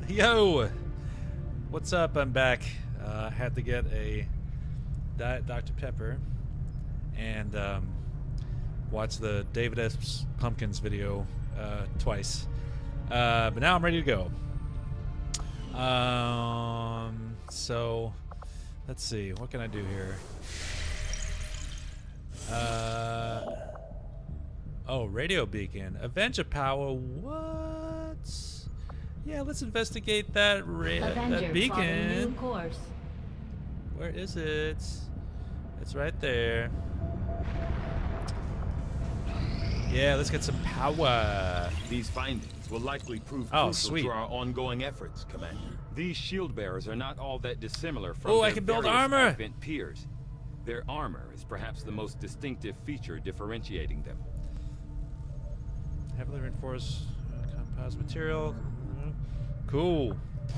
Yo! What's up? I'm back. Had to get a Diet Dr. Pepper and watch the David S. Pumpkins video twice. But now I'm ready to go. So, let's see. What can I do here? Oh, radio beacon. Avenger power. What? Yeah, let's investigate that that beacon. New course. Where is it? It's right there. Yeah, let's get some power. These findings will likely prove sweet. to our ongoing efforts, Commander. These shield bearers are not all that dissimilar from I their can build various armor. Advent peers. Their armor is perhaps the most distinctive feature differentiating them. Heavily reinforced composite material. Cool.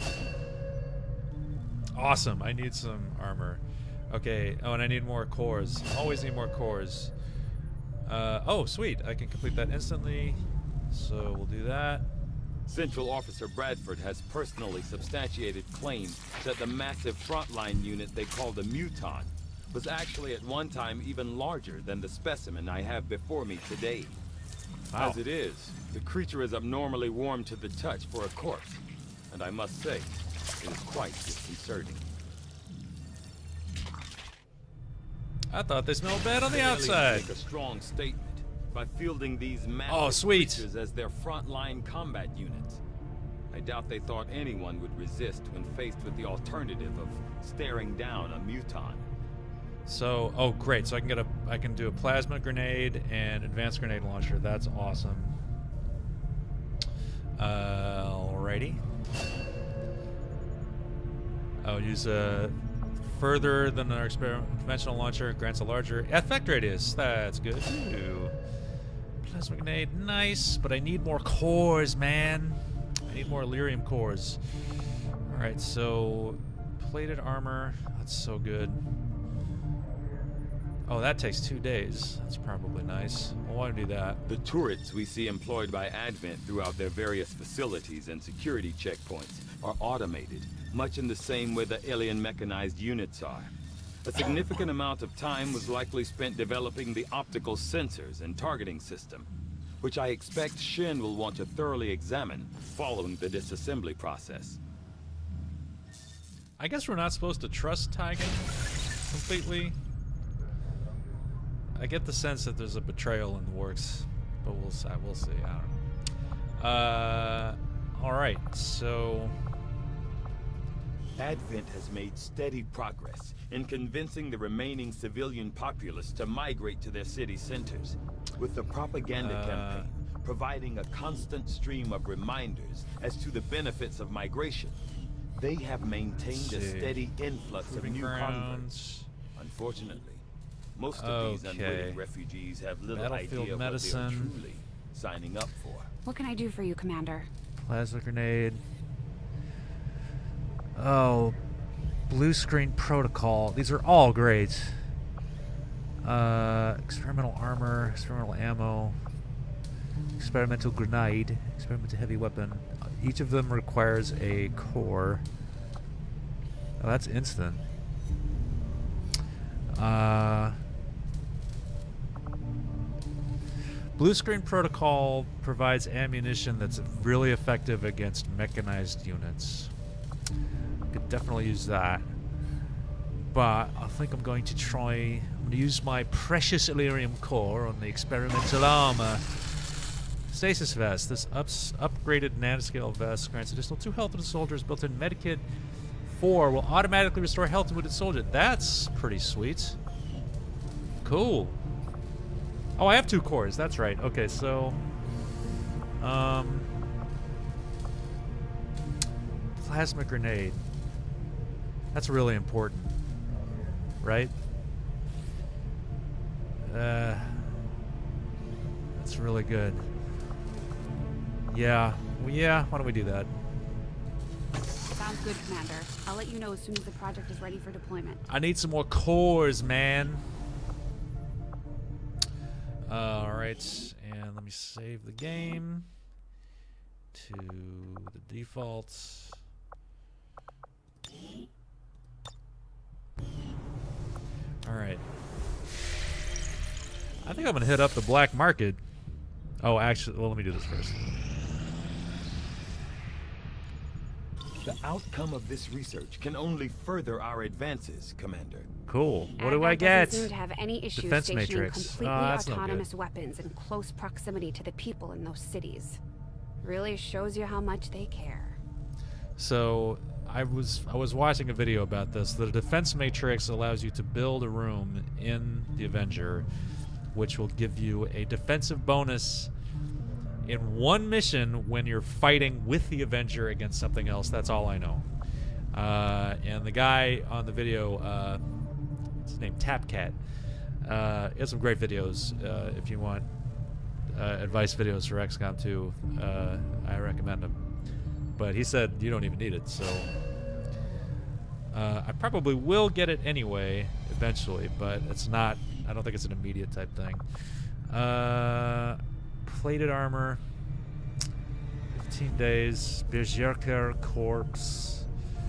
Awesome. I need some armor. Okay. Oh, and I need more cores. Always need more cores. Oh, sweet. I can complete that instantly. So we'll do that. Central Officer Bradford has personally substantiated claims that the massive frontline unit they call the Muton was actually at one time even larger than the specimen I have before me today. Wow. As it is, the creature is abnormally warm to the touch for a corpse, and I must say, it is quite disconcerting. I thought they smelled bad on the Aliens outside. make a strong statement by fielding these massive Oh, sweet. creatures as their frontline combat units. I doubt they thought anyone would resist when faced with the alternative of staring down a Muton. So, oh great. So I can do a plasma grenade and advanced grenade launcher. That's awesome. Alrighty. I'll use a further than our conventional launcher. Grants a larger effect radius. That's good too. Plasma grenade, nice. But I need more cores, man. I need more Lyrium cores. All right. So plated armor. That's so good. Oh, that takes 2 days. That's probably nice. I want to do that. The turrets we see employed by Advent throughout their various facilities and security checkpoints are automated, much in the same way the alien mechanized units are. A significant amount of time was likely spent developing the optical sensors and targeting system, which I expect Shin will want to thoroughly examine following the disassembly process. I guess we're not supposed to trust Tigan completely. I get the sense that there's a betrayal in the works, but we'll see. I don't know. All right, so Advent has made steady progress in convincing the remaining civilian populace to migrate to their city centers, with the propaganda campaign providing a constant stream of reminders as to the benefits of migration. They have maintained a steady influx of new converts. Unfortunately, most of these unwitting refugees have little idea of what they are truly signing up for. What can I do for you, Commander? plasma grenade. Oh, blue screen protocol. These are all great. Experimental armor, experimental ammo, experimental grenade, experimental heavy weapon. Each of them requires a core. Oh, that's instant. Blue screen protocol provides ammunition that's really effective against mechanized units. Could definitely use that. But I think I'm going to use my precious Illyrium core on the experimental armor. Stasis vest. This upgraded nanoscale vest grants additional 2 health to the soldiers. Built-in medikit 4 will automatically restore health to wounded soldier. That's pretty sweet. Cool. Oh, I have 2 cores. That's right. Okay, so plasma grenade. That's really important, right? That's really good. Yeah. Well, yeah. Why don't we do that? Sounds good, Commander. I'll let you know as soon as the project is ready for deployment. I need some more cores, man. Alright, and let me save the game to the defaults. Alright. I think I'm gonna hit up the black market. Oh, actually, well, let me do this first. The outcome of this research can only further our advances, Commander. Cool. What do Advent I get? doesn't seem to have any issues Defense stationing matrix. completely Oh, that's no autonomous good. weapons in close proximity to the people in those cities. Really shows you how much they care. So I was watching a video about this. The defense matrix allows you to build a room in the Avenger, which will give you a defensive bonus in one mission when you're fighting with the Avenger against something else. That's all I know. And the guy on the video, what's his name, Tapcat, he has some great videos. If you want advice videos for XCOM 2, I recommend them. But he said you don't even need it, so I probably will get it anyway eventually, but it's not. I don't think it's an immediate type thing. Plated armor, 15 days, Berserker Corpse.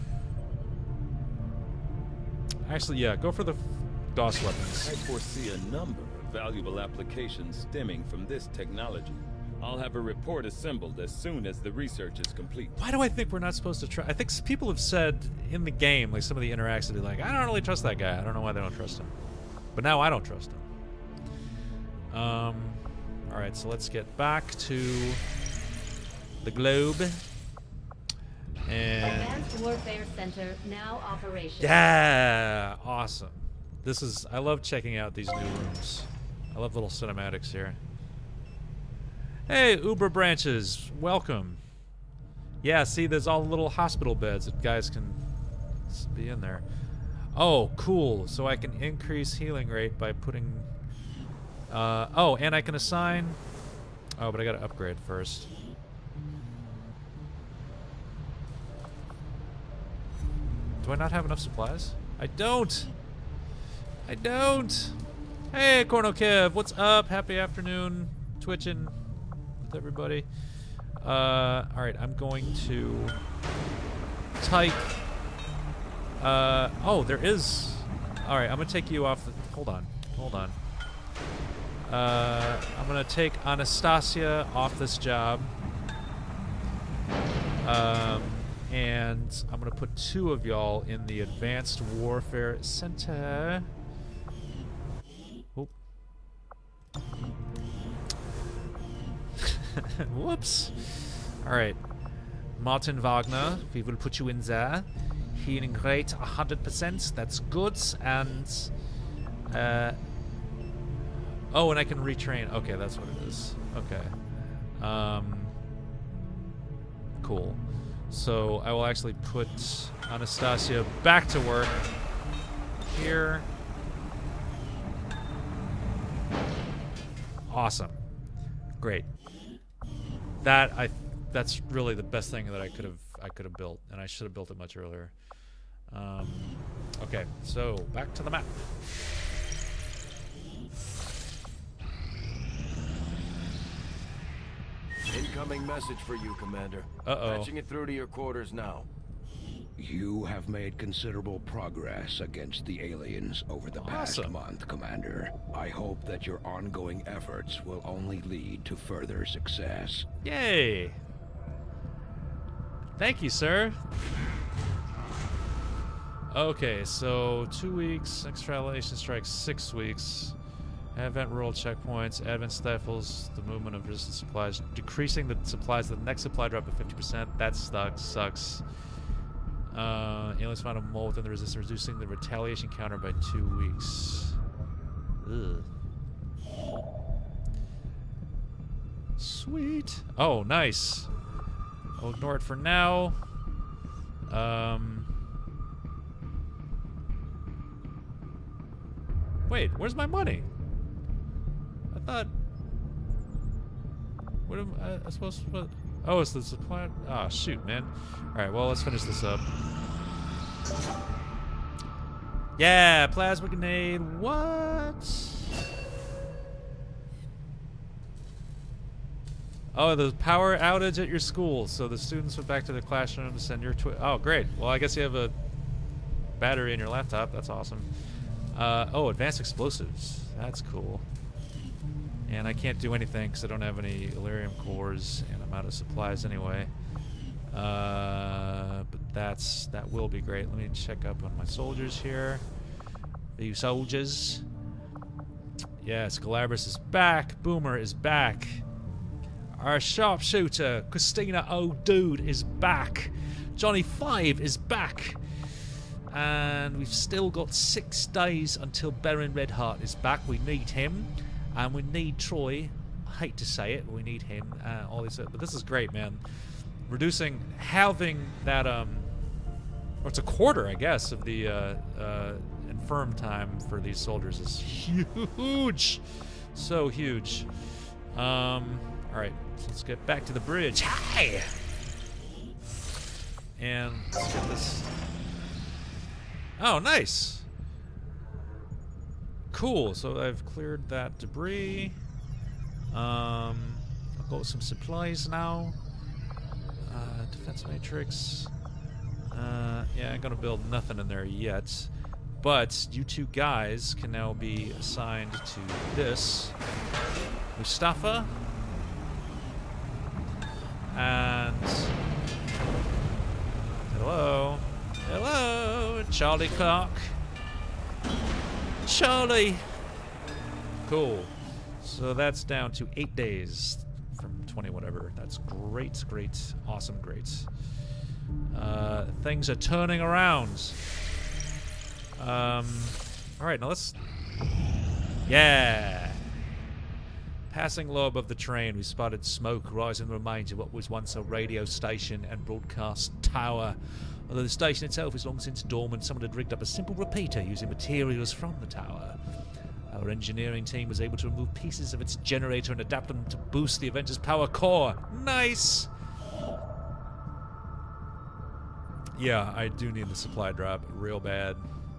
Actually, yeah, go for the DOS weapons. I foresee a number of valuable applications stemming from this technology. I'll have a report assembled as soon as the research is complete. Why do I think we're not supposed to try? I think people have said in the game, like some of the interactions, they're like, I don't really trust that guy. I don't know why they don't trust him. But now I don't trust him. Alright, so let's get back to the globe. And Advanced Warfare Center now operational. yeah, awesome. This is, I love checking out these new rooms. I love little cinematics here. Hey, Uber branches, welcome. Yeah, see, there's all the little hospital beds that guys can be in there. Oh, cool. So I can increase healing rate by putting... oh, and I can assign... Oh, but I gotta upgrade first. Do I not have enough supplies? I don't! I don't! Hey, Corno Kev, what's up? Happy afternoon. Twitching with everybody. Alright, I'm going to type... oh, there is... Alright, I'm gonna take you off the... Hold on. I'm gonna take Anastasia off this job. And I'm gonna put 2 of y'all in the Advanced Warfare Center. Oh. Whoops. Alright. Martin Wagner, we will put you in there. Healing rate 100%, that's good. And oh, and I can retrain. Okay, that's what it is. Okay. Cool. So I will actually put Anastasia back to work here. Awesome. Great. That's really the best thing that I could have built, and I should have built it much earlier. Okay, so back to the map. Incoming message for you, Commander. Uh-oh. Patching it through to your quarters now. You have made considerable progress against the aliens over the past Awesome. month, Commander. I hope that your ongoing efforts will only lead to further success. Yay! Thank you, sir. Okay, so 2 weeks, extrapolation strikes 6 weeks. Advent rural checkpoints, Advent stifles the movement of resistant supplies, decreasing the supplies, the next supply drop of 50%. That sucks. Aliens found a mole within the resistance, reducing the retaliation counter by 2 weeks. Ugh. Sweet. Oh, nice. I'll ignore it for now. Wait, where's my money? I thought... What am I supposed to... Oh, it's the supply... Oh, shoot, man. Alright, well, let's finish this up. Yeah, plasma grenade. What? Oh, the power outage at your school. So the students went back to their classrooms and your... Oh, great. Well, I guess you have a battery in your laptop. That's awesome. Oh, advanced explosives. That's cool. And I can't do anything because I don't have any Illyrium cores, and I'm out of supplies anyway. But that will be great. Let me check up on my soldiers here. The soldiers. Yes, Galabras is back. Boomer is back. Our sharpshooter, Christina O'Dude, is back. Johnny 5 is back. And we've still got 6 days until Baron Redheart is back. We need him. And we need Troy. I hate to say it, but we need him. All this, but this is great, man. Halving that, or it's a quarter, I guess, of the infirm time for these soldiers is huge. So huge. Alright, so let's get back to the bridge. Hi! And let's get this. Oh, nice! Cool, so I've cleared that debris. I've got some supplies now. Defense matrix. Yeah, I'm gonna build nothing in there yet. But you two guys can now be assigned to this. Mustafa. And hello. Hello, Charlie Clark. Charlie. Cool. So that's down to 8 days from 20 whatever. That's great, great, awesome, great. Things are turning around. Alright, now let's... Yeah! Passing low above the train, we spotted smoke rising, remains of what was once a radio station and broadcast tower. Although the station itself is long since dormant, someone had rigged up a simple repeater using materials from the tower. Our engineering team was able to remove pieces of its generator and adapt them to boost the Avengers' power core. Nice! Yeah, I do need the supply drop real bad.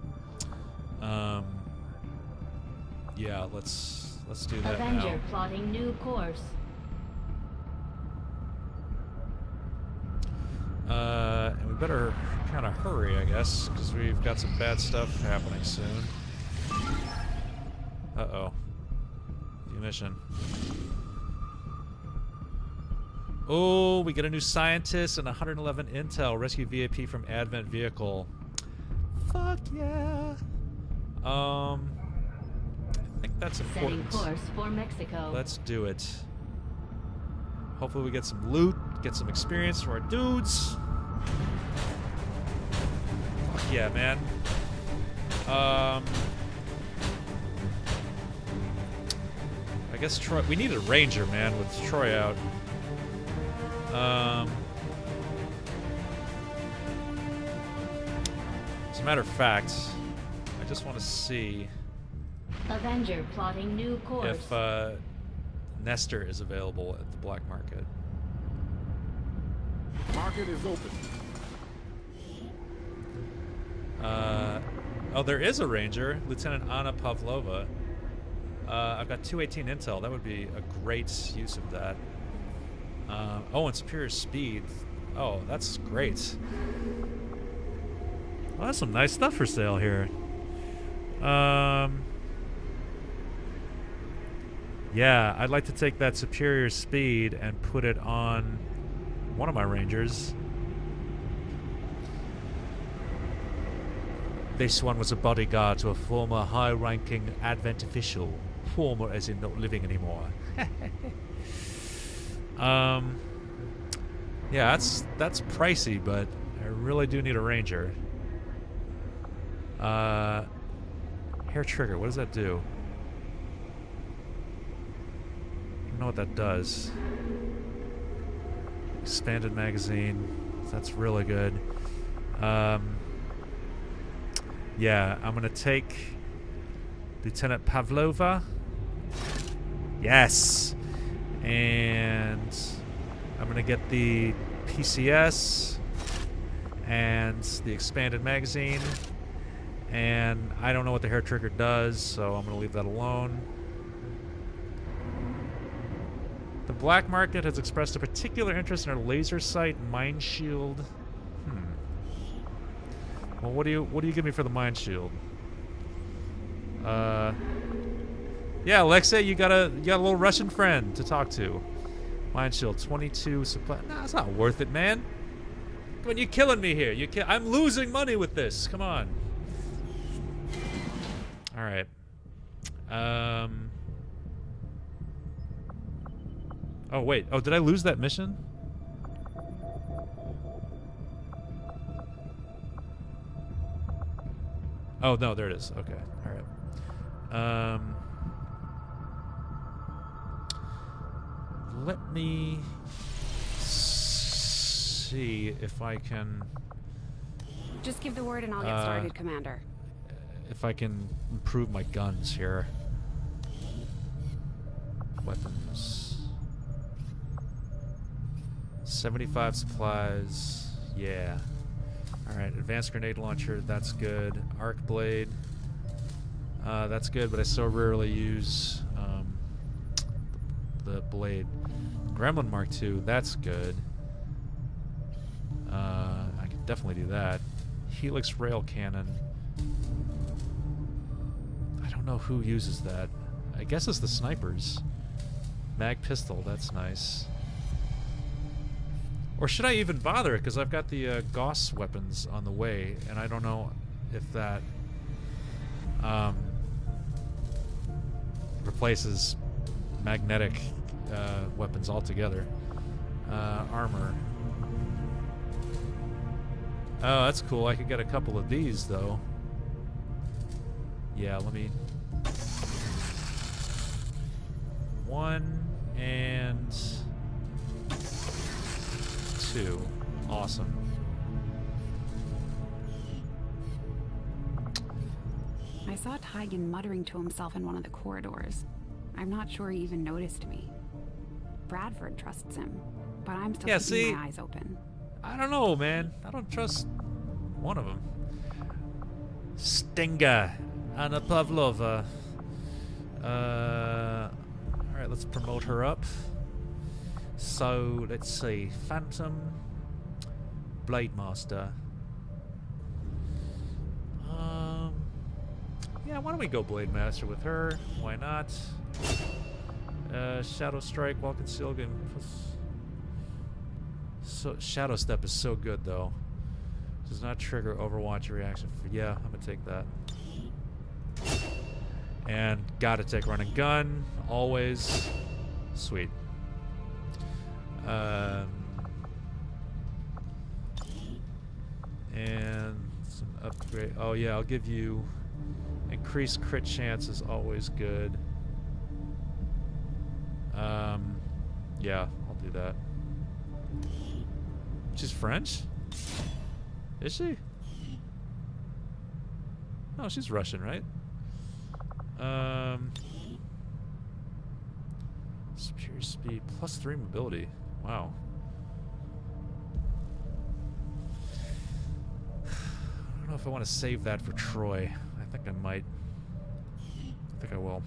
Yeah, let's do that Avenger now. plotting new course. And we better kind of hurry, I guess, because we've got some bad stuff happening soon. Uh-oh. New mission. Oh, we get a new scientist and 111 intel. Rescue VIP from Advent vehicle. Fuck yeah. I think that's important. Setting course for Mexico. Let's do it. Hopefully we get some loot, get some experience for our dudes. Fuck yeah, man. I guess Troy... We need a ranger, man, with Troy out. As a matter of fact, I just want to see... Avenger plotting new course. if Nestor is available at the black market. Market is open. Oh, there is a ranger, Lieutenant Anna Pavlova. I've got 218 intel. That would be a great use of that. Oh, and superior speed. Oh, that's great. Well, that's some nice stuff for sale here. Yeah, I'd like to take that superior speed and put it on one of my rangers. This one was a bodyguard to a former high-ranking Advent official. Former as in not living anymore. Yeah, that's pricey, but I really do need a ranger. Hair trigger, what does that do? I don't know what that does. Expanded magazine. That's really good. Yeah, I'm gonna take Lieutenant Pavlova. Yes! And I'm gonna get the PCS and the expanded magazine. And I don't know what the hair trigger does, so I'm gonna leave that alone. The black market has expressed a particular interest in our laser sight mine shield. Well, what do you give me for the mine shield? Yeah, Alexei, you got a little Russian friend to talk to. Mind shield, 22 supply. Nah, it's not worth it, man. Come on, you're killing me here. I'm losing money with this. Come on. All right. Oh wait. Oh, did I lose that mission? Oh no, there it is. Okay. All right. Let me see if I can. Just give the word and I'll get started, Commander. If I can improve my guns here. Weapons. 75 supplies. Yeah. Alright, advanced grenade launcher, that's good. Arc blade. That's good, but I so rarely use the blade. Gremlin Mark II, that's good. I can definitely do that. Helix rail cannon. I don't know who uses that. I guess it's the snipers. Mag pistol, that's nice. Or should I even bother? Because I've got the Gauss weapons on the way, and I don't know if that replaces magnetic weapons altogether. Armor. Oh, that's cool. I could get a couple of these, though. Yeah, let me... 1 and 2. Awesome. I saw Tygan muttering to himself in one of the corridors. I'm not sure he even noticed me. Bradford trusts him, but I'm still keeping my eyes open. I don't know, man. I don't trust one of them. Stinga. Anna Pavlova. Alright, let's promote her up. So, let's see. Phantom. Blade Master. Yeah, why don't we go Blade Master with her? Why not? Shadow Strike while concealed. So Shadow Step is so good, though. Does not trigger Overwatch reaction. Yeah, I'm gonna take that. And gotta take Run and Gun, always. Sweet. And some upgrade. Oh yeah, I'll give you increased crit chance is always good. Yeah, I'll do that. She's French? Is she? No, she's Russian, right? Superior speed, +3 mobility. Wow. I don't know if I want to save that for Troy. I think I might. I think I will.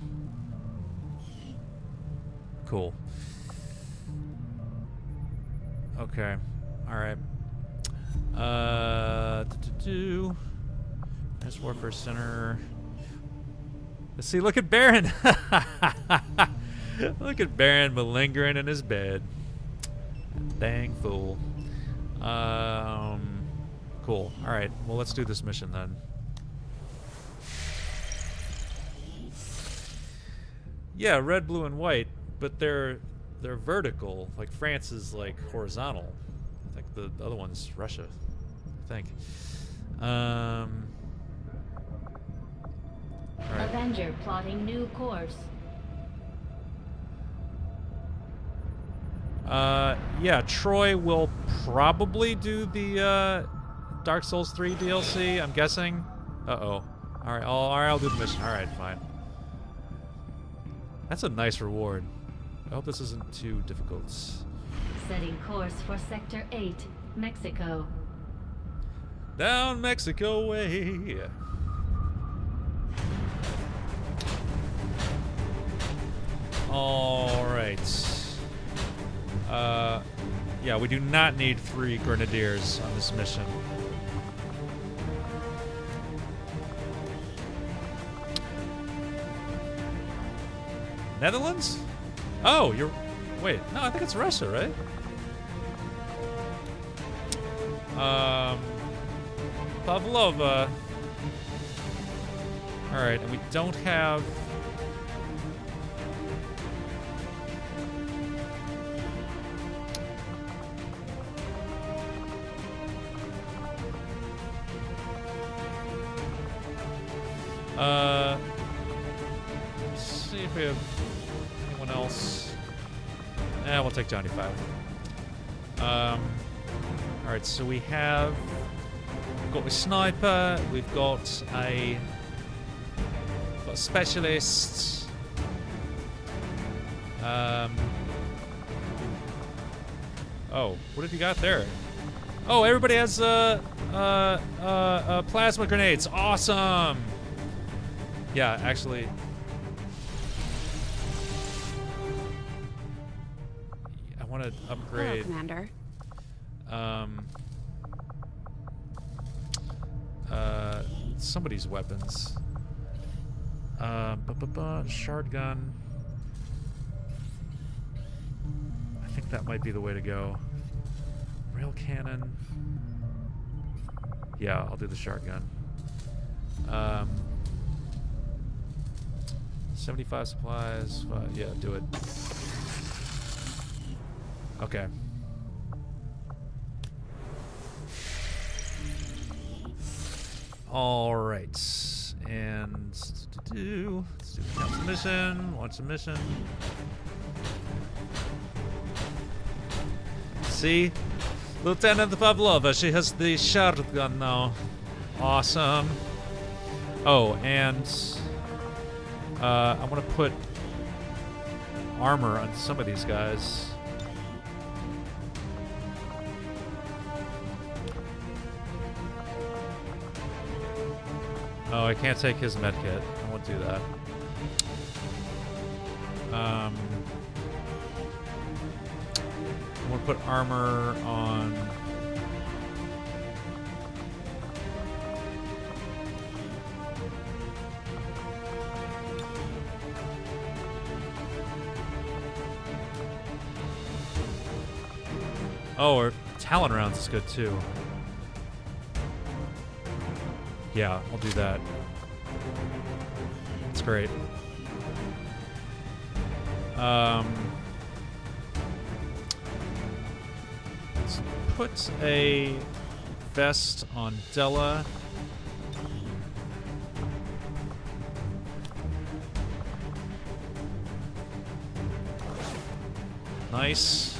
Cool. Okay. Alright. There's Warfare Center. Let's see, look at Baron! Look at Baron malingering in his bed. Dang fool. Cool. Alright, well let's do this mission then. Yeah, red, blue, and white, but they're vertical. Like France is like horizontal. I think the other one's Russia. I think. Right. Avenger plotting new course. Yeah, Troy will probably do the Dark Souls 3 DLC, I'm guessing. Uh-oh. Alright, I'll do the mission. Alright, fine. That's a nice reward. I hope this isn't too difficult. Setting course for Sector 8, Mexico. Down Mexico way. Alright. Yeah, we do not need 3 grenadiers on this mission. Netherlands? Oh, you're... Wait, no, I think it's Russia, right? Pavlova. Alright, and we don't have... Let's see if we have anyone else. We'll take Johnny 5. Alright, so we have... We've got a sniper, we've got a specialist. Oh, what have you got there? Oh, everybody has plasma grenades. Awesome. Yeah, actually. I want to upgrade. Hello, Commander. Somebody's weapons. Shotgun. I think that might be the way to go. Rail cannon. Yeah, I'll do the shotgun. 75 supplies. Yeah, do it. Okay. All right, and let's do the council mission. Launch the mission. See, Lieutenant Pavlova, she has the shotgun now. Awesome. Oh, and I want to put armor on some of these guys. Oh, I can't take his medkit. I won't do that. I want to put armor on... Oh, or Talon rounds is good too. Yeah, I'll do that. It's great. Let's put a vest on Della. Nice.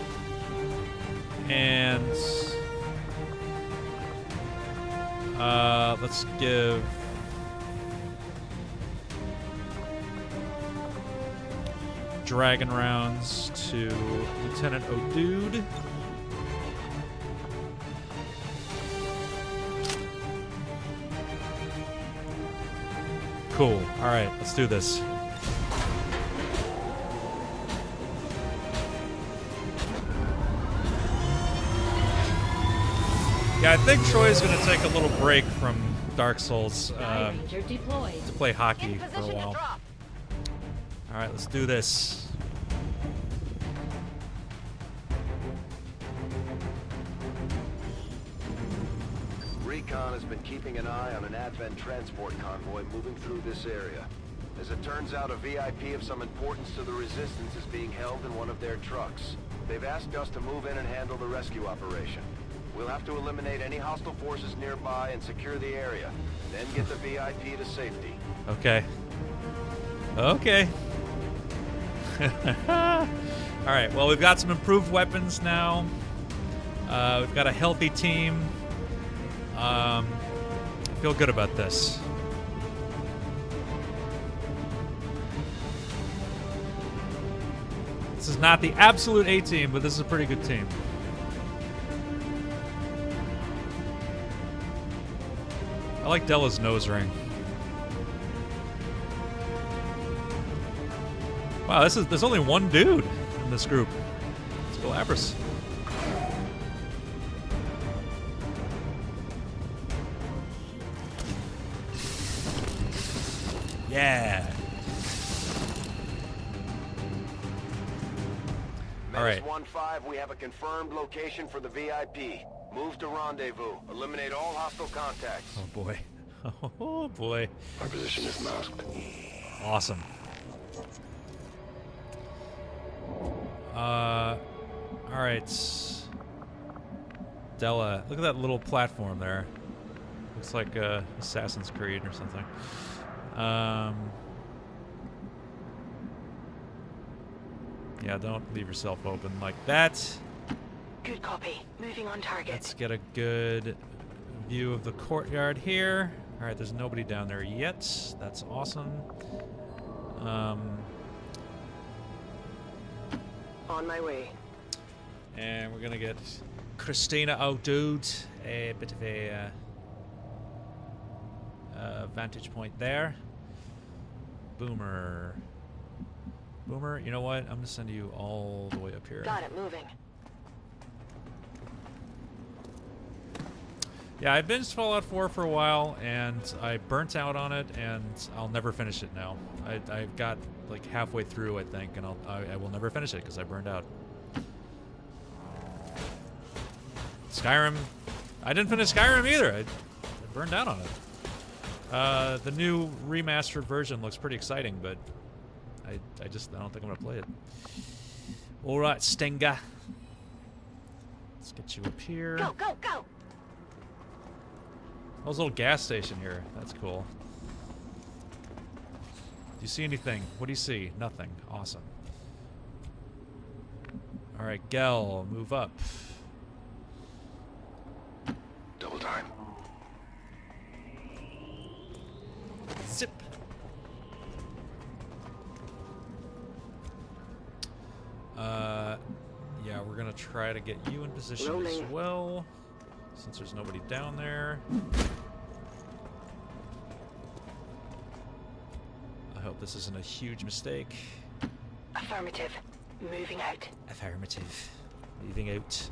And let's give dragon rounds to Lieutenant O'Dude. Cool. All right, let's do this. Yeah, I think Troy's going to take a little break from Dark Souls to play hockey for a while. All right, let's do this. Recon has been keeping an eye on an Advent transport convoy moving through this area. As it turns out, a VIP of some importance to the Resistance is being held in one of their trucks. They've asked us to move in and handle the rescue operation. We'll have to eliminate any hostile forces nearby and secure the area, then get the VIP to safety. Okay. Okay. Alright, well, we've got some improved weapons now. We've got a healthy team. I feel good about this. This is not the absolute A team, but this is a pretty good team. I like Della's nose ring. Wow, there's only one dude in this group. It's Galabras. Yeah. Menace 1-5, we have a confirmed location for the VIP. Move to rendezvous. Eliminate all hostile contacts. Oh boy. Oh boy. Our position is masked. Awesome. Alright. Della, look at that little platform there. Looks like Assassin's Creed or something. Yeah, don't leave yourself open like that. Good copy. Moving on target. Let's get a good view of the courtyard here. Alright, there's nobody down there yet. That's awesome. On my way. And we're gonna get Christina outdoed. A bit of a vantage point there. Boomer. Boomer, you know what? I'm gonna send you all the way up here. Got it, moving. Yeah, I binged Fallout 4 for a while, and I burnt out on it, and I'll never finish it now. I've got like halfway through, I think, and I will never finish it because I burned out. Skyrim, I didn't finish Skyrim either. I burned out on it. The new remastered version looks pretty exciting, but I don't think I'm gonna play it. All right, Stinger. Let's get you up here. Go, go, go! Oh, there's a little gas station here. That's cool. Do you see anything? What do you see? Nothing. Awesome. All right, Gel, move up. Double time. Zip. Yeah, we're gonna try to get you in position as well, since there's nobody down there. I hope this isn't a huge mistake. Affirmative. Moving out. Affirmative. Moving out.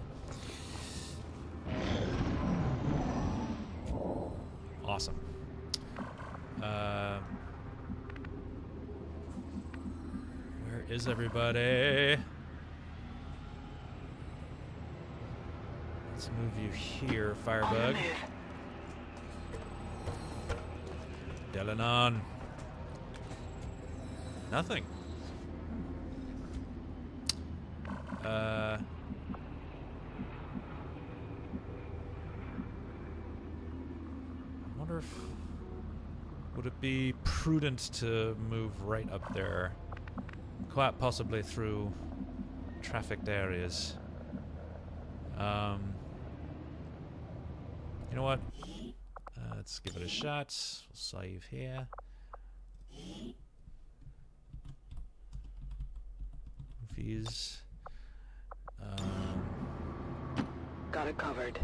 Awesome. Where is everybody? Let's move you here, Firebug. Delanon. Nothing. I wonder if... would it be prudent to move right up there? Quite possibly through trafficked areas. You know what? Let's give it a shot. We'll save here. Movies. Got it covered.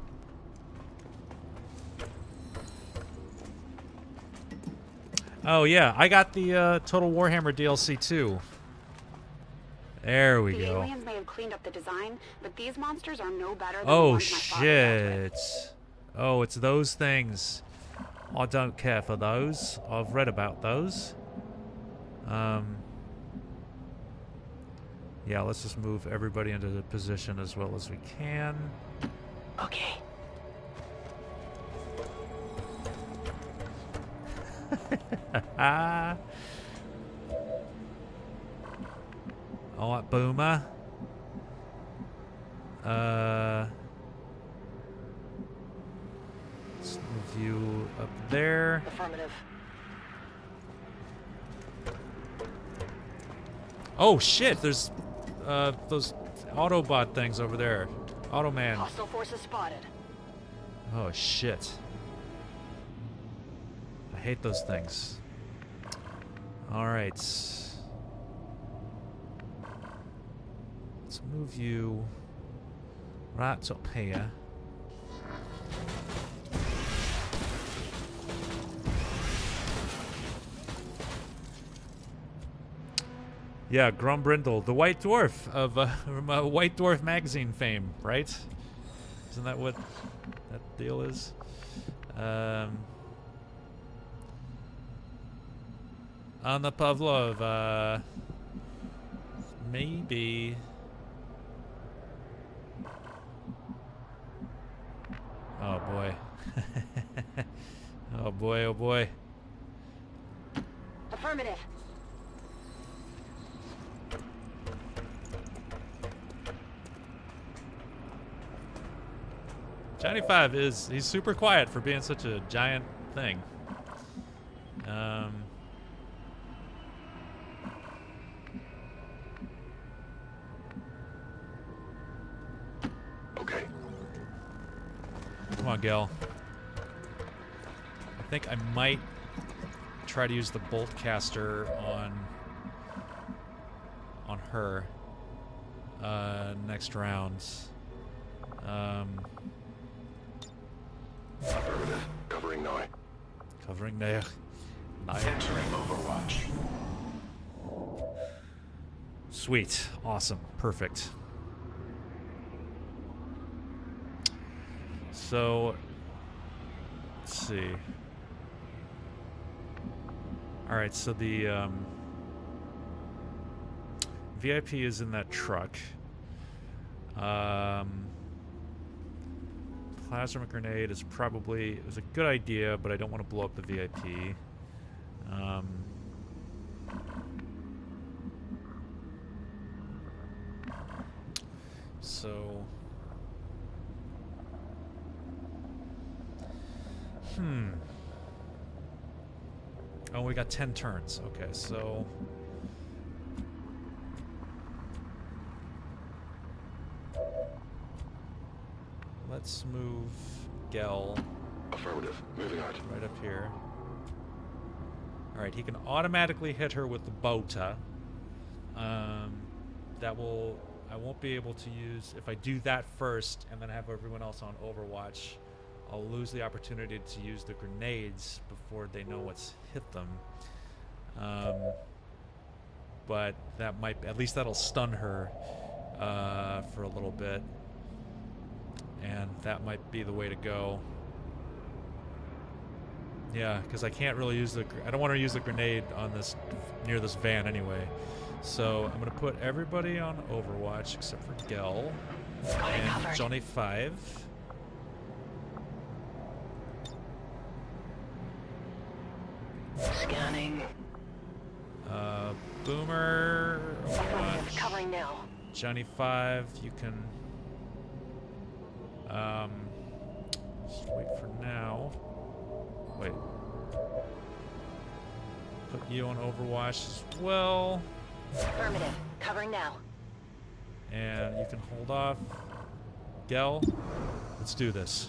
Oh yeah, I got the Total Warhammer DLC too. There we The go. aliens may have cleaned up the design, but these monsters are no better than Oh the ones my father dealt with. shit. Oh, it's those things. I don't care for those. I've read about those. Yeah, let's just move everybody into the position as well as we can. Okay. All right, Boomer. Let's move you up there. Affirmative. Oh shit! There's those Autobot things over there. Automan. Hostile forces spotted. Oh shit. I hate those things. Alright. Let's move you right up here. Yeah, Grumbrindle, the White Dwarf of from White Dwarf magazine fame, right? Isn't that what that deal is? Anna Pavlov, maybe Oh boy. Oh boy, oh boy. Affirmative. Johnny 5 he's super quiet for being such a giant thing. Okay. Come on, Gil. I think I might try to use the bolt caster on her next rounds. Affirmative. Covering now. Covering there. Entering Overwatch. Sweet. Awesome. Perfect. So, let's see. Alright, so the VIP is in that truck. Plasma grenade is probably... It was a good idea, but I don't want to blow up the VIP. So... Oh, we got 10 turns. Okay, so... Let's move Gel Affirmative. Moving out. right up here. Alright, he can automatically hit her with the Bota. That will... I won't be able to use... If I do that first and then have everyone else on Overwatch, I'll lose the opportunity to use the grenades before they know what's hit them. But that might... At least that'll stun her for a little bit. And that might be the way to go. Yeah, because I can't really use the... I don't want to use the grenade on this... near this van anyway. So I'm going to put everybody on Overwatch except for Gel and Johnny 5. Scanning. Boomer. Affirmative. Covering now. Johnny 5, you can... just wait for now. Wait. Put you on Overwatch as well. Affirmative. Covering now. And you can hold off. Gel, let's do this.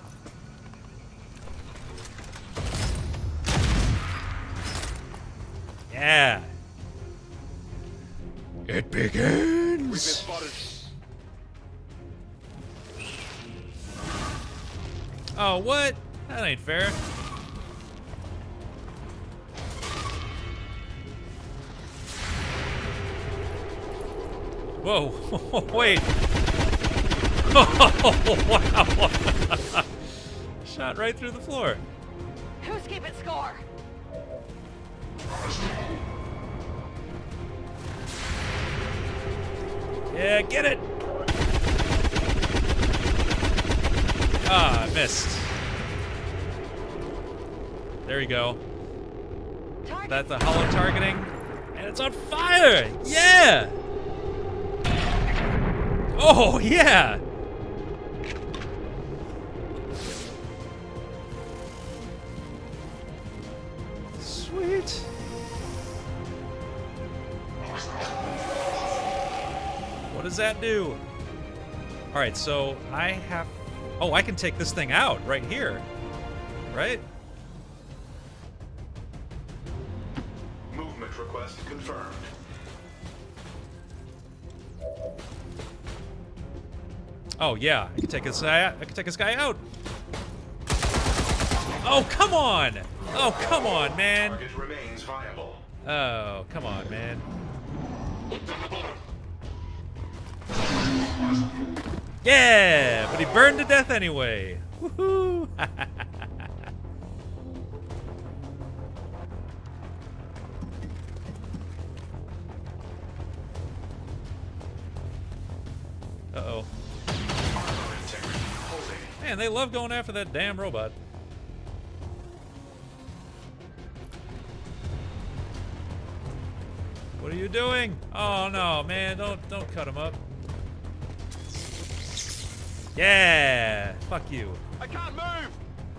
Yeah. It begins. We've been spotted. Oh, what? That ain't fair. Whoa. Wait. Oh, wow. Shot right through the floor. Who's keeping score? Yeah, get it. Ah, I missed. There we go. That's the hollow targeting. And it's on fire! Yeah! Oh, yeah! Sweet. What does that do? Alright, so I have... Oh, I can take this thing out right here. Right? Movement request confirmed. Oh yeah, I can take this guy out. I can take this guy out. Oh, come on! Oh, come on, man. Target remains viable. Oh, come on, man. Yeah, but he burned to death anyway. Woohoo! Uh-oh. Man, they love going after that damn robot. What are you doing? Oh no, man, don't cut him up. Yeah, fuck you. I can't move!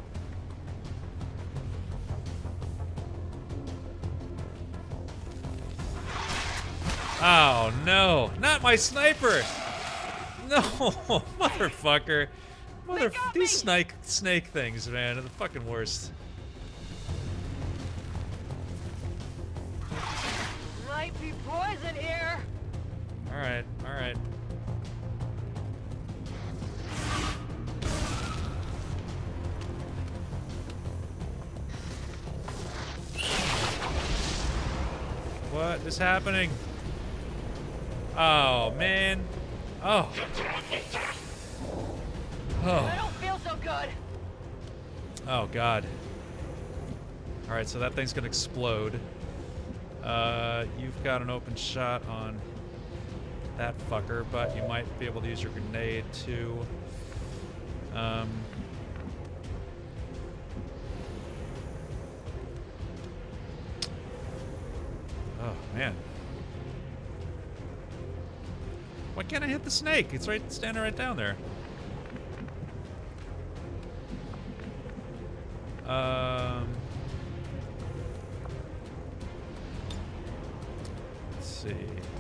Oh no, not my sniper! No, motherfucker. These snake things, man, are the fucking worst. Might be poison here. Alright, alright. What is happening? Oh, man. Oh. I Oh. don't feel so good. Oh, God. Alright, so that thing's gonna explode. You've got an open shot on that fucker, but you might be able to use your grenade too. Oh, man. Why can't I hit the snake? It's right standing right down there. Let's see.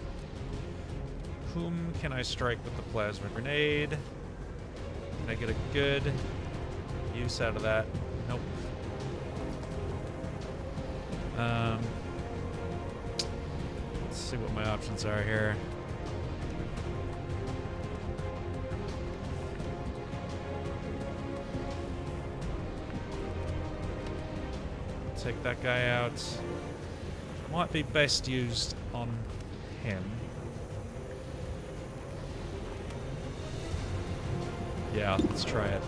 Whom can I strike with the plasma grenade? Can I get a good use out of that? Nope. Let's see what my options are here. Take that guy out. Might be best used on him. Yeah, let's try it.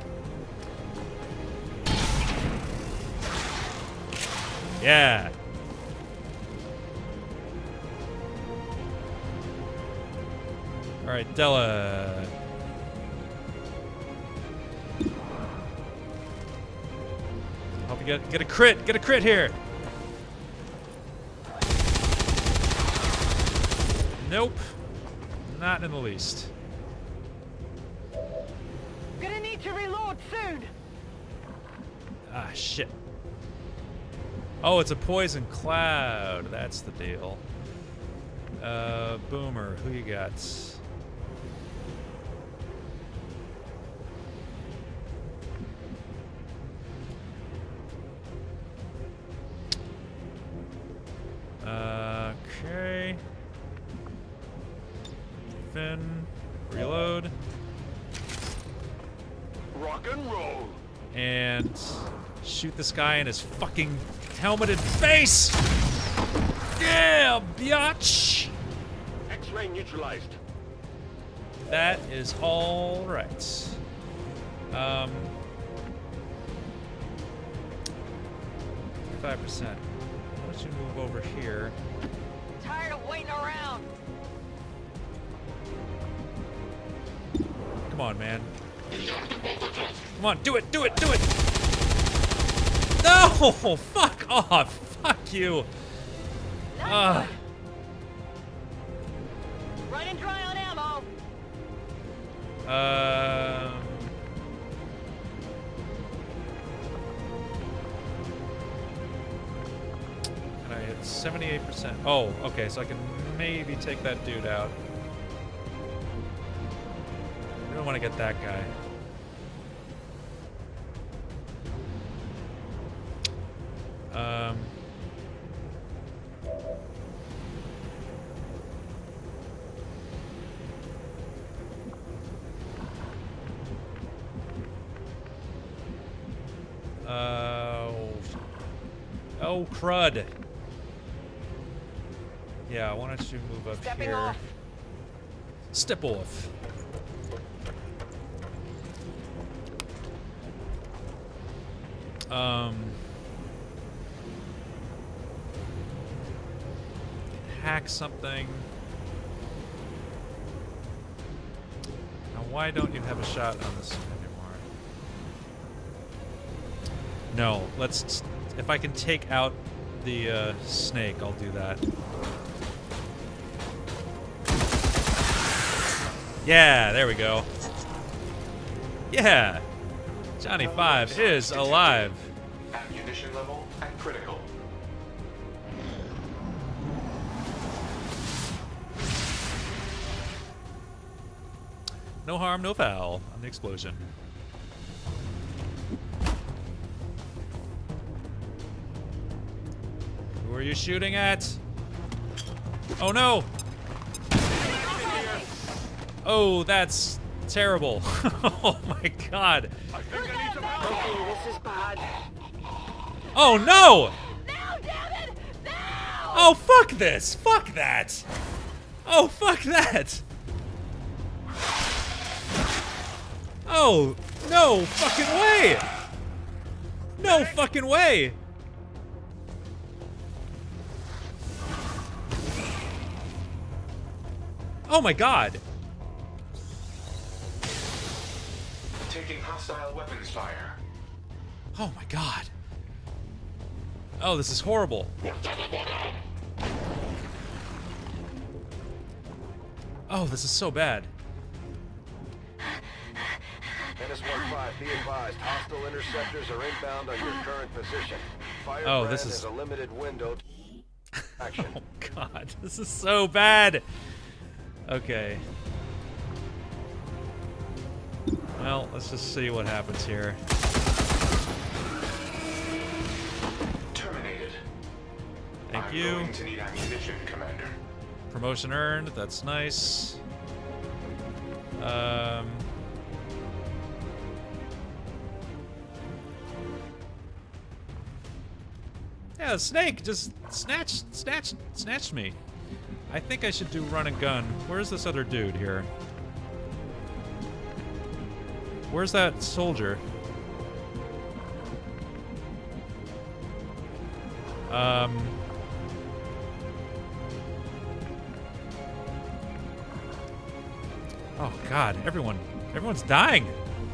Yeah. All right, Della. Hope you get a crit. Get a crit here. Nope. Not in the least. Gonna need to reload soon. Ah, shit. Oh, it's a poison cloud. That's the deal. Boomer, who you got? Okay. Finn, reload. Rock and roll. And shoot this guy in his fucking helmeted face! Yeah, biatch! X-ray neutralized. That is all right. 5%. Why don't you move over here? Tired of waiting around. Come on, man. Come on, do it, do it, do it! No! Fuck off! Fuck you! Nice. Running dry on ammo. And I hit 78%. Oh, okay, so I can maybe take that dude out. I don't want to get that guy. Oh, crud. Yeah, why don't you move up Stepping here? off. Step off. Hack something. Now, why don't you have a shot on this anymore? No, let's... If I can take out the snake, I'll do that. Yeah, there we go. Yeah! Johnny 5 is alive. Ammunition level at critical. No harm, no foul on the explosion. Who are you shooting at? Oh no! Oh, that's terrible. Oh my god. Okay, this is bad. Oh no! Now, damn it! Now! Oh fuck this! Fuck that! Oh fuck that! Oh, no fucking way! No fucking way! Oh my god! Taking hostile weapons fire. Oh my god. Oh, this is horrible. Oh, this is so bad. NS-15, be advised, hostile interceptors are inbound on your current position. Oh, this is has a limited window to action. Oh god, this is so bad. Okay. Well, let's just see what happens here. Terminated. Thank I'm you. going to need ammunition, Commander. Promotion earned, that's nice. Yeah, the snake just snatched me. I think I should do run and gun. Where's this other dude here? Where's that soldier? Oh god, everyone's dying.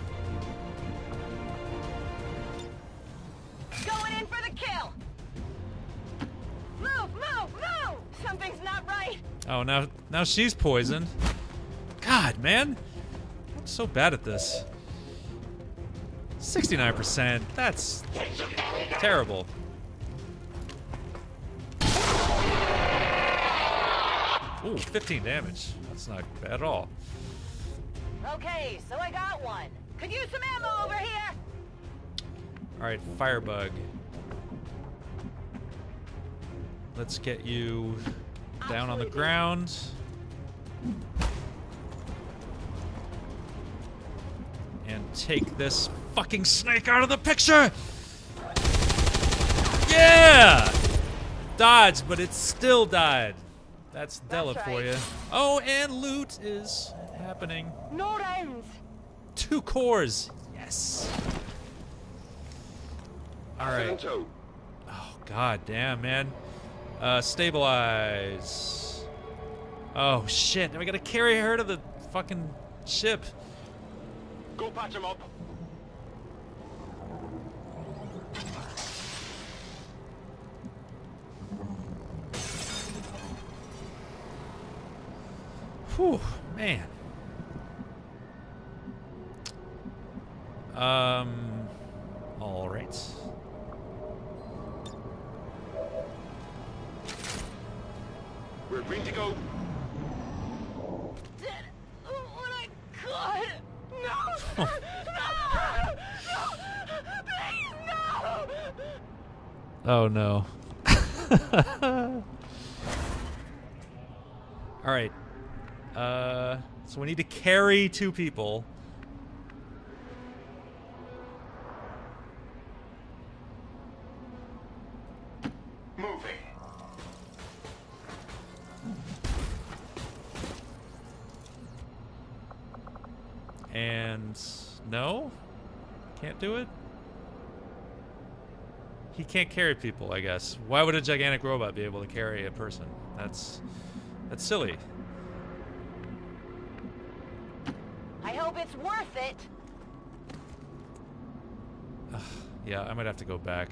Going in for the kill! Move, move, move! Something's not right! Oh, now she's poisoned. God, man. I'm so bad at this. 69%. That's terrible. Ooh, 15 damage. That's not bad at all. Okay, so I got one. Could use some ammo over here! Alright, Firebug. Let's get you down on the ground. And take this fucking snake out of the picture! Yeah! Dodge, but it still died. That's Della That's for right. you. Oh, and loot is happening. No rounds! 2 cores. Yes. Alright. Oh, god damn, man. Stabilize. Oh, shit. Now we gotta carry her to the fucking ship. Go patch him up. Whew, man. All right. We're green to go. Did what I could! No! No! No! Please, no! Oh no. All right. So we need to carry 2 people. Moving. And no? Can't do it? He can't carry people, I guess. Why would a gigantic robot be able to carry a person? That's silly. I hope it's worth it! Yeah, I might have to go back.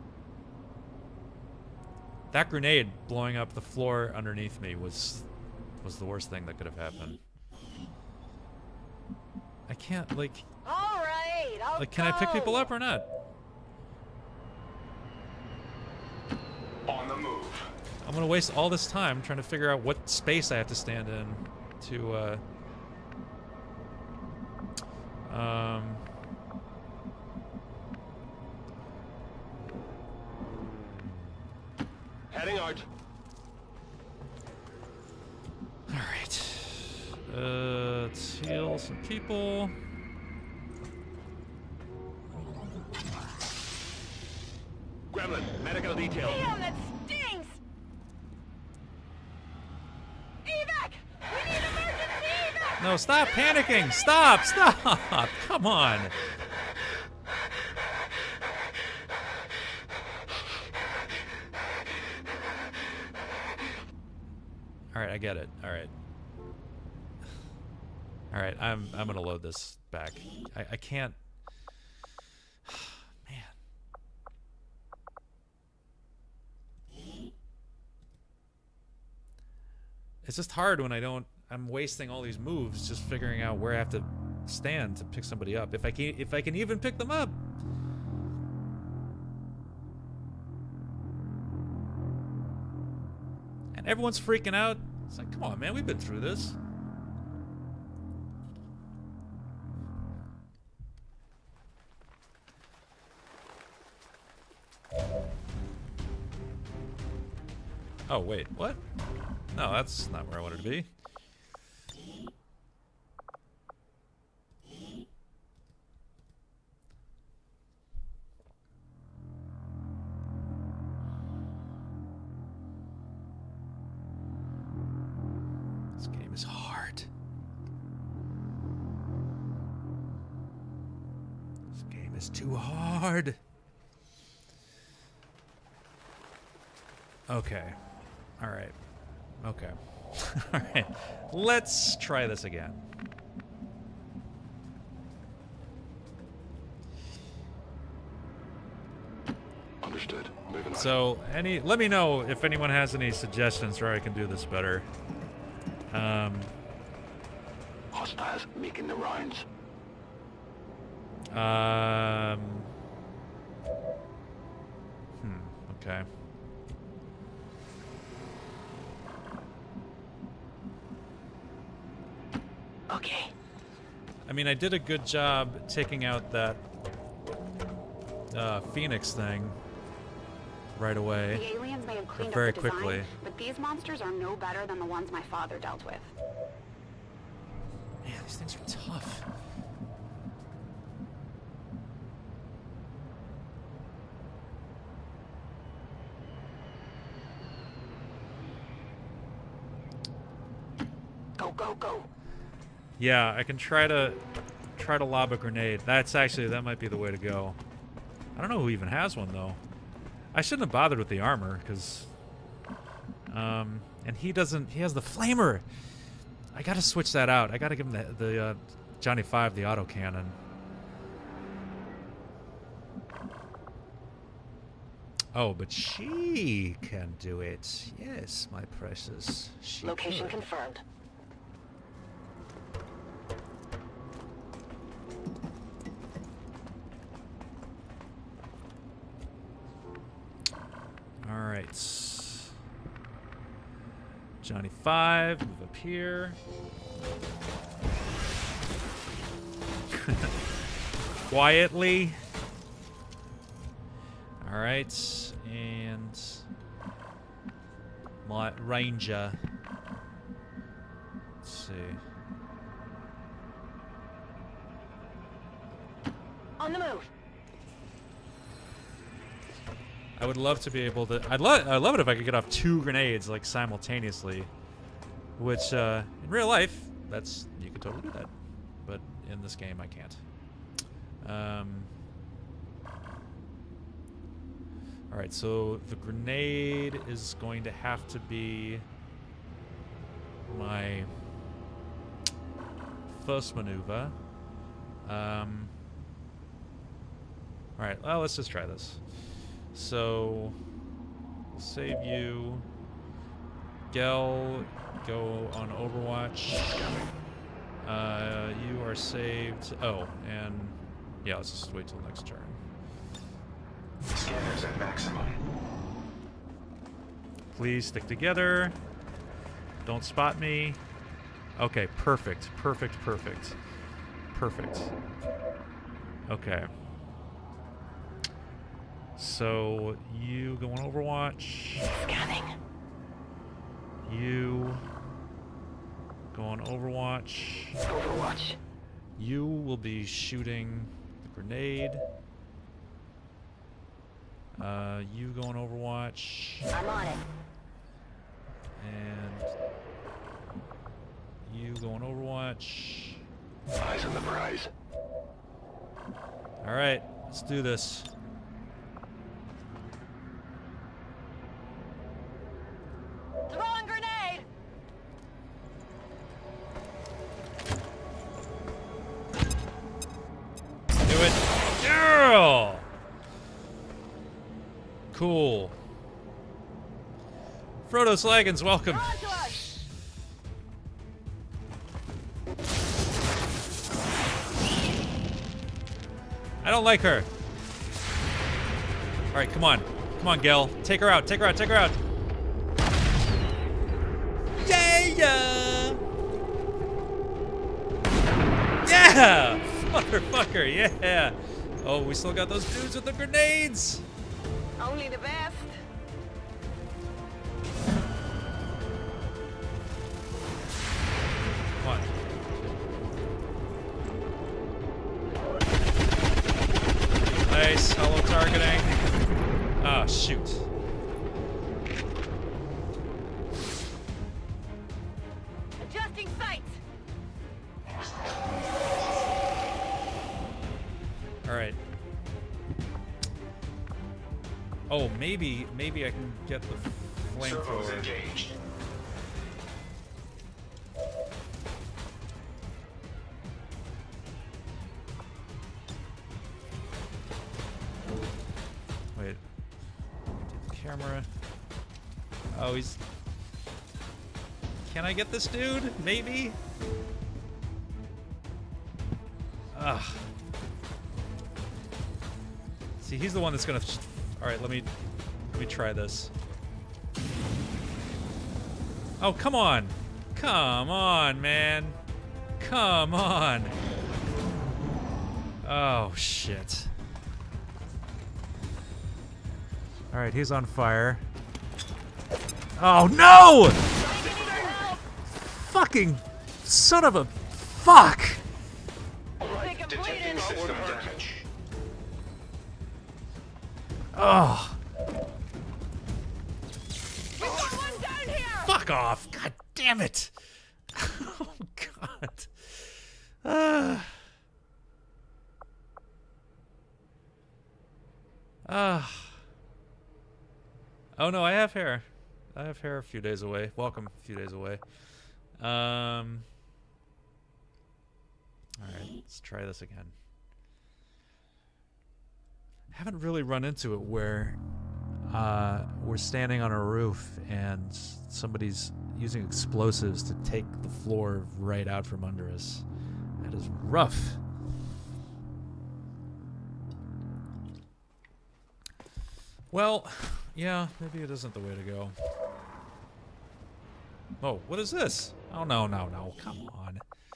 That grenade blowing up the floor underneath me was the worst thing that could have happened. I can't, like... All right, I'll can I pick people up or not? On the move. I'm gonna waste all this time trying to figure out what space I have to stand in to, Heading out. Alright. Let's heal some people. Gremlin, medical detail. Damn, that stinks! Evac! We need emergency evac! No, stop panicking! Stop! Stop! Come on! Alright, I get it. Alright. Alright, I'm gonna load this back. I can't... Man. It's just hard when I'm wasting all these moves just figuring out where I have to stand to pick somebody up. If I can even pick them up. And everyone's freaking out. It's like, come on, man, we've been through this. Oh, wait, what? No, that's not where I wanted to be. This game is hard. This game is too hard. Okay. All right. Okay. All right. Let's try this again. Understood. Moving on. So, let me know if anyone has any suggestions where I can do this better. Hostiles making the rounds. Okay. Okay. I mean, I did a good job taking out that Phoenix thing right away. The aliens may have cleaned very up the design, quickly. but these monsters are no better than the ones my father dealt with. Man, these things are tough. Go, go, go. Yeah, I can try to lob a grenade. That might be the way to go. I don't know who even has one though. I shouldn't have bothered with the armor because and he has the flamer. I gotta switch that out. I gotta give him the Johnny 5, the autocannon. Oh, but she can do it. Yes, my precious. She Location could. confirmed. All right. Johnny 5, move up here. Quietly. All right, and my Ranger. Let's see. On the move. I would love to be able to. I'd love it if I could get off 2 grenades like simultaneously, which in real life, you could totally do that, but in this game I can't. All right, so the grenade is going to have to be my first maneuver. Alright, well, let's just try this. So, save you. Gel, go on Overwatch. You are saved. Oh, and yeah, let's just wait till next turn. Scanners at maximum. Please stick together. Don't spot me. Okay, perfect. Perfect, perfect. Perfect. Okay. So, you go on Overwatch. Scanning. You go on Overwatch. Overwatch. You will be shooting the grenade. You go on Overwatch. I'm on it. And you go on Overwatch. Eyes on the prize. Alright, let's do this. Throwing grenade. Do it. Girl! Cool. Frodo Slaggins, welcome. On to us. I don't like her. Alright, come on. Come on, Gel. Take her out, take her out, take her out. Yeah! Yeah! Motherfucker, yeah! Oh, we still got those dudes with the grenades! Only the best. Come on. Nice, hollow targeting. Ah, shoot. Adjusting sights. Alright. Oh, maybe I can get the Servos flamethrower. engaged. Wait. Camera. Oh, he's... Can I get this dude? Maybe? Ugh. See, he's the one that's gonna... Alright, let me try this. Oh, come on! Come on, man! Come on! Oh, shit. Alright, he's on fire. Oh, no! Fucking son of a... Fuck! Detecting system damage. Oh. We've got one down here. Fuck off! God damn it! Oh God! Oh no, I have hair. I have hair a few days away. Welcome, a few days away. All right, let's try this again. Haven't really run into it where we're standing on a roof and somebody's using explosives to take the floor right out from under us. That is rough. Well, yeah, maybe it isn't the way to go. Oh, what is this? Oh, no, no, no. Come on.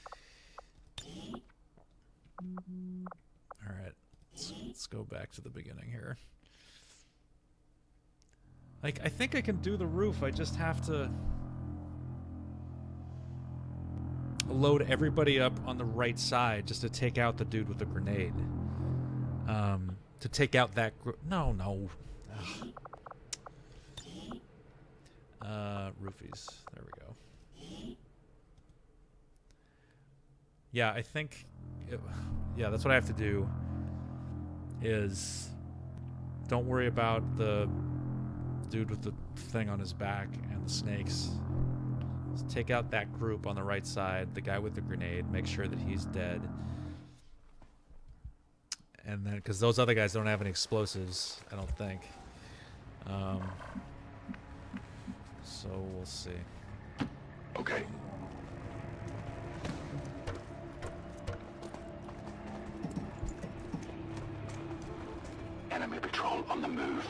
Alright. Let's go back to the beginning here. Like, I think I can do the roof. I just have to load everybody up on the right side just to take out the dude with the grenade. To take out that no, no. Ugh. Roofies. There we go. Yeah, I think... yeah, that's what I have to do. Is... Don't worry about the dude with the thing on his back and the snakes. Just take out that group on the right side. The guy with the grenade. Make sure that he's dead. and then because those other guys don't have any explosives, I don't think. So we'll see. Okay. Enemy patrol on the move.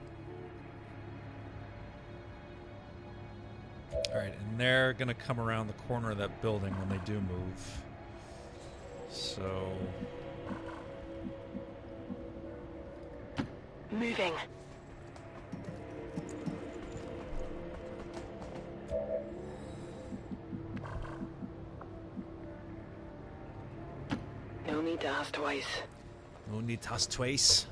Alright, and they're gonna come around the corner of that building when they do move. So... Moving. No need to ask twice. No need to ask twice.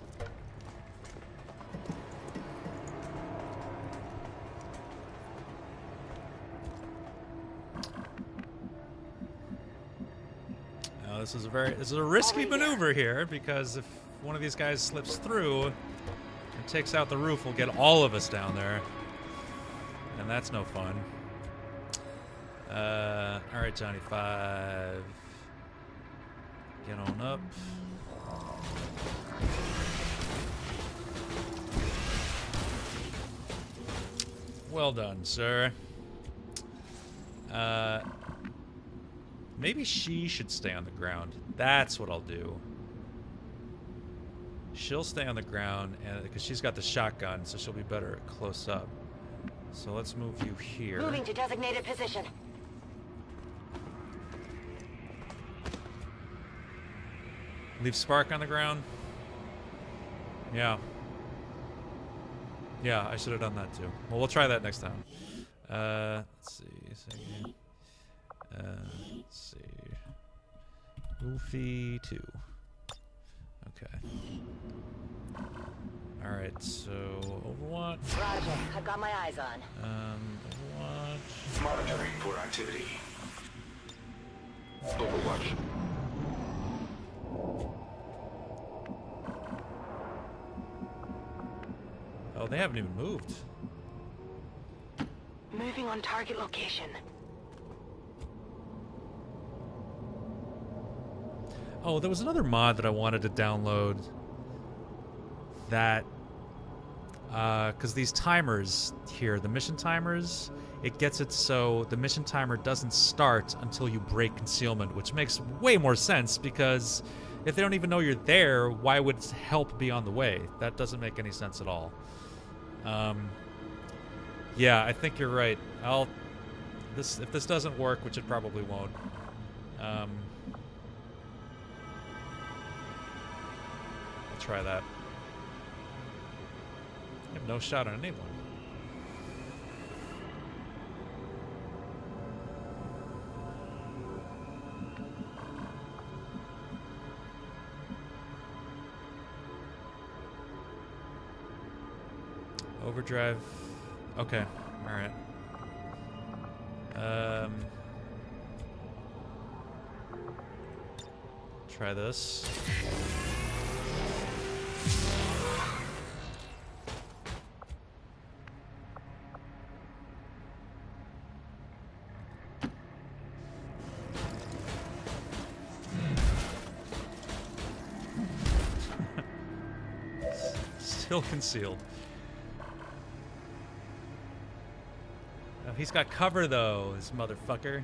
Now this is a risky maneuver here, because if one of these guys slips through and takes out the roof, we'll get all of us down there, and that's no fun. All right, Johnny 5. Get on up. Well done, sir. Maybe she should stay on the ground. That's what I'll do. She'll stay on the ground, and because she's got the shotgun, so she'll be better close up. So let's move you here. Moving to designated position. Leave Spark on the ground. Yeah. Yeah, I should have done that too. Well, we'll try that next time. Let's see. Let's see. Goofy 2. Okay. Alright, so Overwatch. Roger, I've got my eyes on. Overwatch. Monitoring for activity. Overwatch. Oh, they haven't even moved. Moving on target location. Oh, there was another mod that I wanted to download that, because these timers here, the mission timers, it gets it so the mission timer doesn't start until you break concealment, which makes way more sense, because if they don't even know you're there, why would help be on the way? That doesn't make any sense at all. Yeah, I think you're right. If this doesn't work, which it probably won't, I'll try that. I have no shot on anyone. Overdrive. Okay. All right. Try this. Still concealed. Oh, he's got cover though, this motherfucker.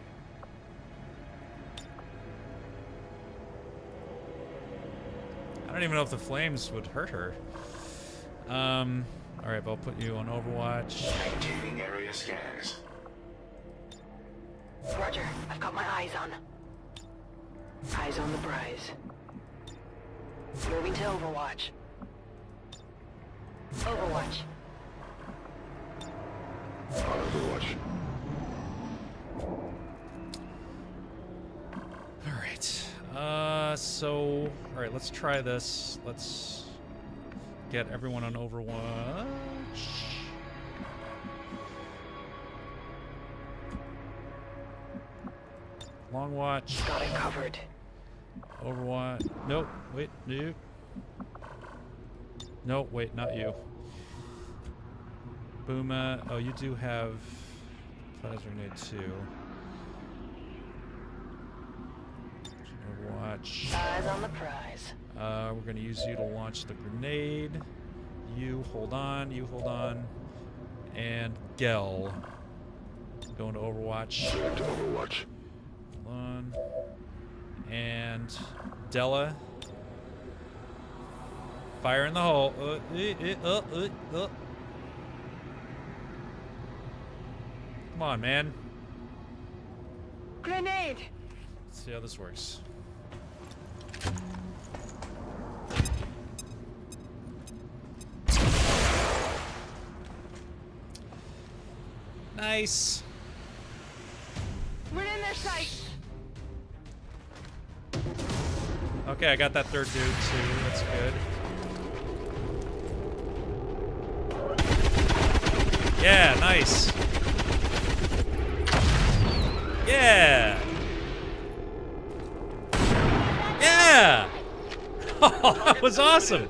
I don't even know if the flames would hurt her. Alright, but I'll put you on Overwatch. Maintaining area scans. Roger, I've got my eyes on. Eyes on the prize. Moving to Overwatch. Overwatch. Overwatch. Alright. Alright, let's try this. Let's get everyone on Overwatch. Long watch. Got it covered. Overwatch. Nope. Wait. Nope. Nope. Wait. Not you. Booma. Oh, you do have Plasma Grenade 2. Overwatch. Eyes on the prize. We're going to use you to launch the grenade. You hold on. You hold on. And Gel. Going to Overwatch. Going to Overwatch. Hold on. And Della. Fire in the hole. Come on, man. Grenade! Let's see how this works. Nice. We're in their sight! Okay, I got that third dude too. That's good. Yeah, nice. Yeah. Yeah. Oh, that was awesome.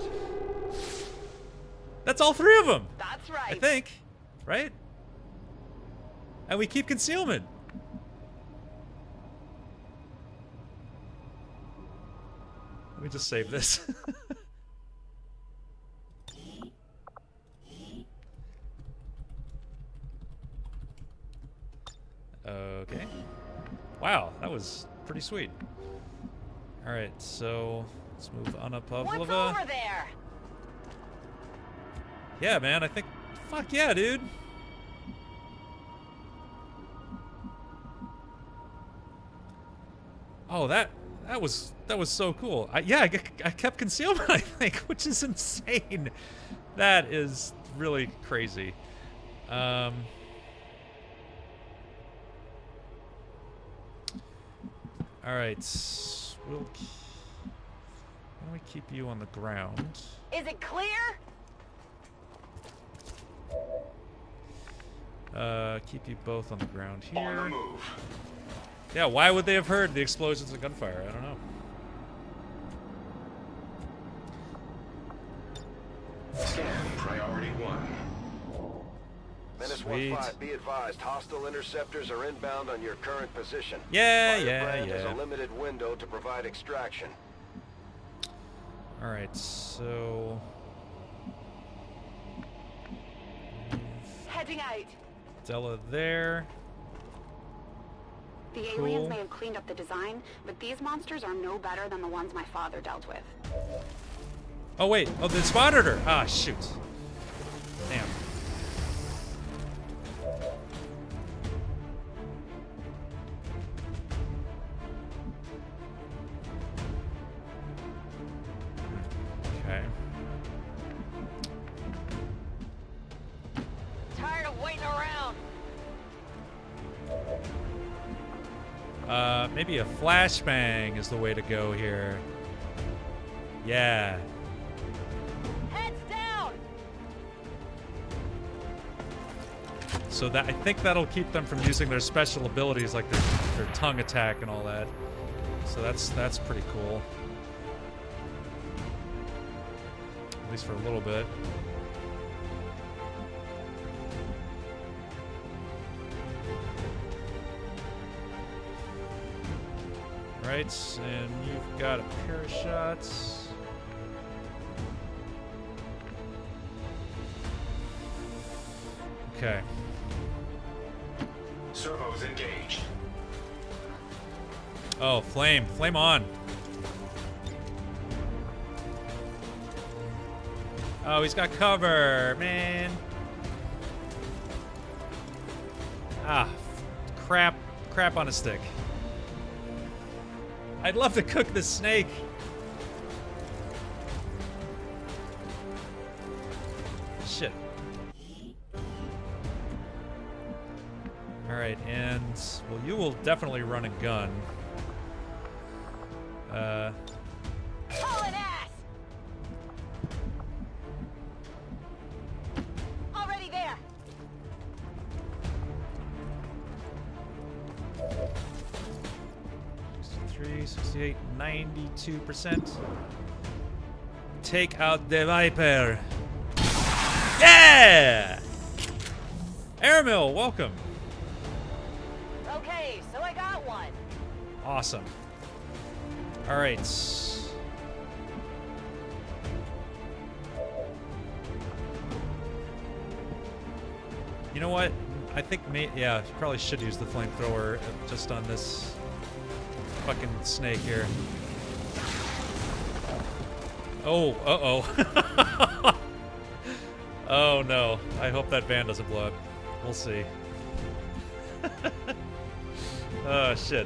That's all three of them. That's right. I think, right? And we keep concealment. Let me just save this. Okay. Wow, that was pretty sweet. All right, so let's move Anna Pavlova. What's over there? Yeah, man, I think. Fuck yeah, dude. Oh, that was so cool. I kept concealment, I think, which is insane. That is really crazy. All right, why don't we keep you on the ground? Is it clear? Keep you both on the ground On the here. move. Yeah, why would they have heard the explosions and gunfire? I don't know. Scan priority 1. Menace Sweet. 1-5, be advised, hostile interceptors are inbound on your current position. Yeah, Firebrand has yeah. a limited window to provide extraction. All right, so Heading out. Della there. The Cool. aliens may have cleaned up the design, but these monsters are no better than the ones my father dealt with. Oh wait, oh they spotted her. Ah shoot. Damn. Okay. Tired of waiting around. Maybe a flashbang is the way to go here. Yeah. Heads down. So that I think that'll keep them from using their special abilities like their tongue attack and all that. So that's pretty cool. At least for a little bit. Right, and you've got a pair of shots. Okay. Servos engaged. Oh, flame on. Oh, he's got cover, man. Ah, crap on a stick. I'd love to cook this snake. Shit. Alright, and well, you will definitely run a gun. Hauling ass. Already there. 63, 68, 92%. Take out the Viper. Yeah! Airmill, welcome. Okay, so I got one. Awesome. All right. You know what? I think yeah, you probably should use the flamethrower just on this fucking snake here. Oh, uh-oh. Oh no. I hope that van doesn't blow up. We'll see. Oh shit.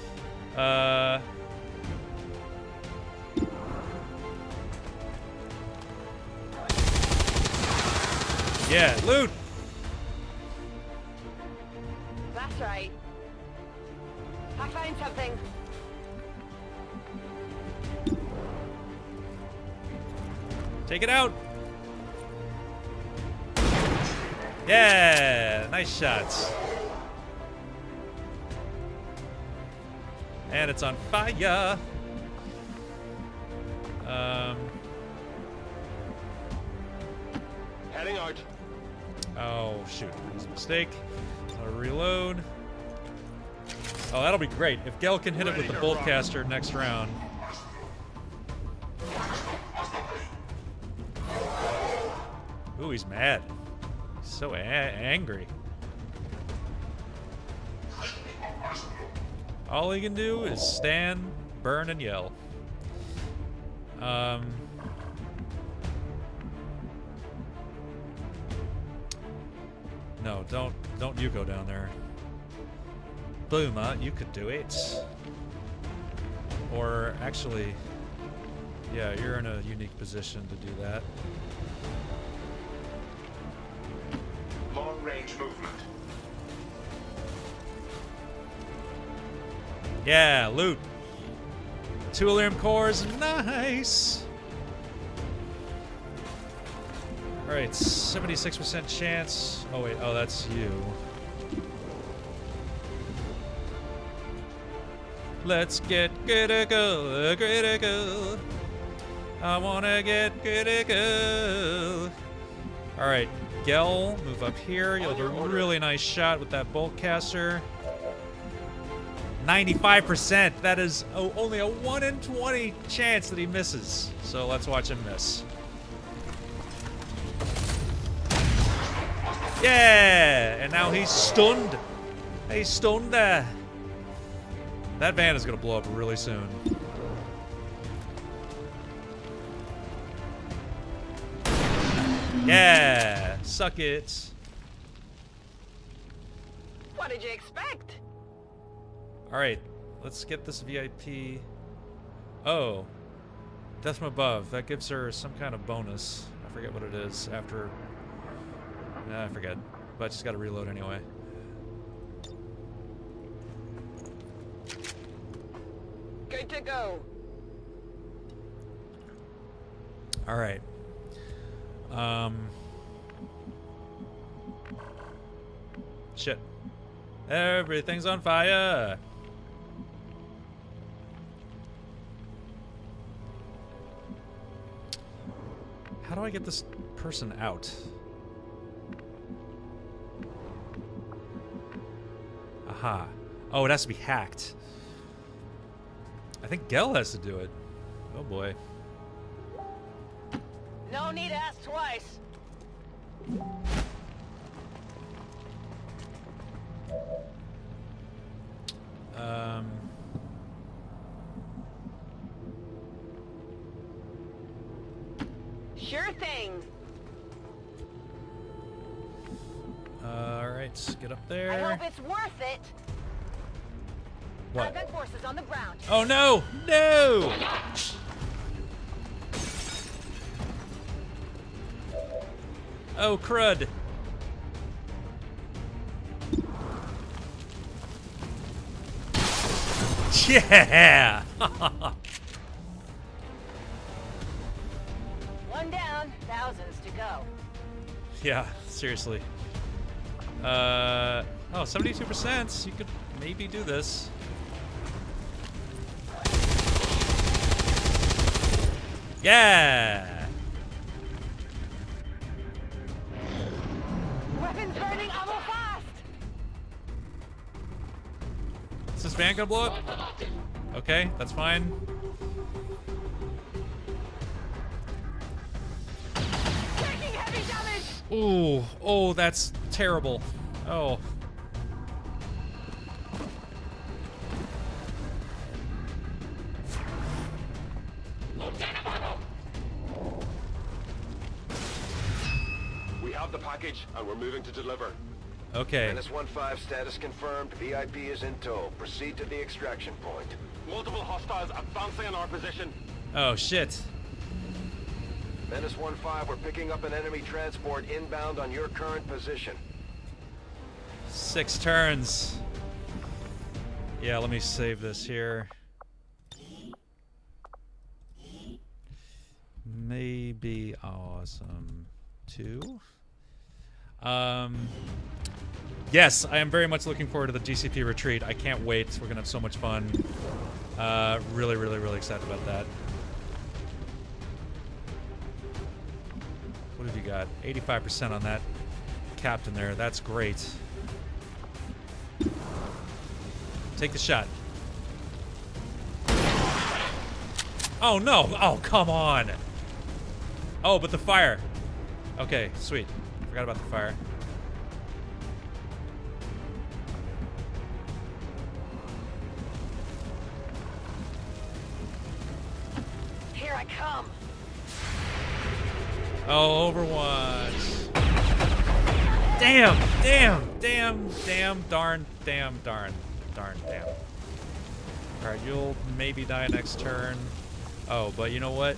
Yeah, loot! That's right. I found something. Take it out! Yeah! Nice shots. And it's on fire! Heading out. Oh, shoot. That was a mistake. I'll reload. Oh, that'll be great. If Gel can hit it with the boltcaster next round. Ooh, he's mad. He's so angry. All he can do is stand, burn, and yell. No, don't you go down there. Boomer, you could do it. Or actually, yeah, you're in a unique position to do that. Long-range movement. Yeah, loot. 2 Illyrium cores, nice. All right, 76% chance. Oh wait, oh that's you. Let's get critical, critical. I wanna get critical. All right, Gel, move up here. You'll have a really nice shot with that boltcaster. 95%. That is only a 1 in 20 chance that he misses. So let's watch him miss. Yeah! And now he's stunned. He's stunned there. That van is going to blow up really soon. Yeah! Suck it. What did you expect? Alright, let's get this VIP. Oh. Death from above. That gives her some kind of bonus. I forget what it is after... Nah, I forget. But just gotta reload anyway. Good to go. Alright. Shit. Everything's on fire! How do I get this person out? Aha. Oh, it has to be hacked. I think Gel has to do it. Oh boy. No need to ask twice. Sure thing. Alright, get up there. I hope it's worth it. What? Advent forces on the ground. Oh no! No! Oh crud! Yeah! One down, thousands to go. Yeah, seriously. Oh, 72%. You could maybe do this. Yeah! Weapons burning ammo fast! Is this van gonna blow up? Okay, that's fine. Taking heavy damage! Ooh, oh, that's terrible. Oh. We have the package, and we're moving to deliver. Okay. Menace 1-5 status confirmed. VIP is in tow. Proceed to the extraction point. Multiple hostiles advancing in our position. Oh, shit. Menace 1-5, we're picking up an enemy transport inbound on your current position. 6 turns. Yeah, let me save this here. Maybe awesome. 2. Yes, I am very much looking forward to the GCP retreat. I can't wait. We're gonna have so much fun. Really, really, really excited about that. What have you got? 85% on that captain there. That's great. Take the shot. Oh no! Oh, come on! Oh, but the fire. Okay, sweet. Forgot about the fire. Here I come. Oh, Overwatch. Damn, damn, damn, damn, darn, damn, darn, darn, damn. Alright, you'll maybe die next turn. Oh, but you know what?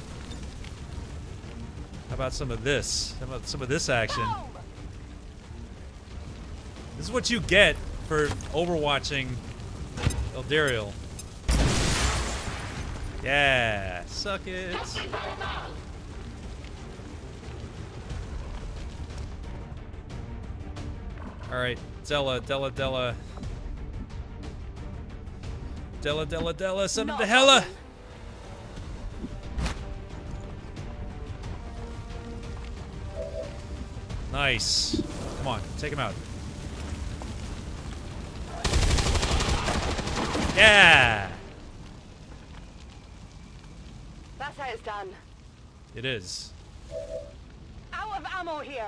How about some of this? How about some of this action? This is what you get for overwatching Eldariel. Yeah, suck it. Alright, Della. Della, send him to Hella! Nice. Come on, take him out. Yeah! That's how it's done. It is. Out of ammo here.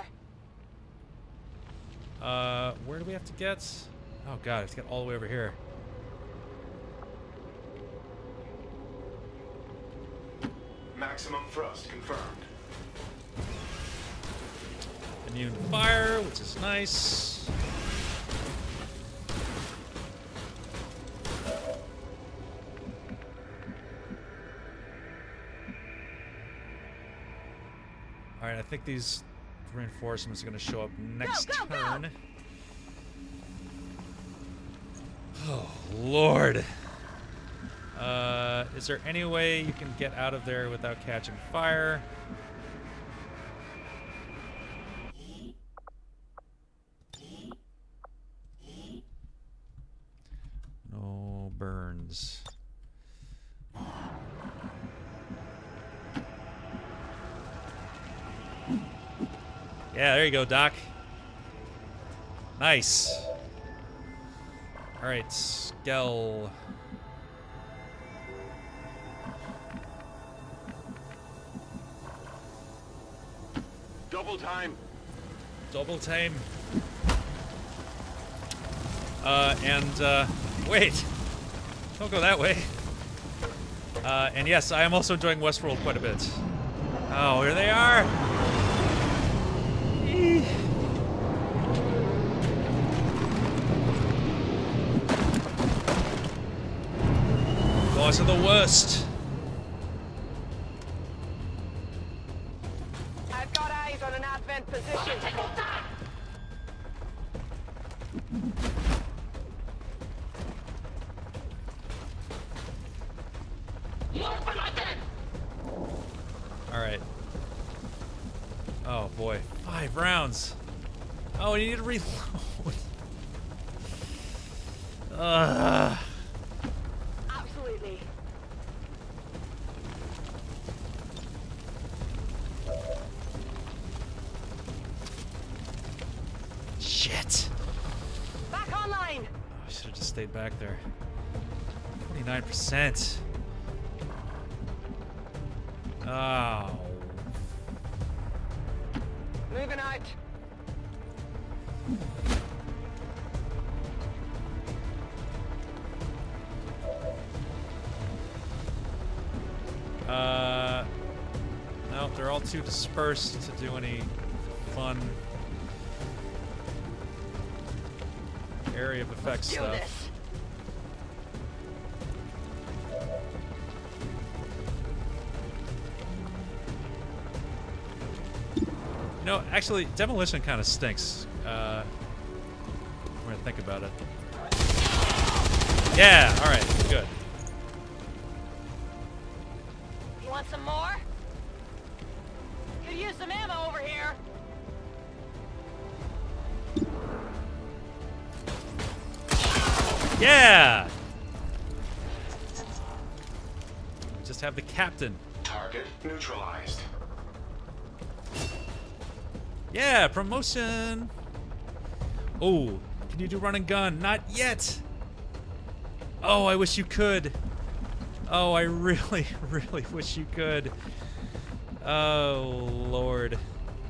Where do we have to get? Oh god, I have to get all the way over here. Maximum thrust confirmed. Immune to fire, which is nice. Alright, I think these reinforcements are going to show up next turn. Oh, Lord. Is there any way you can get out of there without catching fire? No burns. Yeah, there you go, Doc. Nice. All right, Skell. Double time. Double time. Wait. Don't go that way. And yes, I am also enjoying Westworld quite a bit. Oh, here they are. Guys are the worst. I've got eyes on an advent position. Alright. Oh boy. 5 rounds. Oh, you need to reload. Absolutely. Shit. Back online. I should have just stayed back there. 49%. Oh. Moving out. No, they're all too dispersed to do any fun area of effect stuff. You know, actually, demolition kind of stinks. When I think about it. Yeah, alright, good. You want some more? Could use some ammo over here. Yeah! Just have the captain. Target neutralized. Yeah, promotion! Oh, can you do run and gun? Not yet! Oh, I wish you could. Oh, I really, really wish you could. Oh, Lord.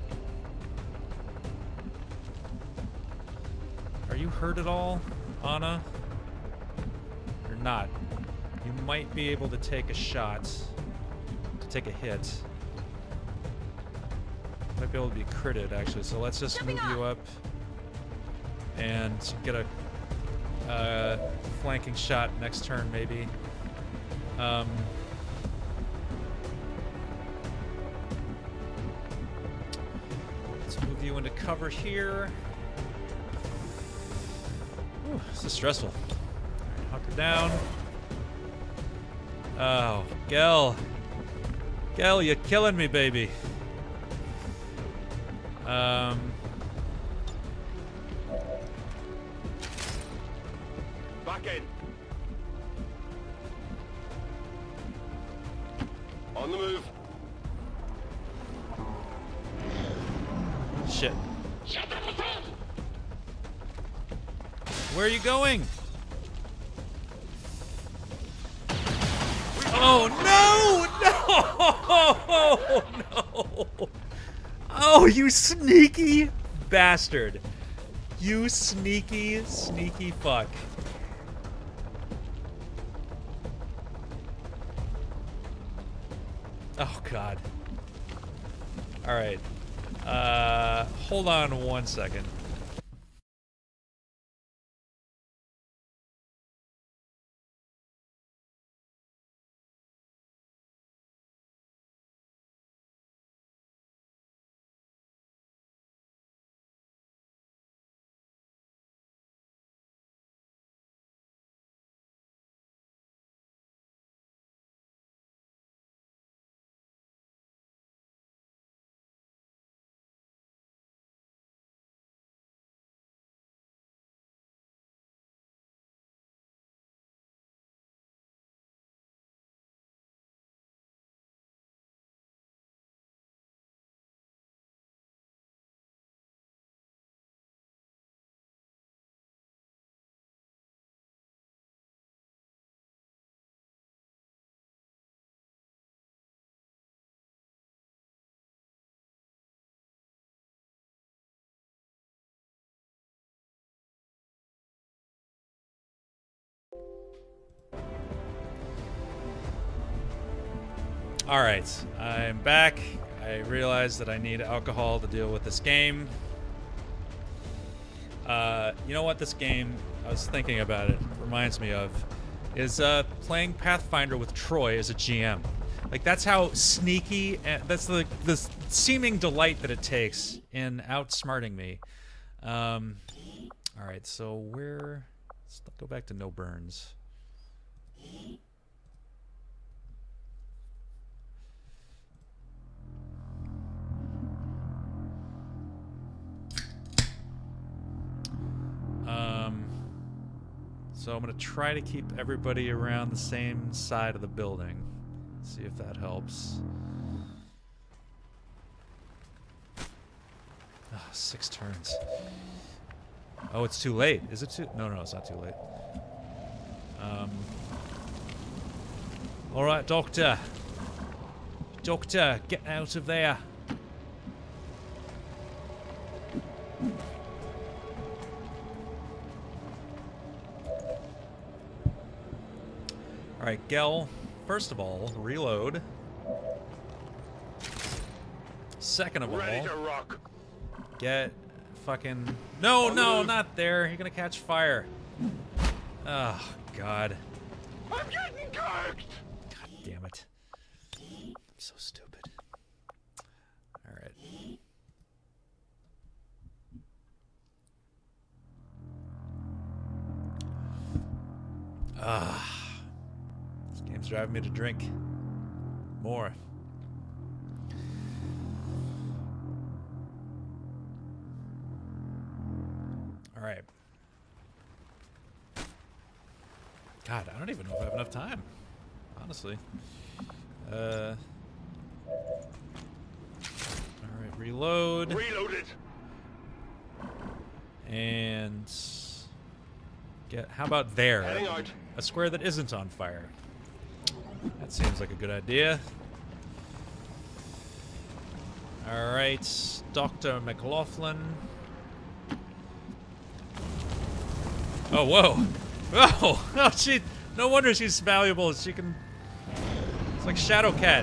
Are you hurt at all, Anna? Or not? You might be able to take a shot. To take a hit. Might be able to be critted, actually. So let's just move you up. And get a flanking shot next turn, maybe. Let's move you into cover here. Ooh, this is stressful. Alright, hunker down. Oh, Gel. Gel, you're killing me, baby. Back in. On the move. Shit. Where are you going? Oh no! No! No! Oh, you sneaky bastard! You sneaky, sneaky fuck. Oh god. Alright. Hold on 1 second. Alright, I'm back. I realized that I need alcohol to deal with this game. You know what this game, I was thinking about it, reminds me of, is playing Pathfinder with Troy as a GM. Like, that's how sneaky, and that's the seeming delight that it takes in outsmarting me. Alright, so let's go back to no burns. So I'm going to try to keep everybody around the same side of the building. See if that helps. 6 turns. Oh, it's too late. Is it too? No, it's not too late. All right, Doctor. Doctor, get out of there. Alright, Gel, first of all, reload. Second of all, get fucking... No, not there. You're gonna catch fire. Oh, God. I'm getting cooked! God damn it. I'm so stupid. Alright. This game's driving me to drink more. Alright. God, I don't even know if I have enough time. Honestly. Alright, reload. Reload it! And get, how about there? Heading out. A square that isn't on fire. That seems like a good idea. Alright, Dr. McLaughlin. Oh, whoa. Oh, oh, she, no wonder she's valuable. She can, it's like Shadow Cat.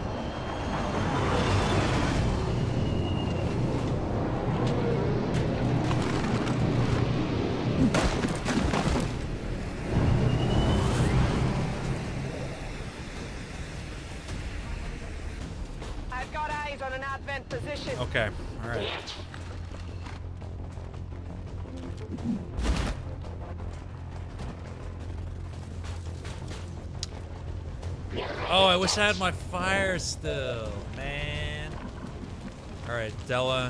I've got eyes on an advent position. Okay, alright. Oh, I wish I had my fire still, man. Alright, Della.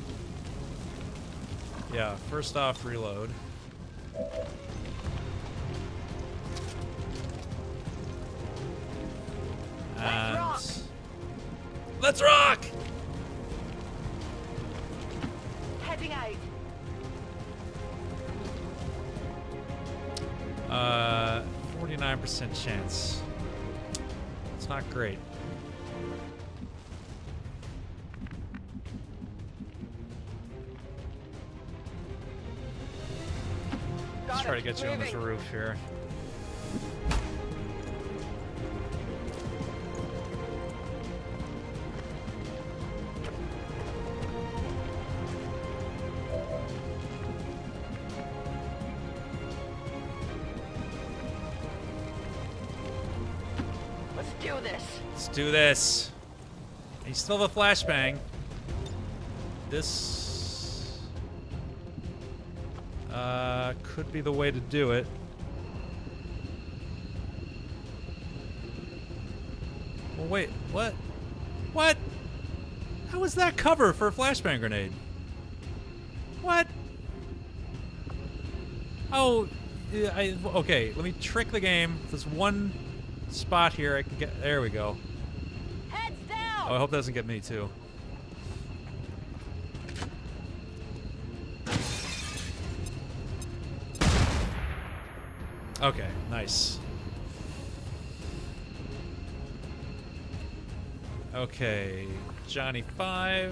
Yeah, first off, reload. And let's rock! Heading out. 49% chance. It's not great. Let's try to get you on this roof here. Let's do this. Let's do this. You still have a flashbang. This could be the way to do it. Well, wait, what? What? How was that cover for a flashbang grenade? What? Oh, yeah, okay, let me trick the game. There's one spot here I can get. There we go. Heads down. Oh, I hope that doesn't get me too. Okay, nice. Okay, Johnny 5.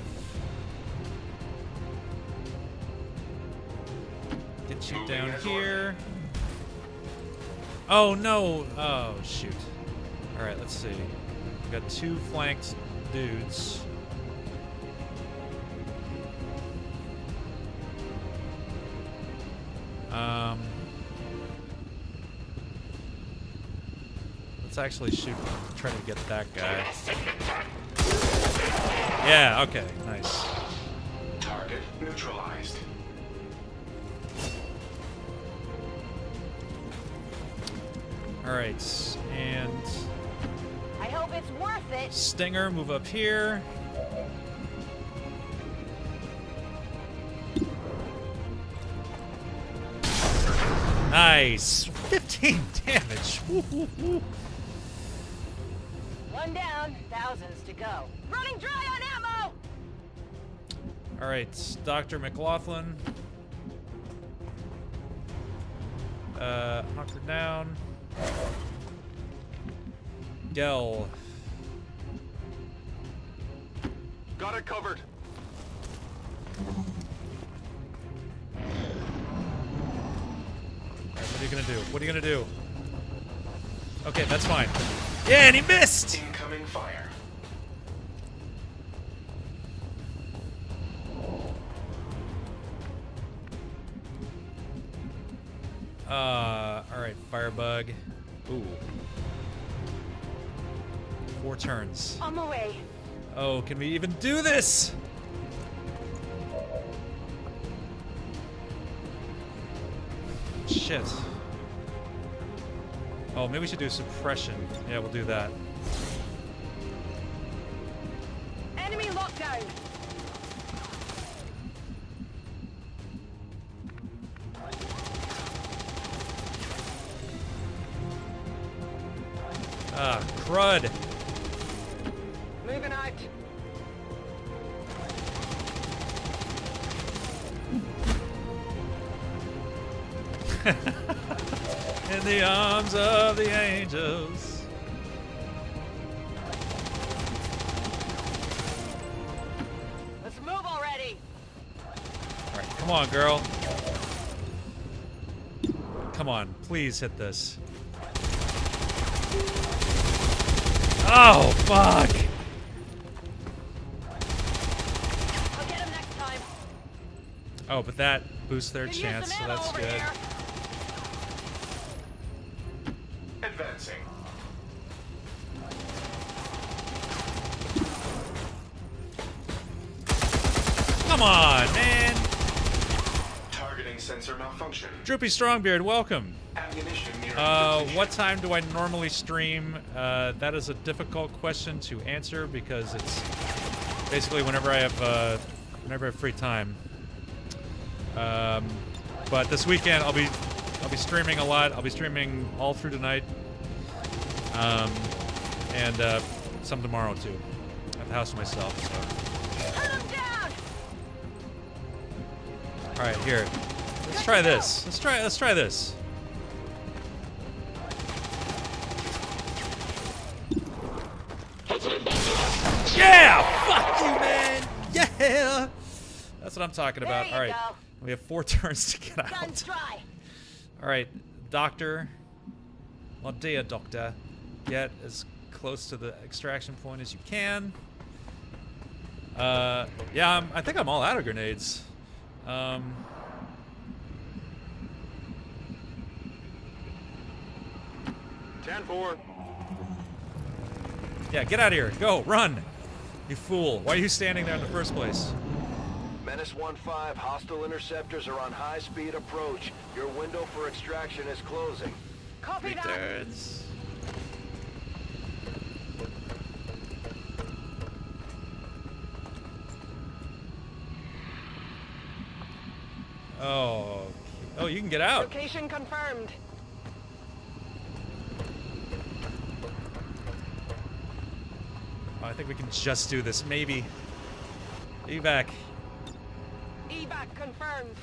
Get you down here. Oh no! Oh shoot. Alright, let's see. We've got 2 flanked dudes. Let's actually shoot, try to get that guy. Yeah, okay, nice. Target neutralized. Alright, and I hope it's worth it. Stinger, move up here. Nice! 15 damage! Woo, woo, woo. One down, thousands to go. Running dry on ammo! Alright, Dr. McLaughlin. Hunker down. Gel. Got it covered. Alright, what are you gonna do? What are you gonna do? Okay, that's fine. Yeah, and he missed! Incoming fire. Alright, Firebug. Ooh. 4 turns. On my way. Oh, can we even do this? Shit. Oh, maybe we should do suppression. Yeah, we'll do that. Enemy lockdown. Ah, crud. Moving out. In the arms of the angels. Let's move already. Alright, come on, girl. Come on, please hit this. Oh, fuck! I'll get him next time. Oh, but that boosts their Could use chance, some so ammo that's over good. here. Advancing. Come on, man! Targeting sensor malfunction. Droopy Strongbeard, welcome. Ammunition near What time do I normally stream? That is a difficult question to answer because it's basically whenever I have free time. But this weekend I'll be streaming a lot. I'll be streaming all through tonight, and some tomorrow too. At the house myself. So. Turn him down. All right, here. Let's try this. Let's try this. Yeah! Fuck you, man! Yeah! That's what I'm talking about. There All you right. go. We have 4 turns to get Guns out. dry. All right, Doctor. Well, dear Doctor. Get as close to the extraction point as you can. Yeah, I think I'm all out of grenades. 10-4. Yeah, get out of here. Go, run. You fool. Why are you standing there in the first place? Menace 1-5, hostile interceptors are on high-speed approach. Your window for extraction is closing. Copy that. Returns. Oh. Oh, you can get out. Location confirmed. Oh, I think we can just do this. Maybe. Evac. Evac confirmed.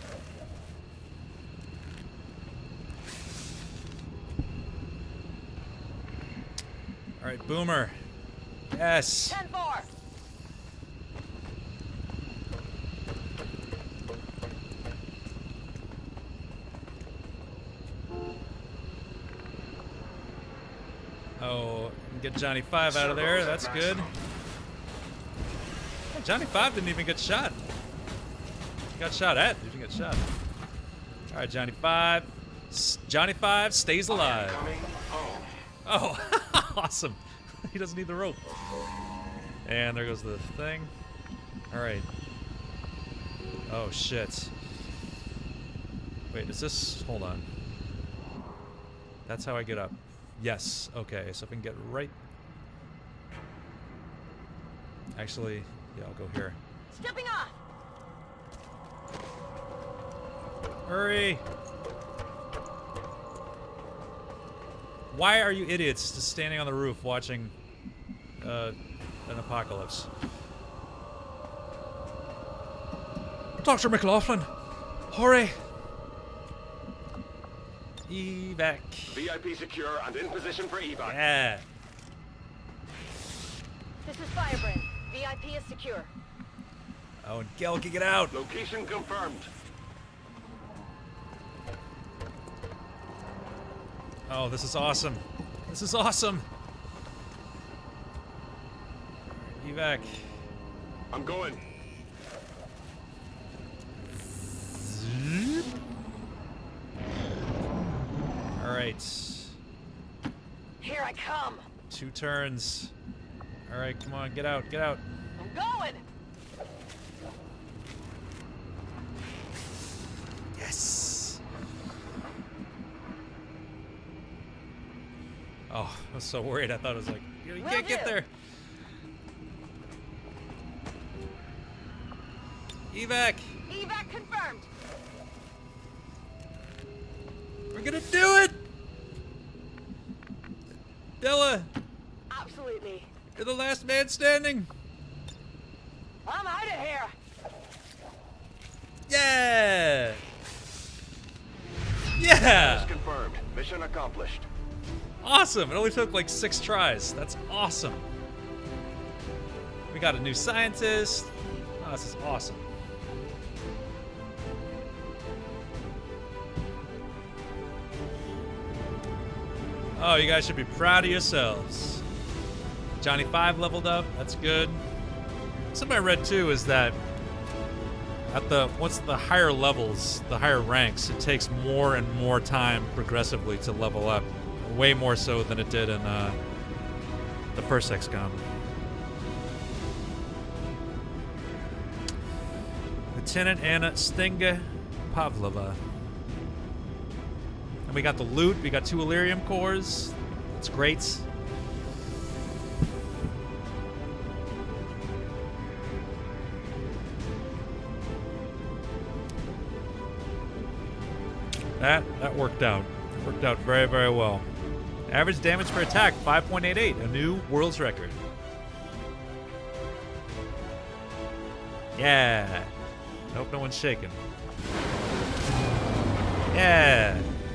All right, Boomer. Yes. 10-4. Oh, get Johnny 5 out of there. That's good. Johnny 5 didn't even get shot. Got shot at. Didn't get shot. All right, Johnny 5. Johnny 5 stays alive. Coming home. Oh, awesome. He doesn't need the rope. And there goes the thing. All right. Oh, shit. Wait, is this... Hold on. That's how I get up. Yes. Okay, so if I can get right... Actually, yeah, I'll go here. Stepping off. Hurry! Why are you idiots just standing on the roof watching an apocalypse? Dr. McLaughlin! Hurry! Evac. VIP secure and in position for evac. Yeah. This is Firebrand. VIP is secure. Oh, and Gel can get out. Location confirmed. Oh, this is awesome. This is awesome. Evac. I'm going. All right. Here I come. 2 turns. All right, come on, get out, get out. I'm going. Yes. Oh, I was so worried. I thought it was like, you can't get there. Evac. Evac confirmed. We're gonna do it. Dilla, Absolutely. you're the last man standing. I'm out of here. Yeah. Yeah. Confirmed. Mission accomplished. Awesome. It only took like 6 tries. That's awesome. We got a new scientist. Oh, this is awesome. Oh, you guys should be proud of yourselves. Johnny 5 leveled up. That's good. Something I read too is that at once the higher levels, the higher ranks, it takes more and more time progressively to level up. Way more so than it did in the first XCOM. Lieutenant Anna Stenga Pavlova. And we got the loot. We got 2 Illyrium cores. That's great. That worked out. Worked out very, very well. Average damage per attack, 5.88, a new world's record. Yeah. Nope, no one's shaking. Yeah.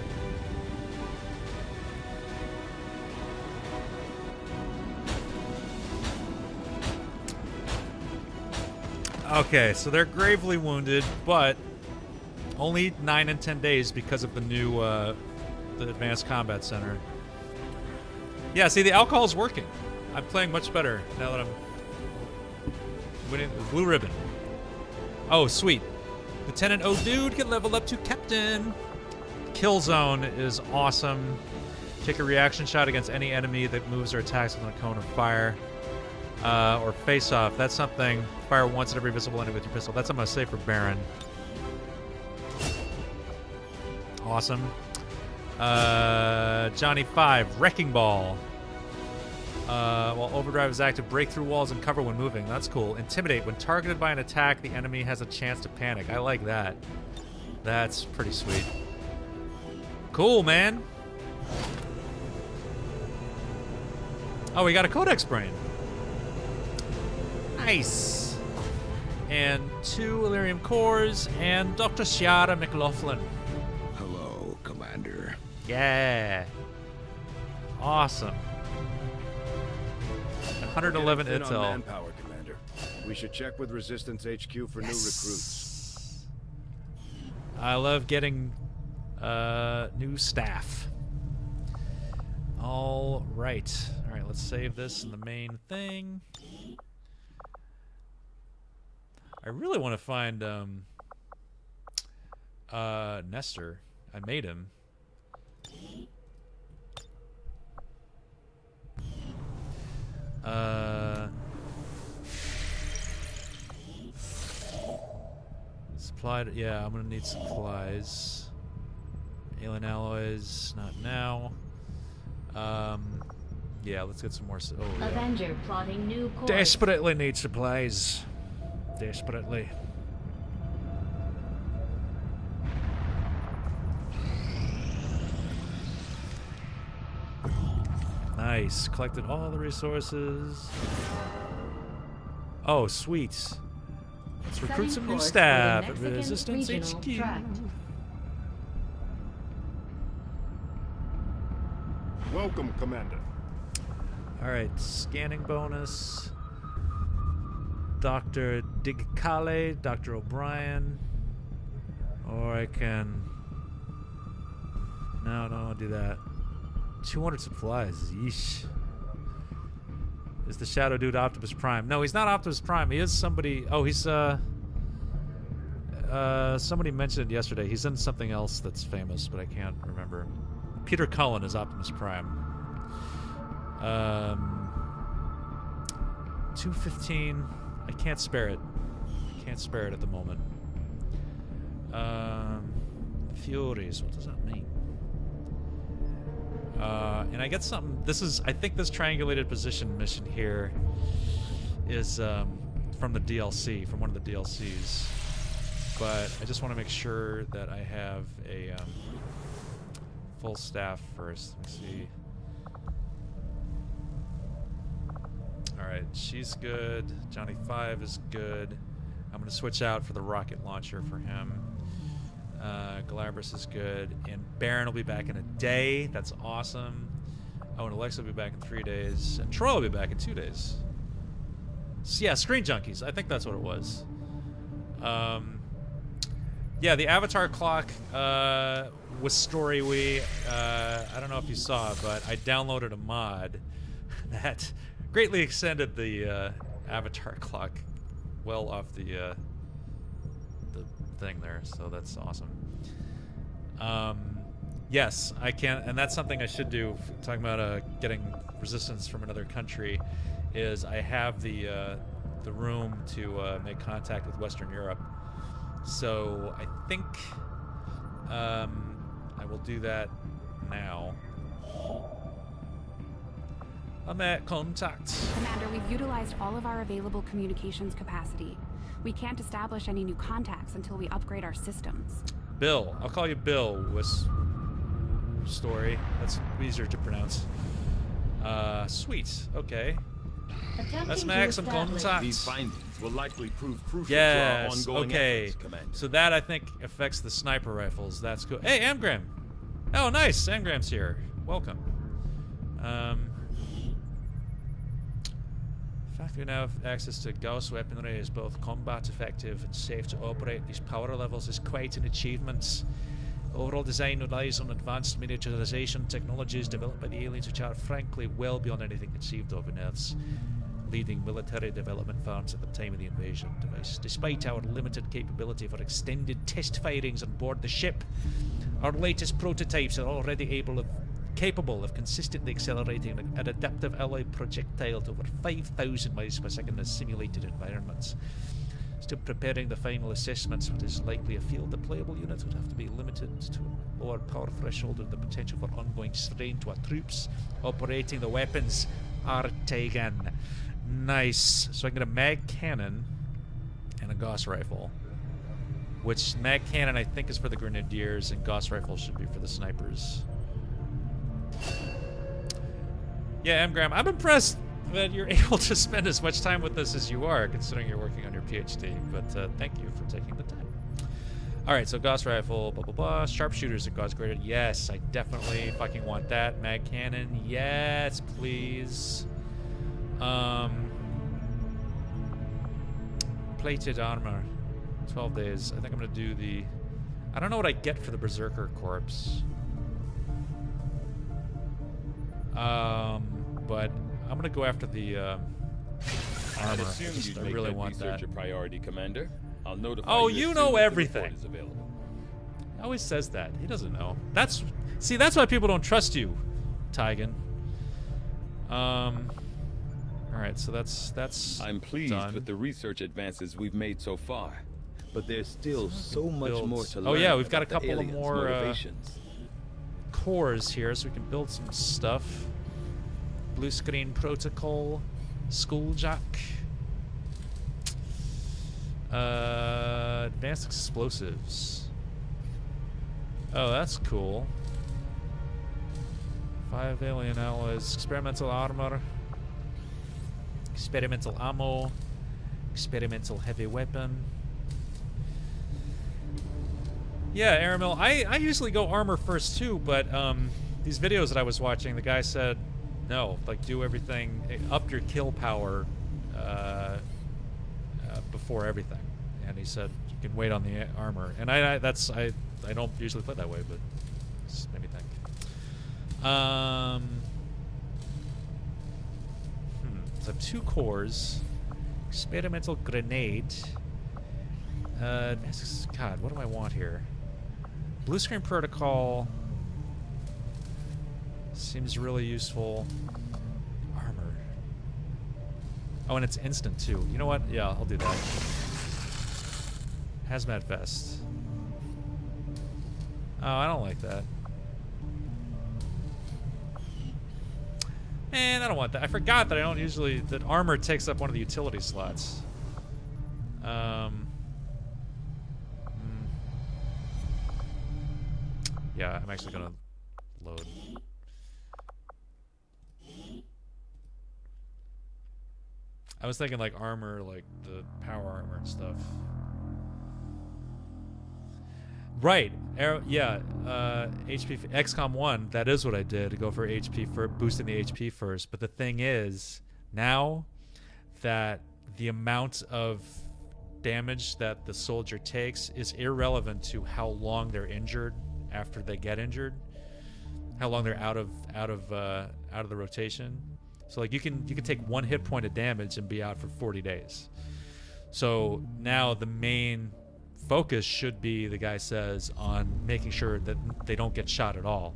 Okay, so they're gravely wounded, but only 9 and 10 days because of the new, the Advanced Combat Center. Yeah, see, the alcohol's working. I'm playing much better now that I'm winning the blue ribbon. Oh, sweet. Lieutenant O'Dude get leveled up to Captain. Kill Zone is awesome. Take a reaction shot against any enemy that moves or attacks within a cone of fire. Or face off. That's something. Fire once at every visible enemy with your pistol. That's something I'm gonna say for Baron. Awesome. Johnny 5, Wrecking Ball. While Overdrive is active, break through walls and cover when moving. That's cool. Intimidate. When targeted by an attack, the enemy has a chance to panic. I like that. That's pretty sweet. Cool, man. Oh, we got a Codex Brain. Nice. And 2 Illyrium cores and Dr. Ciara McLaughlin. Hello, Commander. Yeah. Awesome. 111 intel. Manpower, Commander. We should check with Resistance HQ for new recruits. I love getting new staff. All right. All right, let's save this in the main thing. I really want to find Nestor. I made him. Supplied. Yeah, I'm gonna need supplies. Alien alloys, not now. Yeah, let's get some more. Oh, yeah. Avenger plotting new course. Desperately need supplies. Desperately. Nice. Collected all the resources. Oh, sweet. Let's recruit some new staff at Resistance HQ. Welcome, Commander. Alright, scanning bonus. Dr. Digkale, Dr. O'Brien. Or I can... No, I don't want to do that. 200 supplies. Yeesh. Is the Shadow Dude Optimus Prime? No, he's not Optimus Prime. He is somebody. Oh, he's somebody mentioned it yesterday. He's in something else that's famous, but I can't remember. Peter Cullen is Optimus Prime. 215. I can't spare it. Can't spare it at the moment. Furies. What does that mean? And I get something. This is. I think this triangulated position mission here is from the DLC, from one of the DLCs. But I just want to make sure that I have a full staff first. Let me see. Alright, she's good. Johnny 5 is good. I'm going to switch out for the rocket launcher for him. Galabras is good. And Baron will be back in a day. That's awesome. Oh, and Alexa will be back in 3 days. And Troy will be back in 2 days. So, yeah, Screen Junkies. I think that's what it was. Yeah, the Avatar clock was StoryWii. I don't know if you saw it, but I downloaded a mod that greatly extended the Avatar clock well off the thing there, so that's awesome. Yes, I can, and that's something I should do. Talking about getting resistance from another country, is I have the room to make contact with Western Europe. So I think I will do that now. I'm at contact. Commander, we've utilized all of our available communications capacity. We can't establish any new contacts until we upgrade our systems. Bill. I'll call you Bill with story. That's easier to pronounce. Sweet. Okay. Let's make some contact. These findings will likely prove crucial to our ongoing efforts, Commander. So that, I think, affects the sniper rifles. That's cool. Hey, Amgram! Oh, nice! Amgram's here. Welcome. The fact we now have access to Gauss weaponry is both combat effective and safe to operate at these power levels is quite an achievement. Overall design relies on advanced miniaturization technologies developed by the aliens, which are frankly well beyond anything conceived of in Earth's leading military development farms at the time of the invasion device. Despite our limited capability for extended test firings on board the ship, our latest prototypes are already capable of consistently accelerating an adaptive alloy projectile to over 5,000 miles per second in simulated environments. Still preparing the final assessments, what is likely a field-deployable unit would have to be limited to a lower power threshold with the potential for ongoing strain to our troops operating the weapons. Artagan. Nice. So I can get a mag cannon and a Gauss rifle. Which mag cannon I think is for the grenadiers and Gauss rifle should be for the snipers. Yeah, Graham, I'm impressed that you're able to spend as much time with us as you are, considering you're working on your PhD. But thank you for taking the time. Alright, so Gauss rifle, blah, blah, blah. Sharpshooters are Gauss graded. Yes, I definitely fucking want that. Mag cannon, yes, please. Plated armor, 12 days. I think I'm gonna do the... I don't know what I get for the Berserker Corpse. But I'm gonna go after the armor. I'd assume you'd make really that want research that. a priority, Commander. I'll notify Oh, you you as know soon as the everything. report is available. He always says that. He doesn't know. That's why people don't trust you, Tygan. Alright, so that's I'm pleased done. with the research advances we've made so far, but there's still so much build- more to learn. Oh yeah, we've got a about the couple of aliens' more motivations. cores here, so we can build some stuff. Blue screen protocol, schooljack, advanced explosives. Oh, that's cool. 5 alien alloys, experimental armor, experimental ammo, experimental heavy weapon. Yeah, Aramil, I usually go armor first too, but these videos that I was watching, the guy said, no, like do everything, up your kill power before everything. And he said you can wait on the armor. And I don't usually play that way, but it just made me think. So I have 2 cores. Experimental grenade. God, what do I want here? Blue screen protocol seems really useful. Armor. Oh, and it's instant too. You know what? Yeah, I'll do that. Hazmat vest. Oh, I don't like that. Man, I don't want that. I forgot that I don't usually... that armor takes up one of the utility slots. Yeah, I'm actually gonna load. I was thinking like armor, like the power armor and stuff. Right. Yeah. HP XCOM 1. That is what I did. To go for HP for boosting the HP first. But the thing is, now that the amount of damage that the soldier takes is irrelevant to how long they're injured after they get injured, how long they're out of the rotation. So like you can take 1 hit point of damage and be out for 40 days. So now the main focus should be, the guy says, on making sure that they don't get shot at all.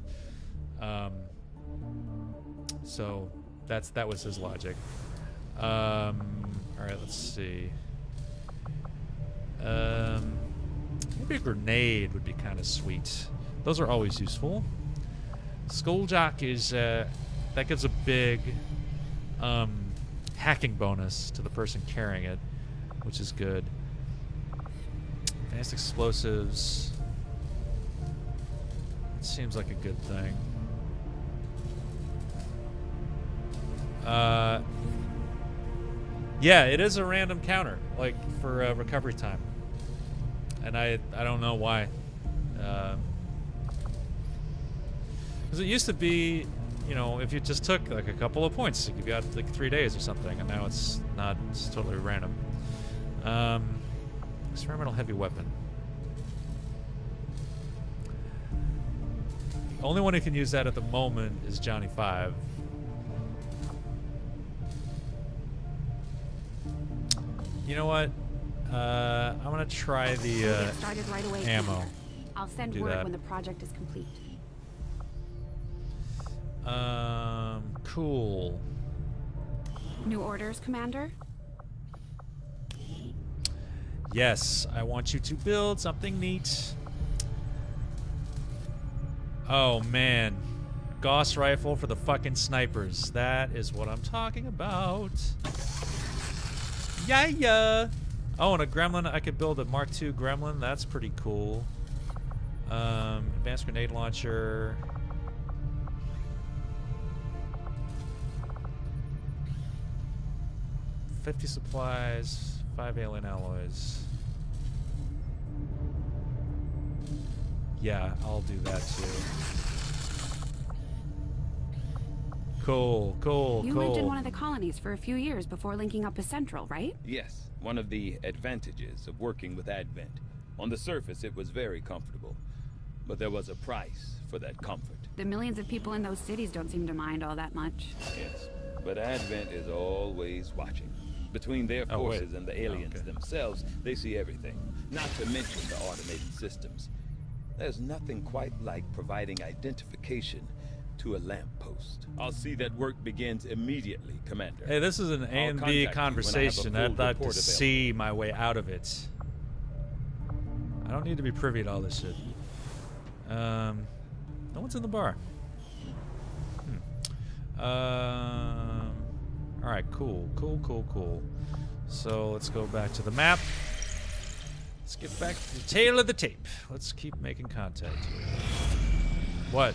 So that was his logic. All right, let's see. Maybe a grenade would be kind of sweet. Those are always useful. Skulljack is that gives a big hacking bonus to the person carrying it, which is good. Advanced explosives. It seems like a good thing. Yeah, it is a random counter, like for recovery time, and I don't know why. Because it used to be, you know, if you just took like a couple of points, it could be out like 3 days or something, and now it's not. It's totally random. Experimental heavy weapon. The only one who can use that at the moment is Johnny 5. You know what? I'm gonna try the Get started right away, ammo. Commander. I'll send Do word that. when the project is complete. Cool. New orders, Commander? Yes, I want you to build something neat. Oh man, Gauss rifle for the fucking snipers. That is what I'm talking about. Yeah. Oh, and a gremlin. I could build a Mark II gremlin. That's pretty cool. Advanced grenade launcher. $50 supplies, 5 alien alloys. Yeah, I'll do that too. Cool. You lived in one of the colonies for a few years before linking up with Central, right? Yes, one of the advantages of working with Advent. On the surface, it was very comfortable. But there was a price for that comfort. The millions of people in those cities don't seem to mind all that much. Yes, but Advent is always watching. Between their forces and the aliens themselves, they see everything. Not to mention the automated systems. There's nothing quite like providing identification to a lamppost. I'll see that work begins immediately, Commander. Hey, this is an A and B conversation. I'd like to see my way out of it. I don't need to be privy to all this shit. No one's in the bar. Alright, cool. So let's go back to the map. Let's get back to the tail of the tape. Let's keep making contact here. What?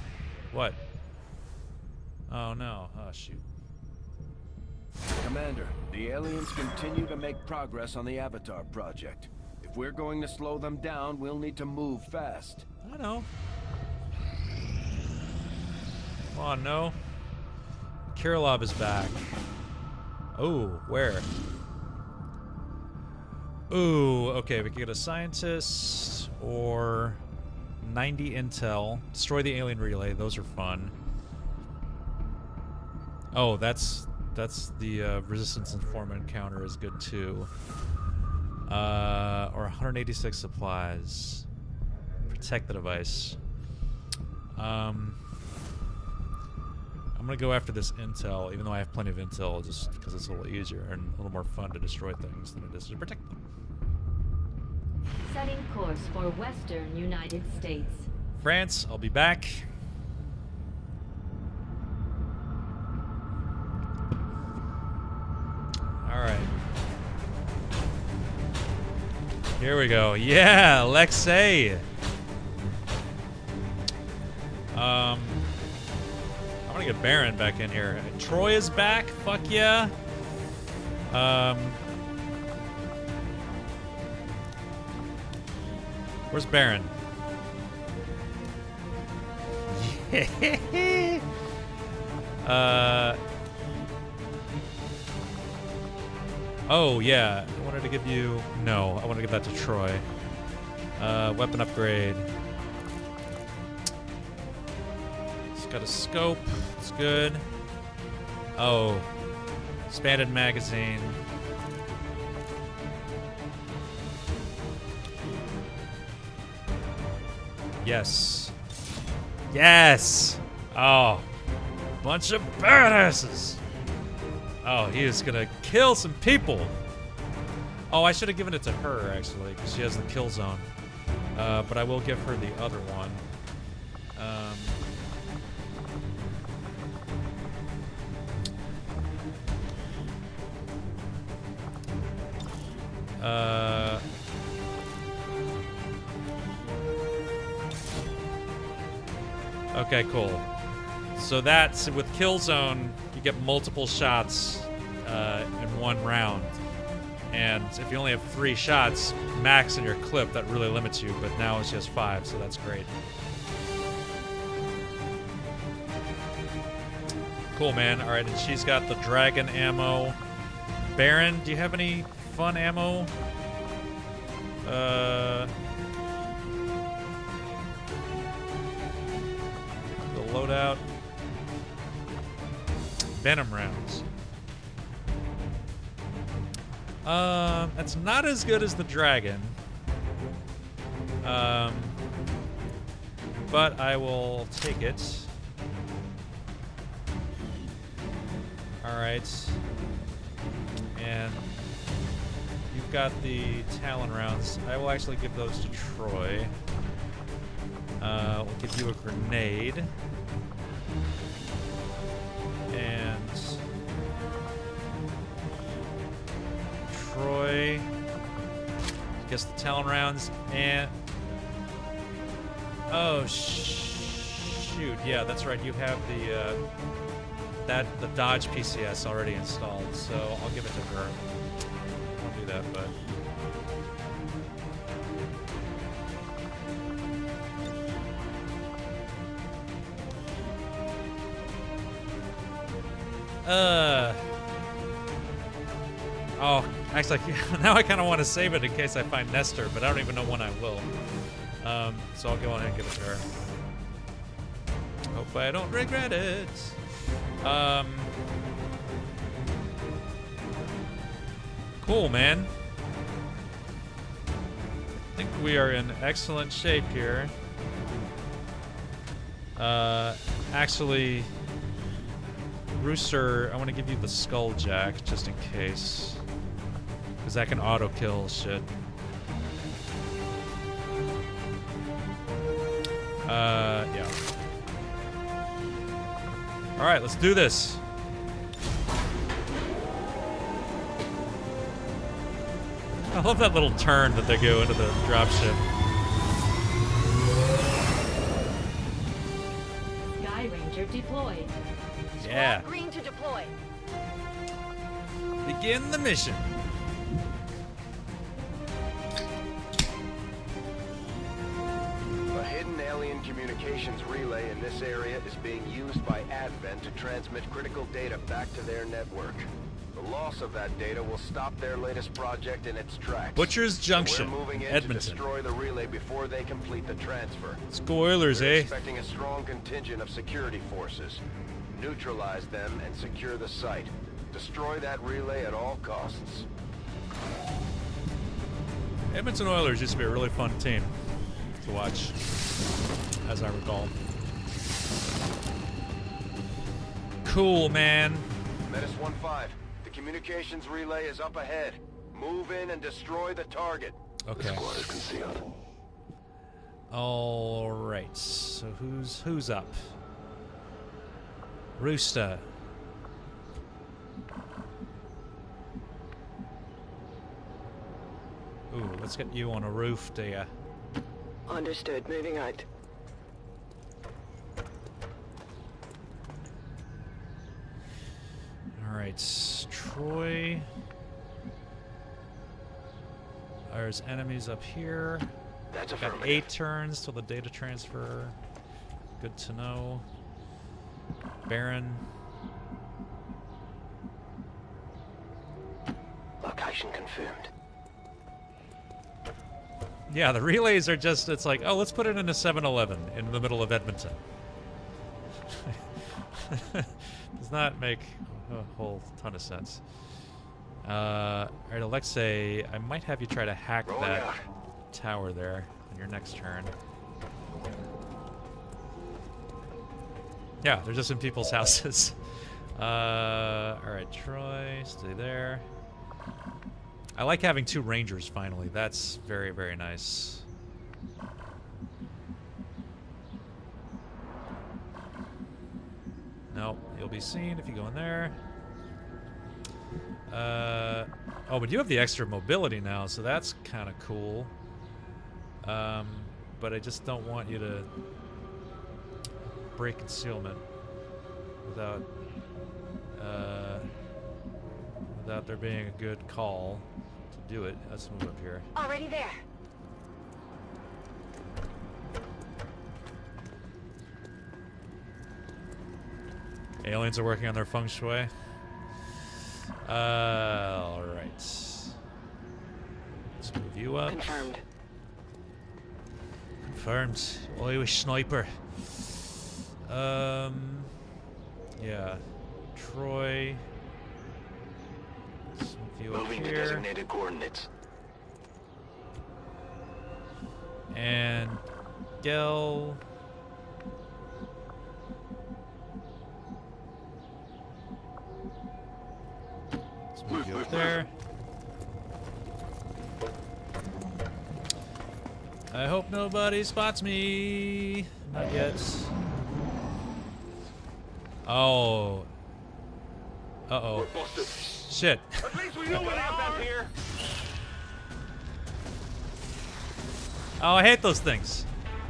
Oh no. Oh shoot. Commander, the aliens continue to make progress on the Avatar project. If we're going to slow them down, we'll need to move fast. I know. Come on, no. Kirilov is back. Oh, where? Ooh, okay, we can get a scientist or 90 intel. Destroy the alien relay. Those are fun. Oh, that's the resistance informant counter is good too. Or 186 supplies. Protect the device. I'm gonna go after this intel, even though I have plenty of intel, just because it's a little easier and a little more fun to destroy things than it is to protect them. Setting course for Western United States. France, I'll be back. Alright. Here we go. Yeah, Alexei! I'm gonna get Baron back in here. Troy is back. Fuck yeah. Where's Baron? Oh yeah. I wanted to give you. No, I want to give that to Troy. Weapon upgrade. Got a scope. It's good. Oh. Expanded magazine. Yes. Yes! Oh. Bunch of badasses! Oh, he is gonna kill some people! Oh, I should have given it to her, actually, because she has the kill zone. But I will give her the other one. Okay, cool. So that's with kill zone, you get multiple shots in one round, and if you only have 3 shots max in your clip, that really limits you. But now it's just 5, so that's great. Cool, man. All right, and she's got the dragon ammo. Baron, do you have any fun ammo? The loadout. Venom rounds. That's not as good as the dragon. But I will take it. Alright. And you've got the Talon rounds. I will actually give those to Troy. We'll give you a grenade. And Troy gets the Talon rounds. And oh shoot, yeah, that's right. You have the the Dodge PCS already installed, so I'll give it to her. I'll do that, but oh, actually, now I kind of want to save it in case I find Nestor, but I don't even know when I will. So I'll go on and give it to her. Hope I don't regret it. Cool, man. I think we are in excellent shape here. Actually, Rooster, I want to give you the Skull Jack just in case, because that can auto kill shit. Yeah. All right, let's do this. I love that little turn that they go into the dropship. Sky Ranger deployed. Yeah. Squad green to deploy. Begin the mission. A hidden alien communications relay in this area is being used by Advent to transmit critical data back to their network. The loss of that data will stop their latest project in its tracks. Butcher's Junction, We're moving in Edmonton. to destroy the relay before they complete the transfer. Spoilers, We're eh? expecting a strong contingent of security forces. Neutralize them and secure the site. Destroy that relay at all costs. Edmonton Oilers used to be a really fun team to watch, as I recall. Cool, man. Menace 1-5. The communications relay is up ahead. Move in and destroy the target. Okay. The squad is concealed. All right. So who's up? Rooster. Ooh, let's get you on a roof, dear. Understood. Moving out. All right, Troy. There's enemies up here. That's Got 8 turns till the data transfer. Good to know. Baron. Location confirmed. Yeah, the relays are just, it's like, oh, let's put it in a 7-Eleven in the middle of Edmonton. Does not make a whole ton of sense. Alright, Alexei, I might have you try to hack that tower there on your next turn. Yeah, they're just in people's houses. Alright, Troy, stay there. I like having 2 rangers finally. That's very, very nice. Nope, you'll be seen if you go in there. Oh, but you have the extra mobility now, so that's kind of cool. But I just don't want you to break concealment without without there being a good call to do it. Let's move up here. Already there. Aliens are working on their feng shui. Alright. Let's move you up. Confirmed. Confirmed. Irish sniper. Yeah. Troy. Let's move you up Moving to here. designated coordinates. And Gel. Let's move you up there. I hope nobody spots me. Not yet. Oh. Uh-oh. Shit. At least we know what happened here. Oh, I hate those things.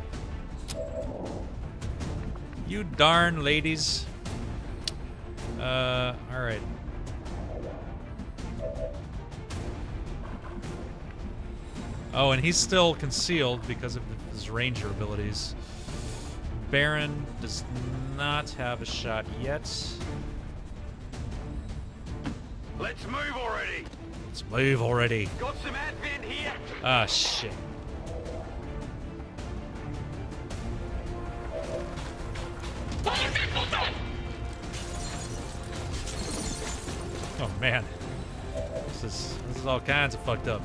You darn ladies. Alright. Oh, and he's still concealed because of his ranger abilities. Baron does not have a shot yet. Let's move already. Let's move already. Got some advent here. Ah, shit. Oh man, this is all kinds of fucked up.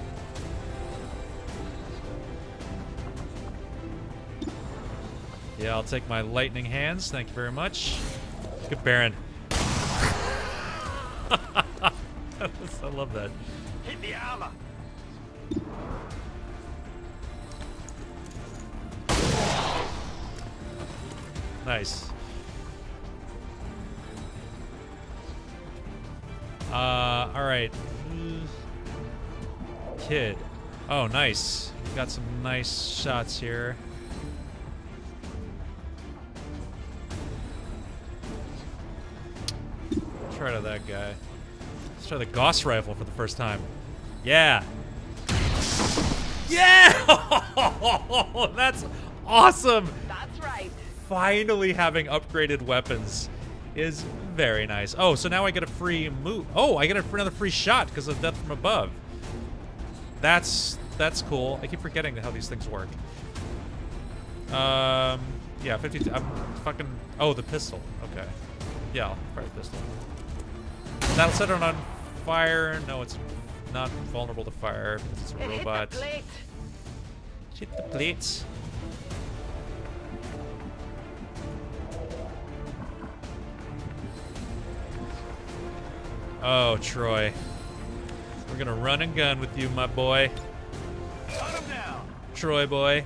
Yeah, I'll take my lightning hands. Thank you very much. Good Baron. I love that. Hit the armor. Nice. Alright. Kid. Oh, nice. Got some nice shots here. Try to that guy. Let's try the Gauss rifle for the first time. Yeah. Yeah! That's awesome. That's right. Finally having upgraded weapons is Very nice. Oh, so now I get a free move. Oh, I get another free shot because of death from above. That's cool. I keep forgetting how these things work. Yeah, 52. I'm fucking. Oh, the pistol. Okay. Yeah, I'll fire the pistol. That'll set it on fire. No, it's not vulnerable to fire because it's a robot. Hit the plates. Oh, Troy. We're gonna run and gun with you, my boy. Shut him down. Troy boy.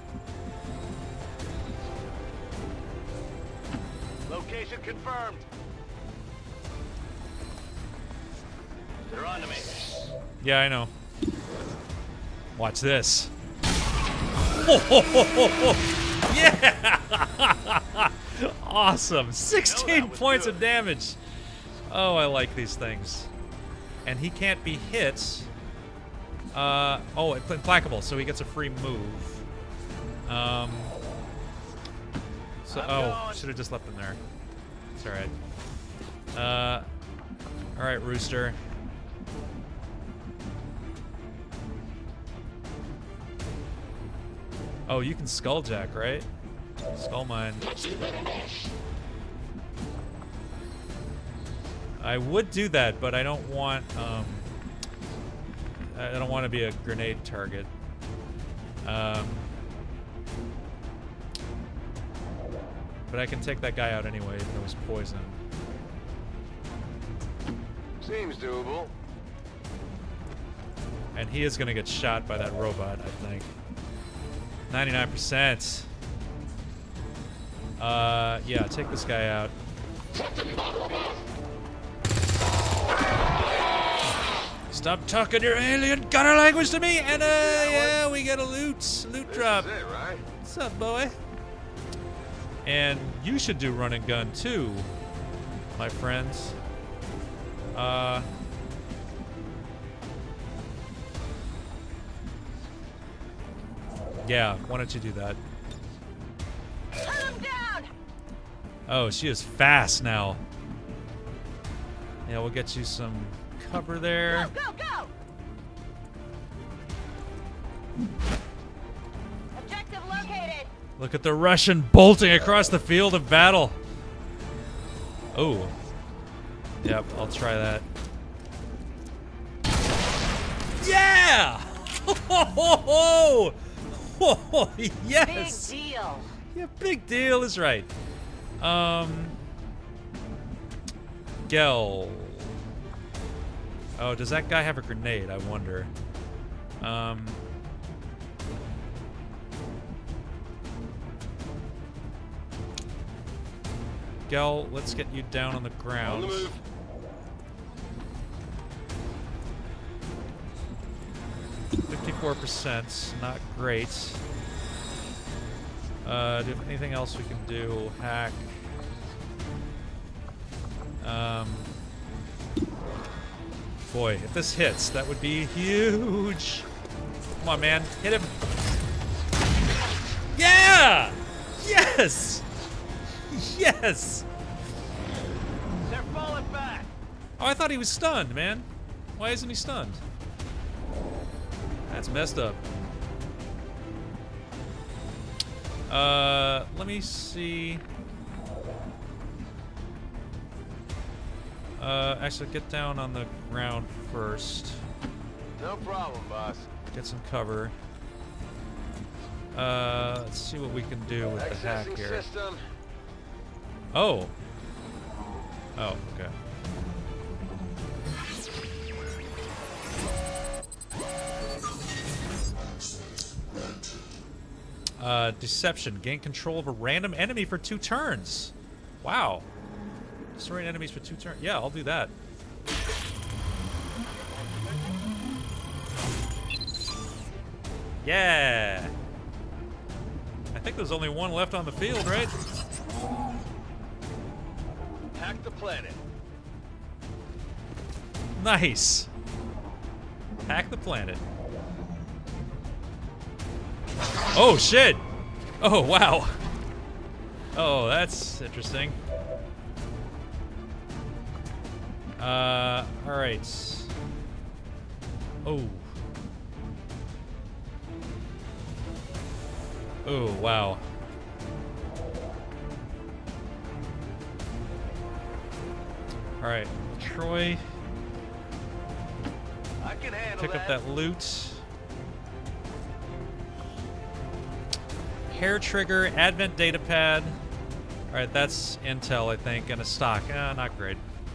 Location confirmed. They're on to me. Yeah, I know. Watch this. Yeah! Awesome. 16 points of damage. Oh, I like these things. And he can't be hit. Oh, it's implacable, so he gets a free move. Oh, should have just left him there. It's alright. Alright, Rooster. Oh, you can skulljack, right? Skull mine. I would do that, but I don't want I don't want to be a grenade target. But I can take that guy out anyway, even though he's poison. Seems doable. And he is gonna get shot by that robot, I think. 99%. Yeah, take this guy out. Stop talking your alien gunner language to me, and yeah, we get a loot drop. This is it, right? What's up, boy? And you should do run and gun too, my friends. Yeah, why don't you do that? Hunt him down! Oh, she is fast now. Yeah, we'll get you some cover there. Go, go, go! Objective located. Look at the Russian bolting across the field of battle. Oh. Yep, I'll try that. Yeah! Oh, yes! Big deal. Yeah, big deal is right. Gel. Oh, does that guy have a grenade? I wonder. Gel, let's get you down on the ground. On the move. %, not great. Do anything else we can do? Hack. Boy, if this hits, that would be huge. Come on, man. Hit him. Yeah! Yes! Yes! They're falling back. Oh, I thought he was stunned, man. Why isn't he stunned? That's messed up. Let me see. Actually, get down on the ground first. No problem, boss. Get some cover. Let's see what we can do with the hack Accessing here. system. Oh. Oh, okay. Deception. Gain control of a random enemy for 2 turns. Wow. Destroying enemies for 2 turns. Yeah, I'll do that. Yeah. I think there's only one left on the field, right? Hack the planet. Nice. Hack the planet. Oh, shit. Oh, wow. Oh, that's interesting. Alright. Oh. Oh, wow. Alright, Troy. I can handle Pick up that loot. Hair trigger, advent data pad. Alright, that's intel, I think, and a stock. Not great.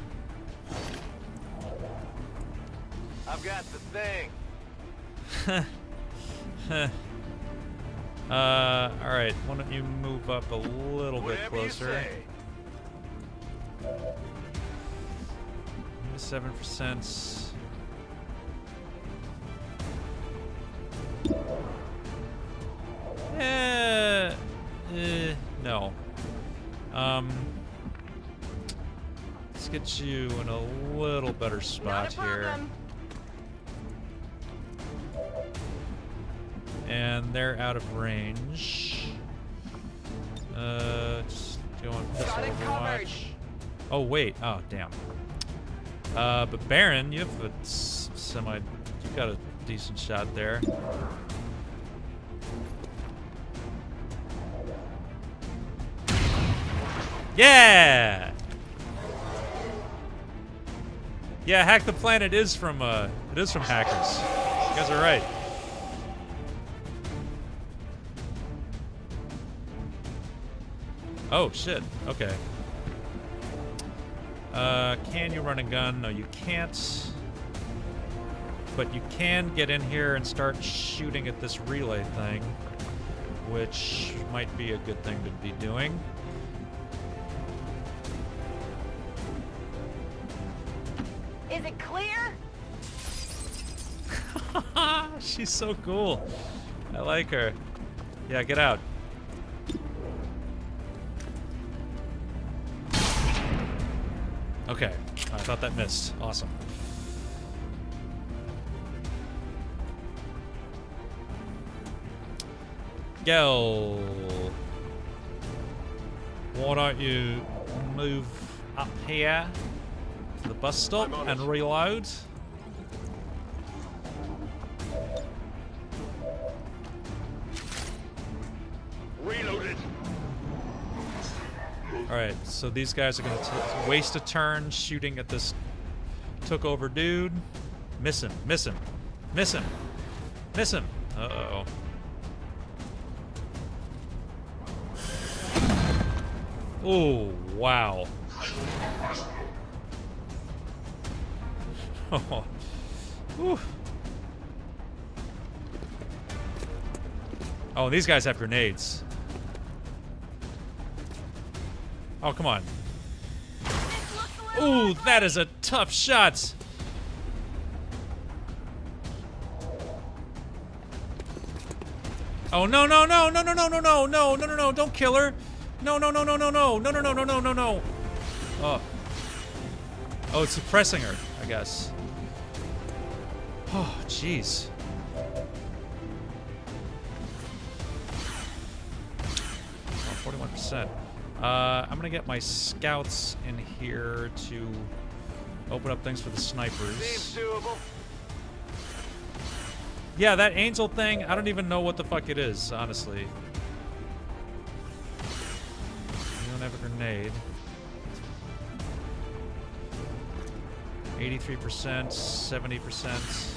I've got the thing. Alright, why don't you move up a little bit Whatever you closer. say. 7%. No. Let's get you in a little better spot here. And they're out of range. Just going pistol overwatch. Oh wait, oh damn. But Baron, you have a you got a decent shot there. Yeah! Yeah, Hack the Planet is from hackers. You guys are right. Oh shit, okay. Can you run a gun? No, you can't. But you can get in here and start shooting at this relay thing, which might be a good thing to be doing. Is it clear? She's so cool. I like her. Yeah, get out. Okay, I thought that missed. Awesome. Gel, why don't you move up here to the bus stop and reload? Reloaded. Alright, so these guys are going to waste a turn shooting at this took over dude. Miss him, miss him, miss him, miss him. Uh-oh. Oh, wow. Oh. Whew. Oh, these guys have grenades. Oh, come on. Ooh, that is a tough shot. Oh, no, no, no, no, no, no, no, no, no, no, no, no, don't kill her. No, no, no, no, no, no, no, no, no, no, no, no, no. Oh. Oh, it's suppressing her, I guess. Oh, jeez. Oh, 41%. I'm gonna get my scouts in here to open up things for the snipers. Seems doable. Yeah, that angel thing, I don't even know what the fuck it is, honestly. You don't have a grenade. 83%, 70%.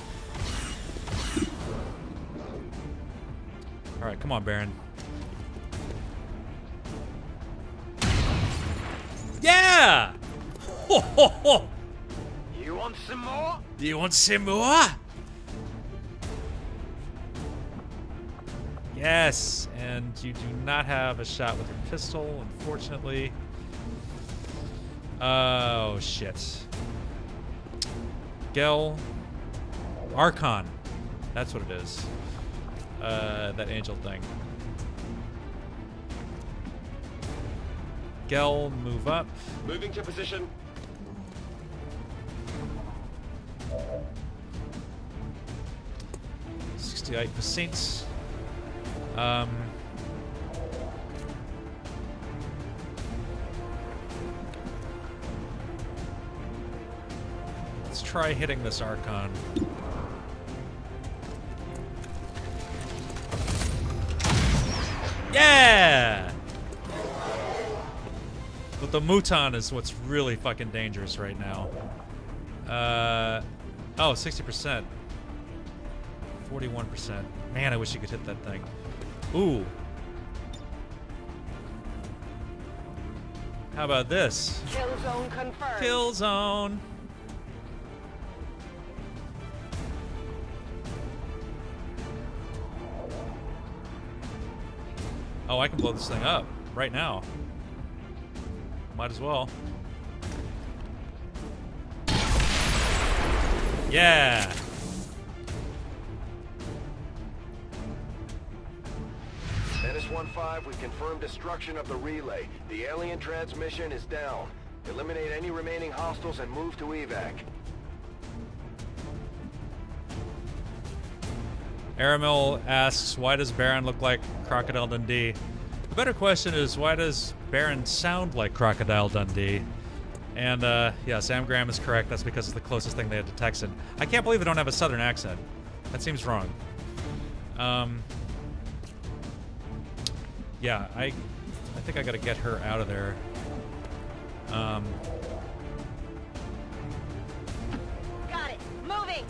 Alright, come on, Baron. Yeah! Ho, ho, ho. You want some more? Do you want some more? Yes, and you do not have a shot with your pistol, unfortunately. Oh, shit. Gel. Archon. That's what it is. That angel thing. Gel, move up. Moving to position. %. try hitting this Archon. Yeah! But the Muton is what's really fucking dangerous right now. Oh, 60%. 41%. Man, I wish you could hit that thing. Ooh. How about this? Kill zone confirmed. Kill zone. Oh, I can blow this thing up right now. Might as well. Yeah. Menace 1-5, we've confirmed destruction of the relay. The alien transmission is down. Eliminate any remaining hostiles and move to evac. Aramil asks, why does Baron look like Crocodile Dundee? The better question is, why does Baron sound like Crocodile Dundee? And, yeah, Sam Graham is correct. That's because it's the closest thing they had to Texan. I can't believe they don't have a southern accent. That seems wrong. Yeah, I think I gotta get her out of there. Got it. Moving.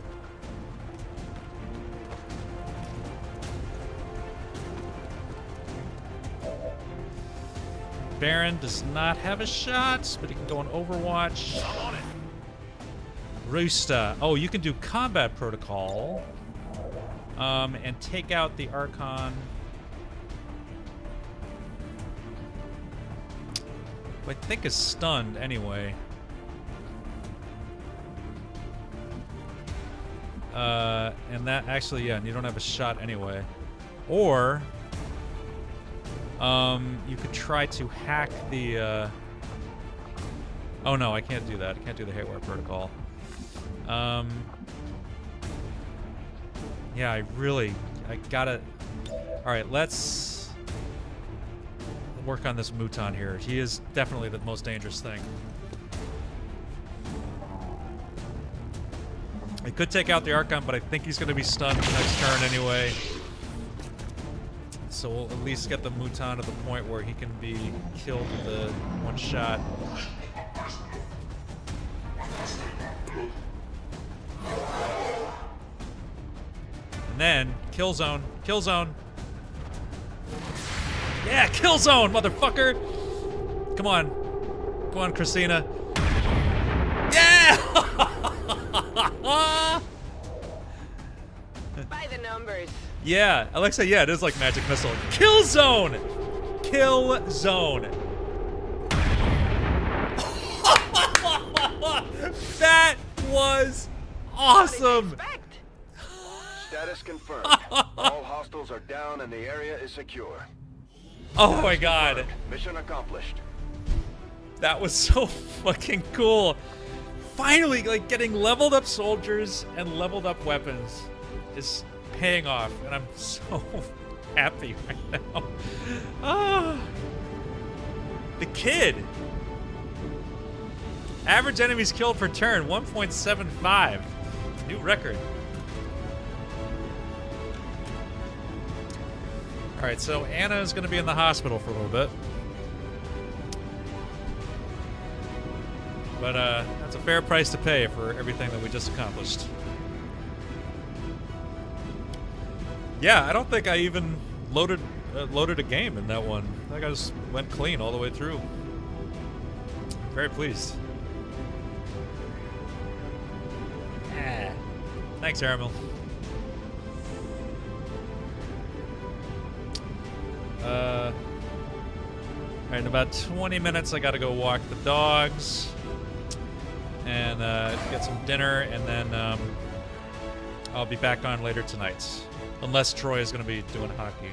Baron does not have a shot, but he can go on Overwatch. On it. Roosta. Oh, you can do combat protocol. And take out the Archon. Who I think is stunned anyway. And that actually, yeah, and you don't have a shot anyway. Or you could try to hack the oh no, I can't do that. I can't do the Haywire protocol. Yeah, I gotta... Alright, let's work on this Muton here. He is definitely the most dangerous thing. I could take out the Archon, but I think he's gonna be stunned next turn anyway. So we'll at least get the Muton to the point where he can be killed with one shot. And then, kill zone. Kill zone. Yeah, kill zone, motherfucker! Come on. Come on, Christina. Yeah! By the numbers. Yeah, Alexa, yeah, it is like Magic Missile. Kill zone! Kill zone. That was awesome! Status confirmed. All hostiles are down and the area is secure. Oh my god. Mission accomplished. That was so fucking cool. Finally, like, getting leveled up soldiers and leveled up weapons is paying off, and I'm so happy right now. Ah. The kid. Average enemies killed per turn, 1.75. New record. Alright, so Anna is going to be in the hospital for a little bit. But that's a fair price to pay for everything that we just accomplished. Yeah, I don't think I even loaded a game in that one. I think I just went clean all the way through. Very pleased. Ah. Thanks, Aramil. Alright, in about 20 minutes I gotta go walk the dogs and get some dinner, and then I'll be back on later tonight. Unless Troy is gonna be doing hockey.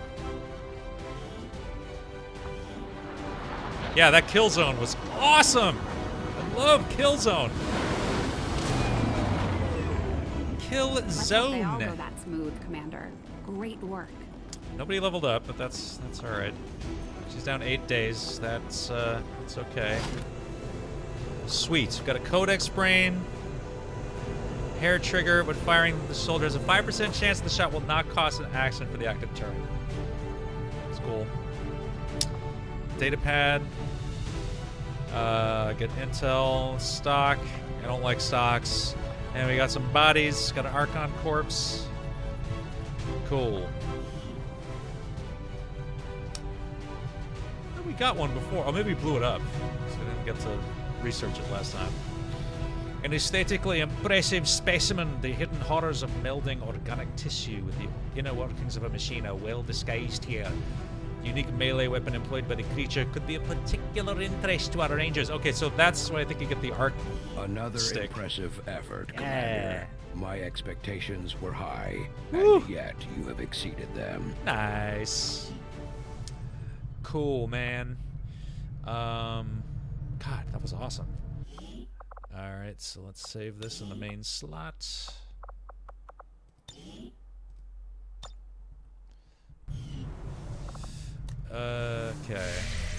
Yeah, that kill zone was awesome! I love kill zone! Kill zone! They all go that smooth, Commander. Great work. Nobody leveled up, but that's alright. She's down 8 days. That's okay. Sweet. Got a Codex brain. hair trigger when firing the shoulder has a 5% chance the shot will not cause an accident for the active turret. It's cool. Data pad. Get intel, stock. I don't like stocks. And we got some bodies. Got an Archon corpse. Cool. We got one before. Oh, maybe we blew it up. So we didn't get to research it last time. An aesthetically impressive specimen, the hidden horrors of melding organic tissue with the inner workings of a machine are well disguised here. Unique melee weapon employed by the creature could be of particular interest to our rangers. Okay, so that's why I think you get the arc. Another stick. impressive effort, Yeah. Commander. My expectations were high, Woo. and yet you have exceeded them. Nice. Cool, man. God, that was awesome. Alright, so let's save this in the main slot. Okay.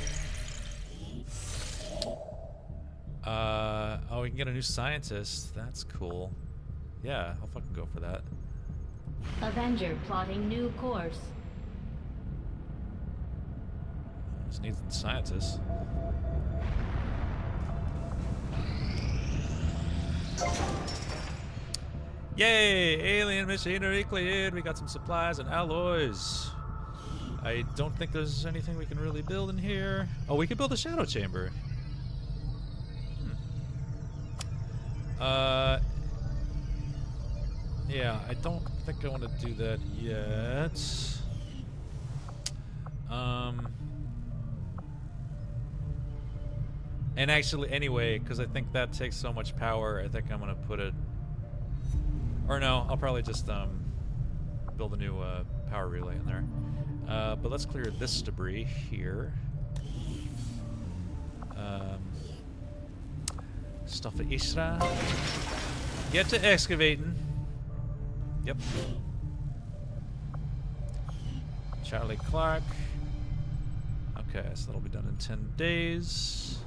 Oh, we can get a new scientist. That's cool. Yeah, I'll fucking go for that. Avenger plotting new course. Just needs scientists. Yay! Alien machinery cleared. We got some supplies and alloys. I don't think there's anything we can really build in here. Oh, we could build a shadow chamber. Yeah, I don't think I want to do that yet. And actually, anyway, because I think that takes so much power, I think I'm going to put it... Or no, I'll probably just build a new power relay in there. But let's clear this debris here. Stuff for Isra. Get to excavating. Yep. Charlie Clark. Okay, so that'll be done in 10 days.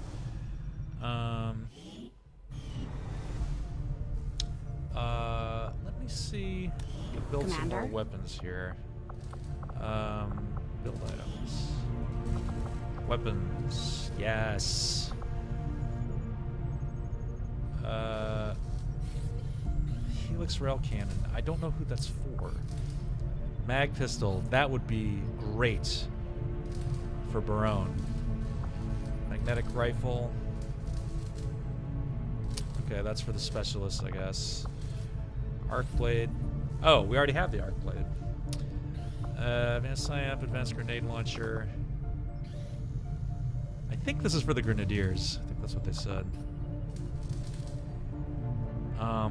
Let me see. I can build some more weapons here. Build items. Weapons. Yes. Helix rail cannon. I don't know who that's for. Mag pistol. That would be great for Barone. Magnetic rifle. Okay, that's for the specialist, I guess. Arc blade. Oh, we already have the arc blade. Advanced science, advanced grenade launcher. I think this is for the grenadiers. I think that's what they said. I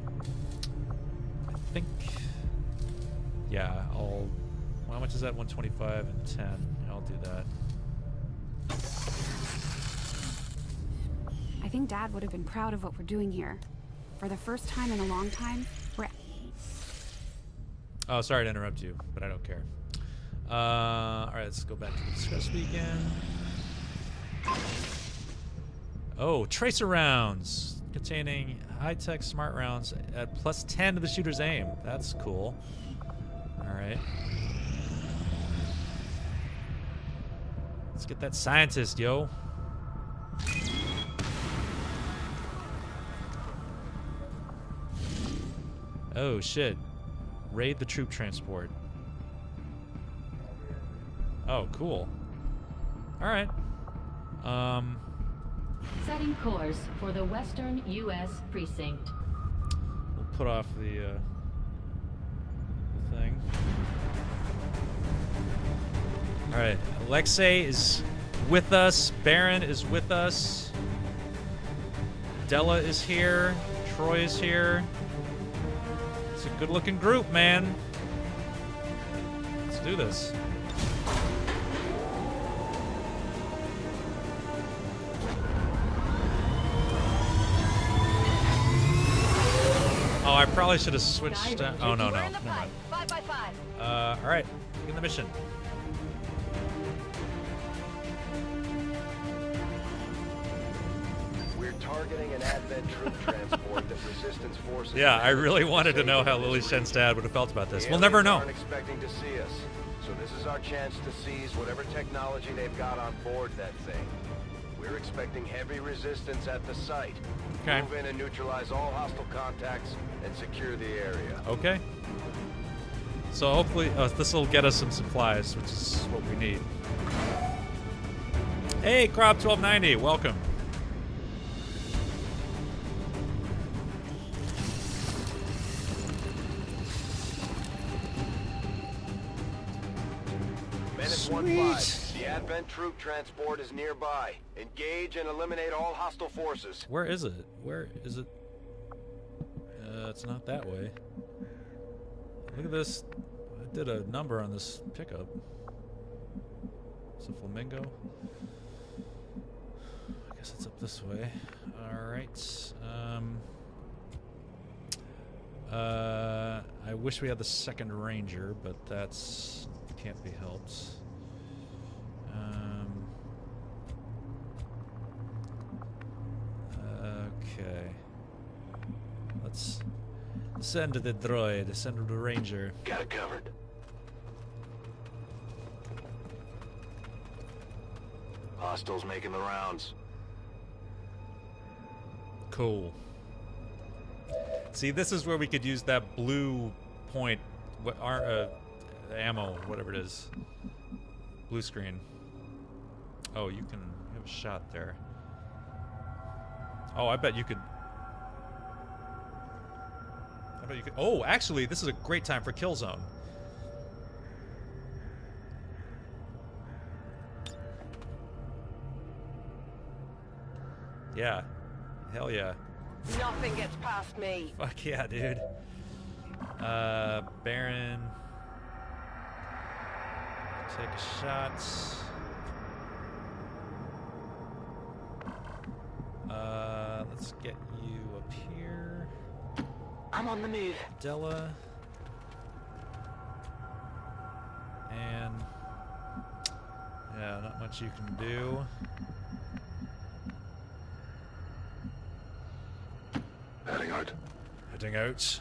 think. Yeah, I'll. Well, how much is that? 125 and 10. I'll do that. I think Dad would have been proud of what we're doing here. For the first time in a long time, we're... Oh, sorry to interrupt you, but I don't care. Alright, let's go back to the discuss weekend. Oh, tracer rounds! Containing high-tech smart rounds at plus 10 to the shooter's aim. That's cool. Alright. Let's get that scientist, yo. Oh, shit. Raid the troop transport. Oh, cool. Alright. Setting course for the Western U.S. Precinct. We'll put off the thing. Alright. Alexei is with us. Baron is with us. Della is here. Troy is here. It's a good-looking group, man. Let's do this. Oh, I probably should have switched. Oh, no. Never mind. 5x5. All right. Begin the mission. We're targeting an Advent troop transport that Resistance forces. Yeah, I really wanted to know how Lily Shen's dad would have felt about this. We'll never know. Aren't expecting to see us, so this is our chance to seize whatever technology they've got on board that thing. We're expecting heavy resistance at the site. Okay. Move in and neutralize all hostile contacts and secure the area. Okay. So hopefully this will get us some supplies, which is what we need. Hey, Crop 1290, welcome. Menace 1-5. The Advent troop transport is nearby. Engage and eliminate all hostile forces. Where is it? Where is it? It's not that way. Look at this. I did a number on this pickup. It's a flamingo. I guess it's up this way. Alright. I wish we had the second ranger, but that's can't be helped. Okay. Let's send the droid, send the ranger. Got it covered. Hostiles making the rounds. Cool. See, this is where we could use that blue point, ammo, whatever it is. Blue screen. Oh, you have a shot there. Oh, I bet you could. Oh, actually, this is a great time for kill zone. Yeah. Hell yeah. Nothing gets past me. Fuck yeah, dude. Baron. Take a shot. Let's get you up here. I'm on the move. Della. And yeah, not much you can do. Heading out. Heading out.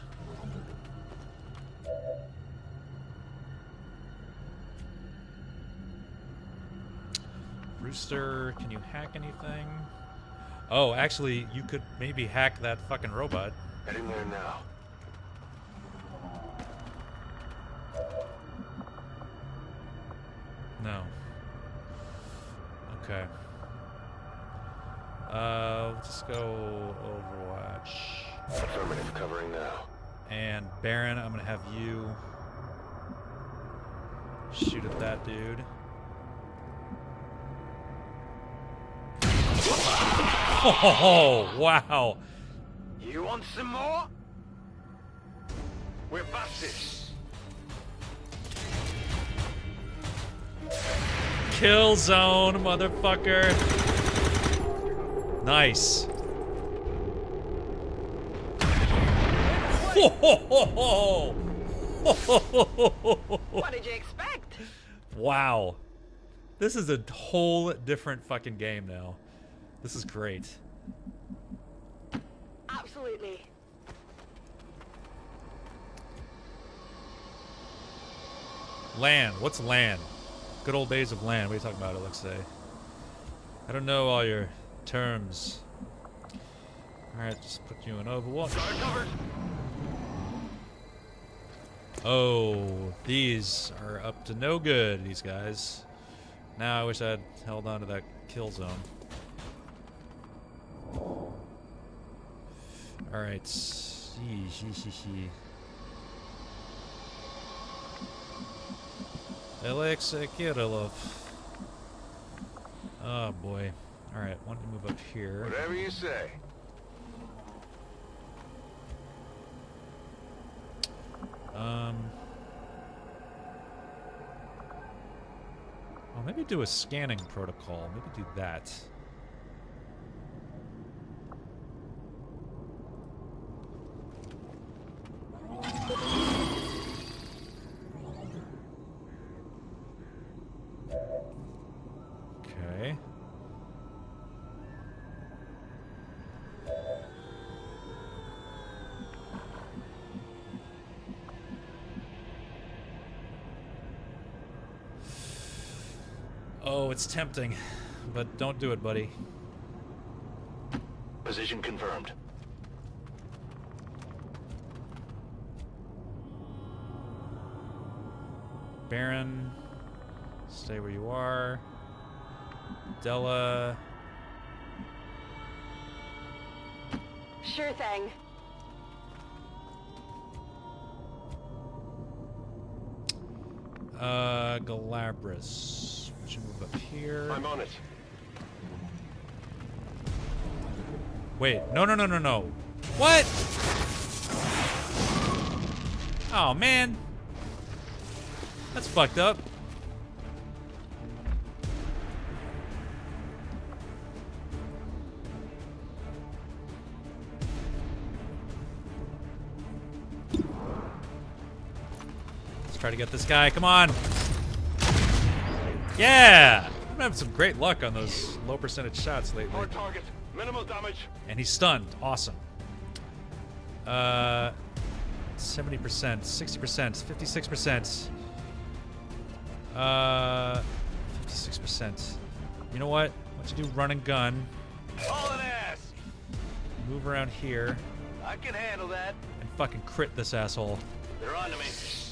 Rooster, can you hack anything? Oh, actually, you could maybe hack that fucking robot. Heading there now. No. Okay. Let's go Overwatch. Affirmative, covering now. And Baron, I'm gonna have you shoot at that dude. Oh, wow. You want some more? We're busted. Kill zone, motherfucker. Nice. What did you expect? Wow. This is a whole different fucking game now. This is great. Absolutely. LAN. What's LAN? Good old days of LAN. What are you talking about, Alexei? I don't know all your terms. Alright, just put you in Overwatch. Oh, these are up to no good, these guys. Now I wish I'd held on to that kill zone. Alright. Alexei Kirillov. Oh boy. Alright, why don't you move up here? Whatever you say. Well, maybe do a scanning protocol. Maybe do that. Okay. Oh, it's tempting, but don't do it, buddy. Position confirmed. Baron, stay where you are. Della. Sure thing. Galabras. We should move up here. I'm on it. Wait, no. What? Oh, man. That's fucked up. Let's try to get this guy. Come on. Yeah! I'm having some great luck on those low percentage shots lately. Hard target. Minimal damage. And he's stunned. Awesome. 70%, 60%, 56%. 56%. You know what? Why don't you do run and gun? Hauling ass. Move around here I can handle that. and fucking crit this asshole. They're on to me.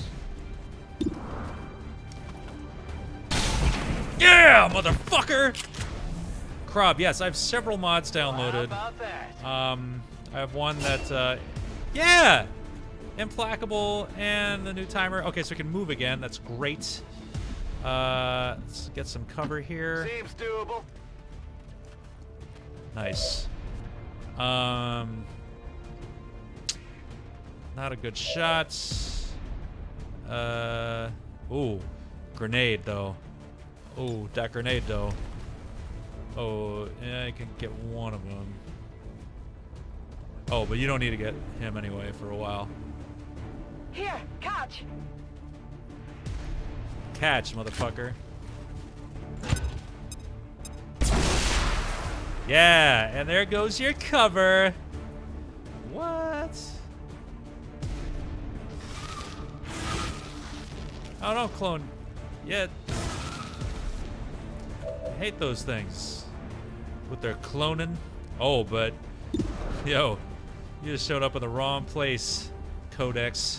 Yeah, motherfucker! Krob, yes, I have several mods downloaded. How about that? I have one that, yeah! Implacable and the new timer. Okay, so we can move again. That's great. Let's get some cover here. Seems doable. Nice. Not a good shot. Ooh. Grenade, though. Oh, that grenade, though. Oh, yeah, I can get one of them. Oh, but you don't need to get him anyway for a while. Here, catch. Catch, motherfucker. Yeah, and there goes your cover. What? Oh, don't clone yet. I hate those things with their cloning. Oh, but yo, you just showed up in the wrong place, Codex.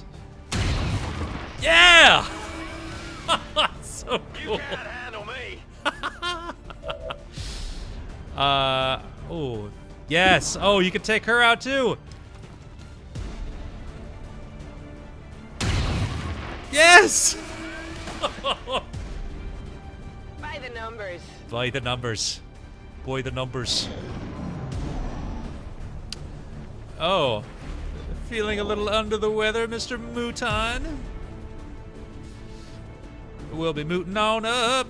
Yeah! So cool. You can't handle me. Oh, yes. Oh, you can take her out too. Yes! By the numbers. By the numbers. Boy, the numbers. Oh, feeling a little under the weather, Mr. Mouton? We'll be mooting on up.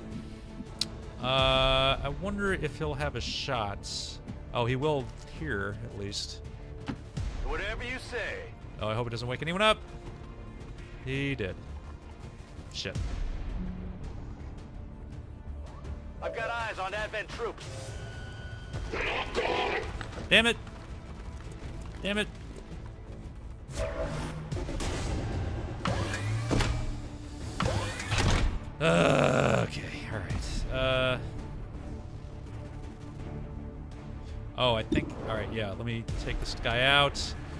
I wonder if he'll have a shot. Oh, he will here, at least. Whatever you say. Oh, I hope it doesn't wake anyone up. He did. Shit. I've got eyes on Advent troops. Damn it. Damn it. Okay, alright. Oh, I think... Alright, yeah, let me take this guy out.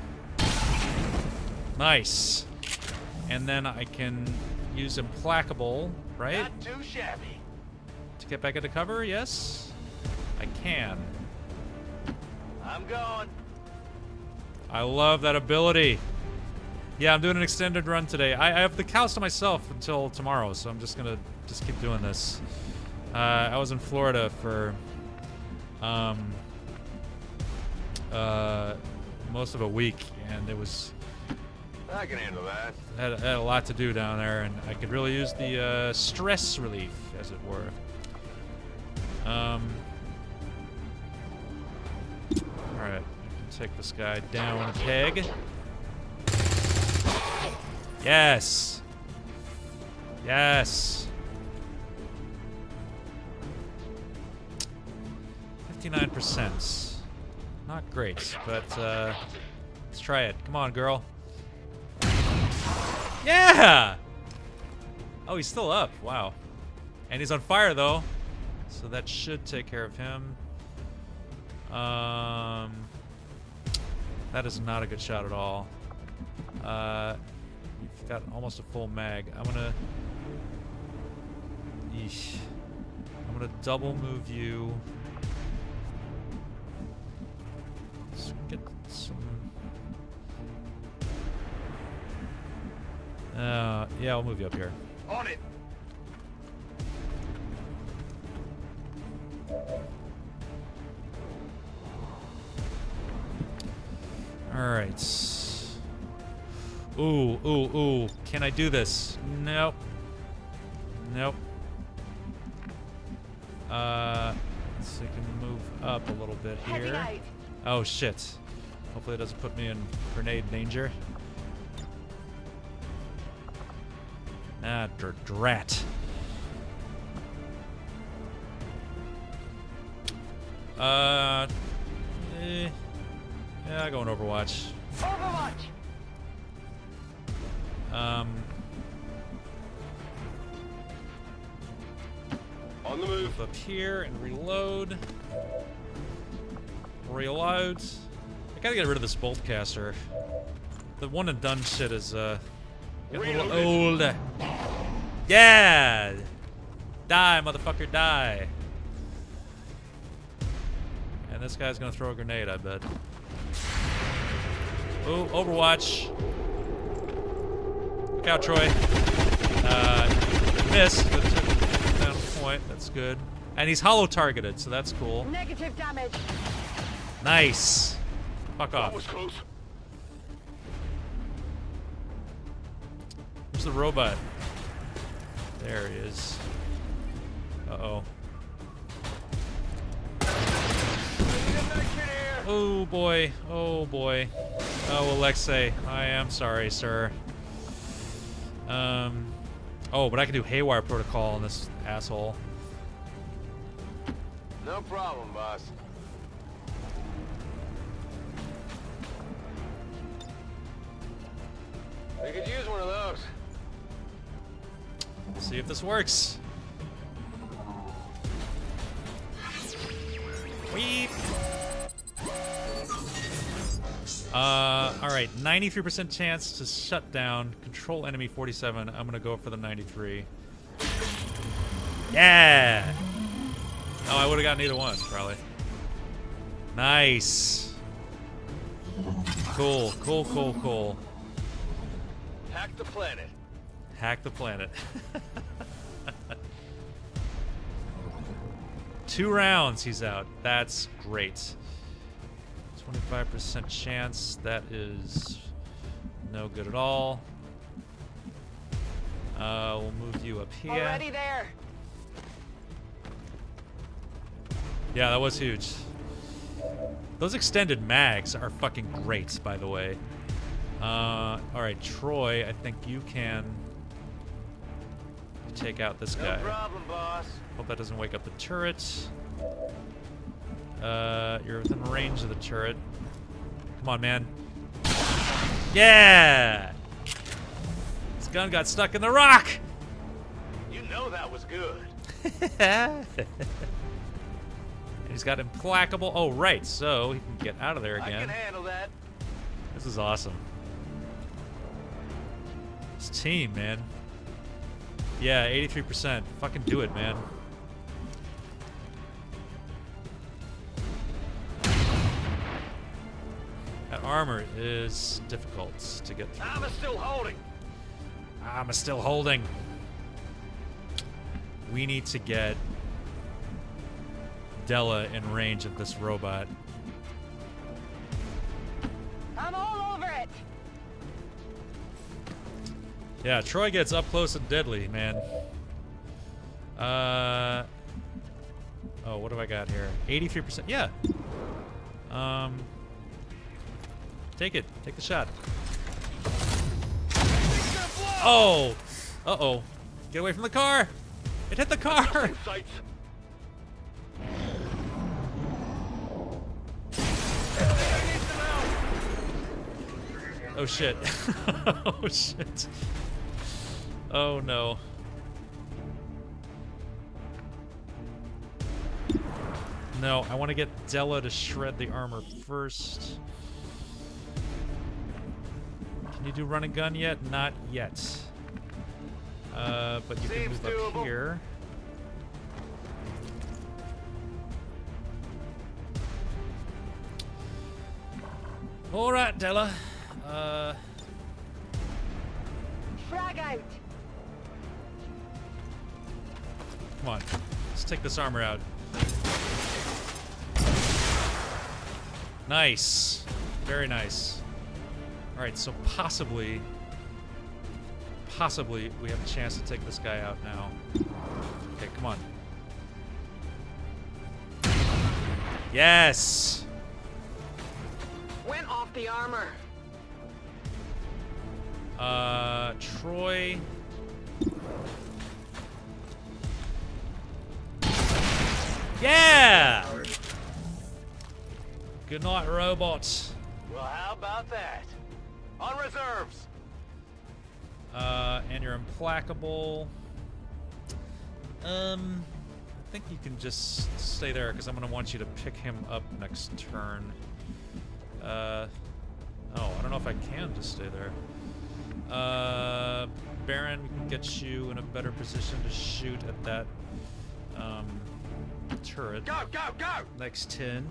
Nice. And then I can use Implacable, right? Not too shabby. To get back into cover, yes? I can. I'm going. I love that ability. Yeah, I'm doing an extended run today. I have the cows to myself until tomorrow, so I'm just gonna keep doing this. I was in Florida for most of a week, and it was I can handle that. had a lot to do down there, and I could really use the stress relief, as it were. All right, I can take this guy down a peg. Yes. Yes. 59%. Not great, but let's try it. Come on, girl. Yeah! Oh, he's still up. Wow. And he's on fire, though. So that should take care of him. That is not a good shot at all. You've got almost a full mag. I'm gonna double move you. Let's get some. Yeah, I'll move you up here. On it. Alright. Ooh, ooh, ooh. Can I do this? Nope. Nope. So we can move up a little bit here. Oh, shit. Hopefully it doesn't put me in grenade danger. Ah, drat. Yeah, going Overwatch. Overwatch. On the move. Up here and reload. Reload. I gotta get rid of this boltcaster. The one and done shit is getting a little old. Yeah! Die, motherfucker, die. And this guy's gonna throw a grenade, I bet. Ooh, Overwatch. Look out, Troy. Missed, but took down a point. That's good. And he's hollow targeted, so that's cool. Negative damage. Nice. Fuck off. That was close. Where's the robot? There he is. Uh-oh. Oh boy. Oh boy. Oh, Alexei. I am sorry, sir. Oh, but I can do Haywire Protocol on this asshole. No problem, boss. We could use one of those. See if this works. Weep. Alright, 93% chance to shut down. Control enemy 47. I'm gonna go for the 93. Yeah! Oh, I would've gotten either one, probably. Nice. Cool, cool, cool, cool. Hack the planet. Hack the planet. 2 rounds he's out. That's great. 25% chance. That is no good at all. We'll move you up here. Already there. Yeah, that was huge. Those extended mags are fucking great, by the way. Alright, Troy, I think you can take out this guy. No problem, boss. Hope that doesn't wake up the turret. You're within range of the turret. Come on, man. Yeah! This gun got stuck in the rock! You know that was good. And he's got implacable. Oh, right. So he can get out of there again. I can handle that. This is awesome. This team, man. Yeah, 83%. Fucking do it, man. That armor is difficult to get through. I'm still holding. I'm still holding. We need to get Della in range of this robot. I'm all over it. Yeah, Troy gets up close and deadly, man. Oh, what do I got here? 83%. Yeah. Take it. Take the shot. Oh. Uh-oh. Get away from the car. It hit the car. Oh shit. Oh shit. Oh no. No, I want to get Della to shred the armor first. Can you do run and gun yet? Not yet. But you can move up here. All right, Della. Frag out. Come on, let's take this armor out. Nice, very nice. All right, so possibly we have a chance to take this guy out now. Okay, come on. Yes. Went off the armor. Troy. Yeah! Good night, robots. Well, how about that? On reserves. And you're implacable. I think you can just stay there because I'm gonna want you to pick him up next turn. Oh, I don't know if I can just stay there. Baron, we can get you in a better position to shoot at that turret. Go, go, go! Next 10.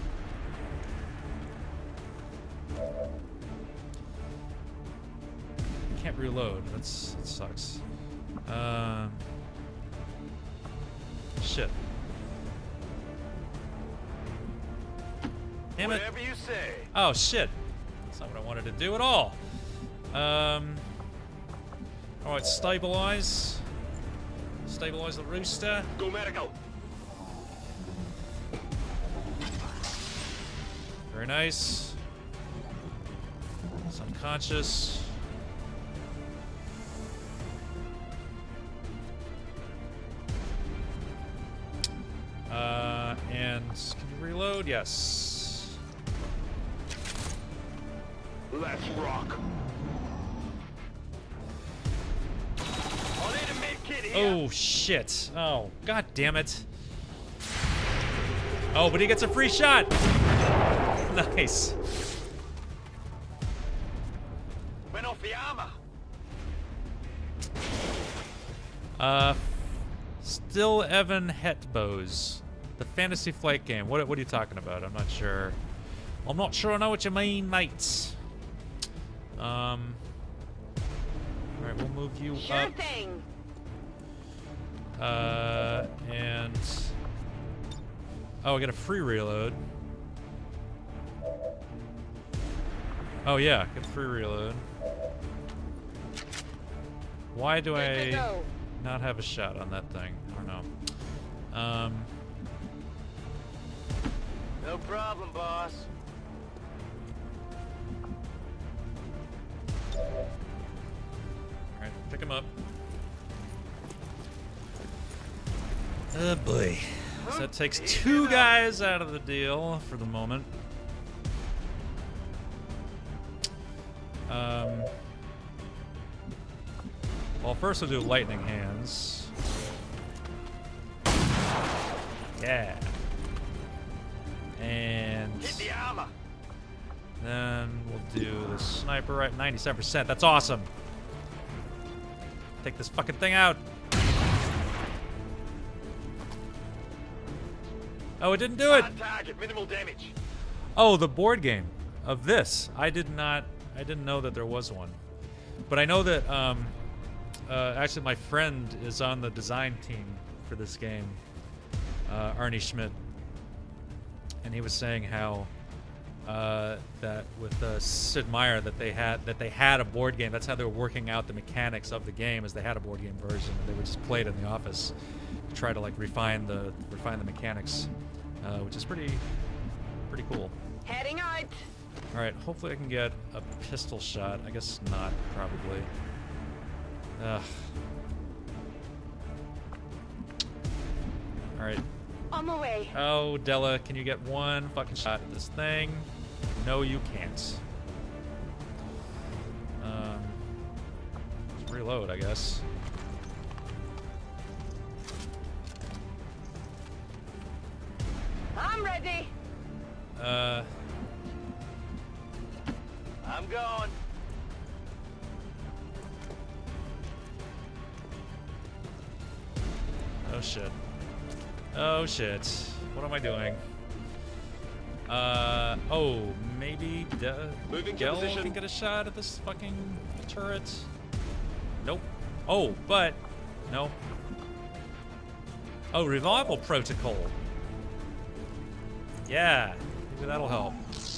Can't reload. That sucks. Shit. Damn it. Whatever you say. Oh shit. That's not what I wanted to do at all. Alright, stabilize. Stabilize the rooster. Go medical. Very nice. It's unconscious. And can you reload? Yes. Let's rock. I'll need a med-kit here. Oh shit. Oh, god damn it. Oh, but he gets a free shot. Nice. Went off the Uh, armor. still Evan Hetbos. The Fantasy Flight game. What are you talking about? I'm not sure. I'm not sure I know what you mean, mates. Alright, we'll move you Sure up. thing. And... Oh, I get a free reload. Oh yeah, get a free reload. Why do I not have a shot on that thing? I don't know. No problem, boss. Alright, pick him up. Oh boy. So that takes 2 guys out of the deal for the moment. Well, first we'll do lightning hands. Yeah. And Hit the armor. then we'll do the sniper at 97%. That's awesome. Take this fucking thing out. Oh, it didn't do it. On target, minimal damage. Oh, the board game of this. I didn't know that there was one. But I know that actually my friend is on the design team for this game. Arnie Schmidt. And he was saying how that with Sid Meier that they had a board game. That's how they were working out the mechanics of the game, is they had a board game version and they would just play it in the office to try to like refine the mechanics, which is pretty cool. Heading out. All right, hopefully I can get a pistol shot. I guess not, probably. Ugh. All right. On my way. Oh, Della, can you get one fucking shot at this thing? No, you can't. Just reload, I guess. ready. I'm going. Oh shit. Oh shit. What am I doing? Oh, maybe Moving to Gel position. can get a shot at this fucking turret. Nope. Oh, but no. Oh, revival protocol. Yeah, maybe that'll help.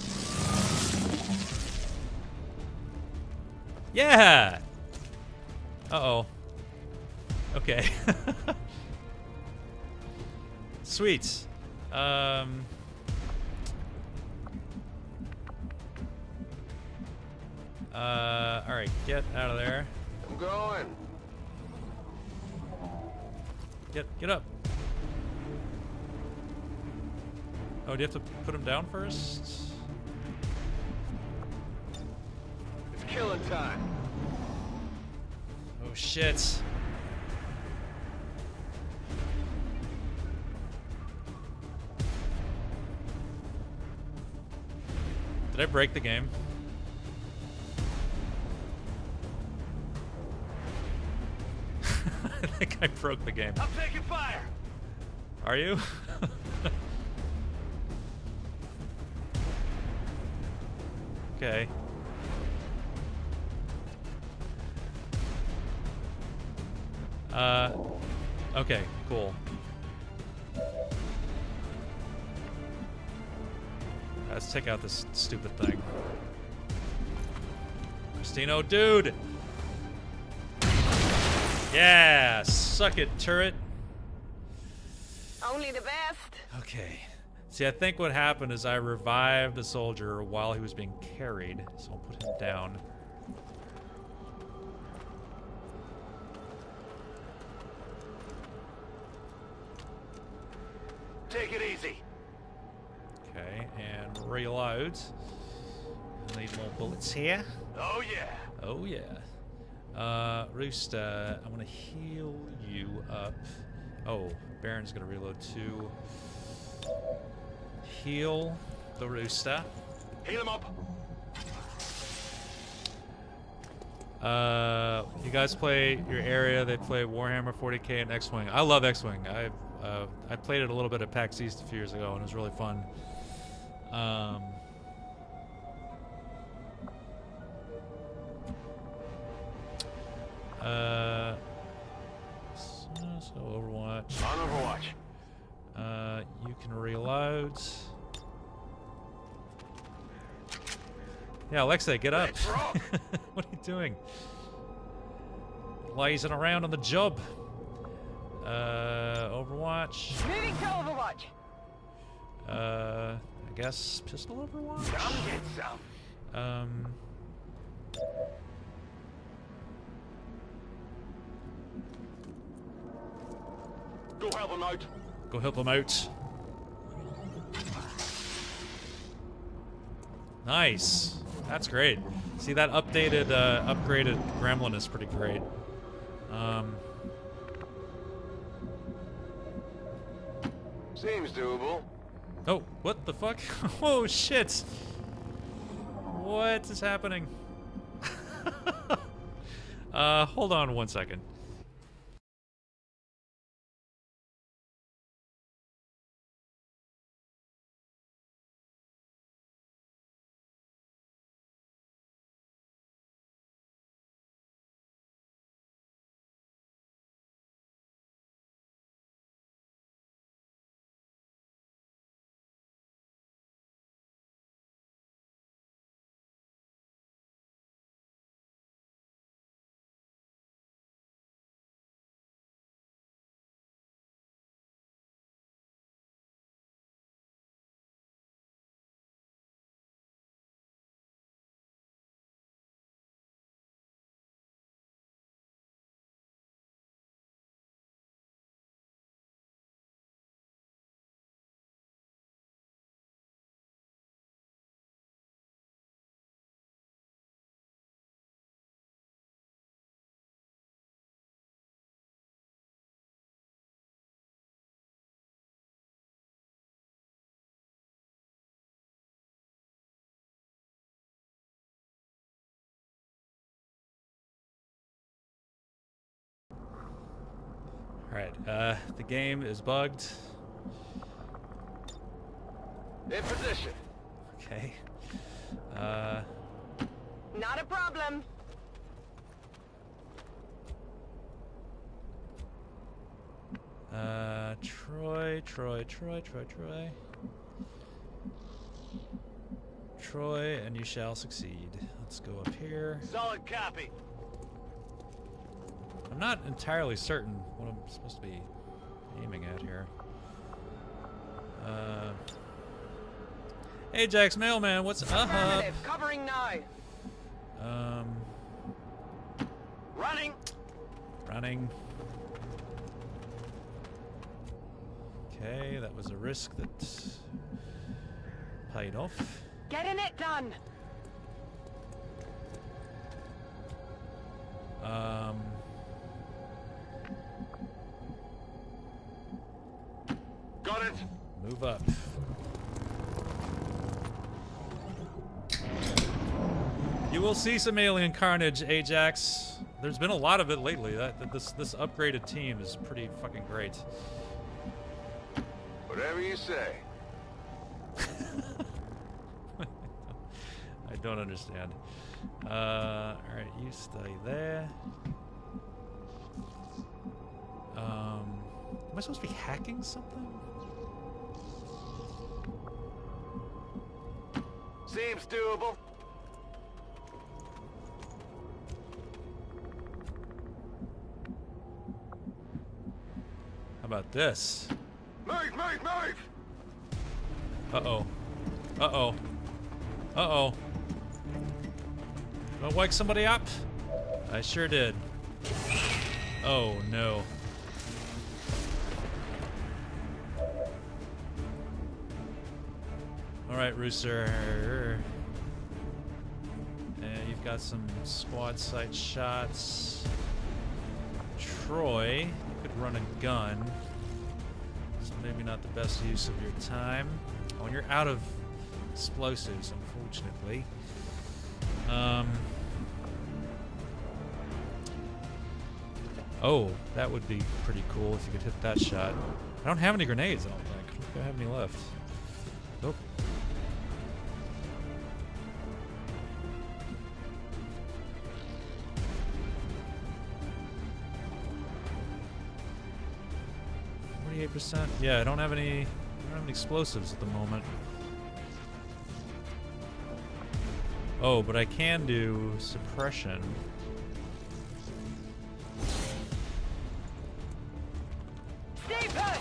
Yeah. Uh-oh. Okay. Sweet. Alright, get out of there. I'm going. Get up. Oh, do you have to put him down first? It's killing time. Oh shit. Did I break the game? I think I broke the game. I'm taking fire. Are you? Okay. Okay, cool. Let's take out this stupid thing. Christino, dude! Yeah! Suck it, turret! Only the best. Okay. See, I think what happened is I revived a soldier while he was being carried, so I'll put him down. Take it easy. Okay, and reload. I need more bullets here. Oh yeah. Oh yeah. Rooster, I'm gonna heal you up. Oh, Baron's gonna reload too. Heal the Rooster. Heal him up. You guys play your area. They play Warhammer 40k and X-Wing. I love X-Wing. I played it a little bit at PAX East a few years ago, and it was really fun. So Overwatch. On Overwatch. You can reload. Yeah, Alexa, get up. What are you doing? Lazing around on the job. Overwatch. Moving to Overwatch. I guess pistol Overwatch? Come get some. Go help him out. Go help them out. Nice. That's great. See, that updated, upgraded Gremlin is pretty great. Seems doable. Oh, what the fuck? Oh, shit. What is happening? Hold on 1 second. Alright, the game is bugged. In position. Okay. Not a problem. Troy, and you shall succeed. Let's go up here. Solid copy. I'm not entirely certain what I'm supposed to be aiming at here. Ajax Mailman, what's up? Affirmative. Covering now. Running. Running. Okay, that was a risk that paid off. Getting it done. Got it. Move up. You will see some alien carnage, Ajax. There's been a lot of it lately. This upgraded team is pretty fucking great. Whatever you say. I don't understand. Alright, you stay there. Am I supposed to be hacking something? Seems doable. How about this? Move, move, move! Uh-oh. Uh-oh. Uh-oh. Did I wake somebody up? I sure did. Oh, no. Alright, Rooster. And you've got some squad site shots. Troy, you could run a gun. It's maybe not the best use of your time. Oh, and you're out of explosives, unfortunately. Oh, that would be pretty cool if you could hit that shot. I don't have any grenades, I don't think. I don't think I have any left. Nope. %. Yeah, I don't have any explosives at the moment. Oh, but I can do suppression. Stay put.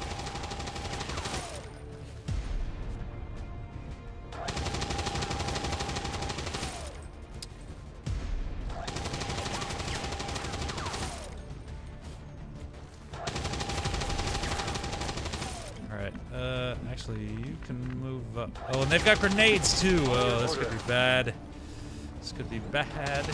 Actually, you can move up. Oh, and they've got grenades too. Oh, this could be bad. This could be bad.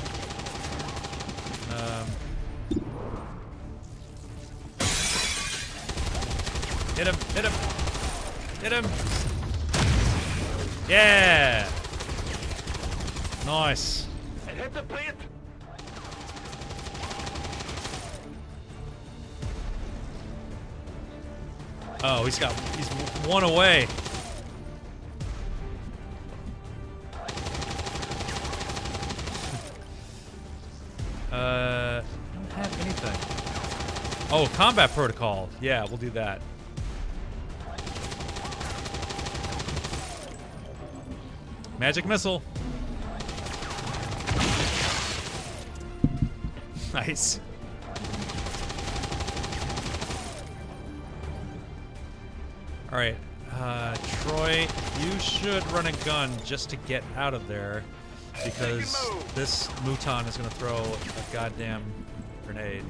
Hit him! Hit him! Hit him! Yeah! Nice. And hit the plate. Oh, he's one away. I don't have anything. Oh, combat protocol. Yeah, we'll do that. Magic missile. Nice. All right, Troy, you should run a gun just to get out of there, because this Mouton is going to throw a goddamn grenade.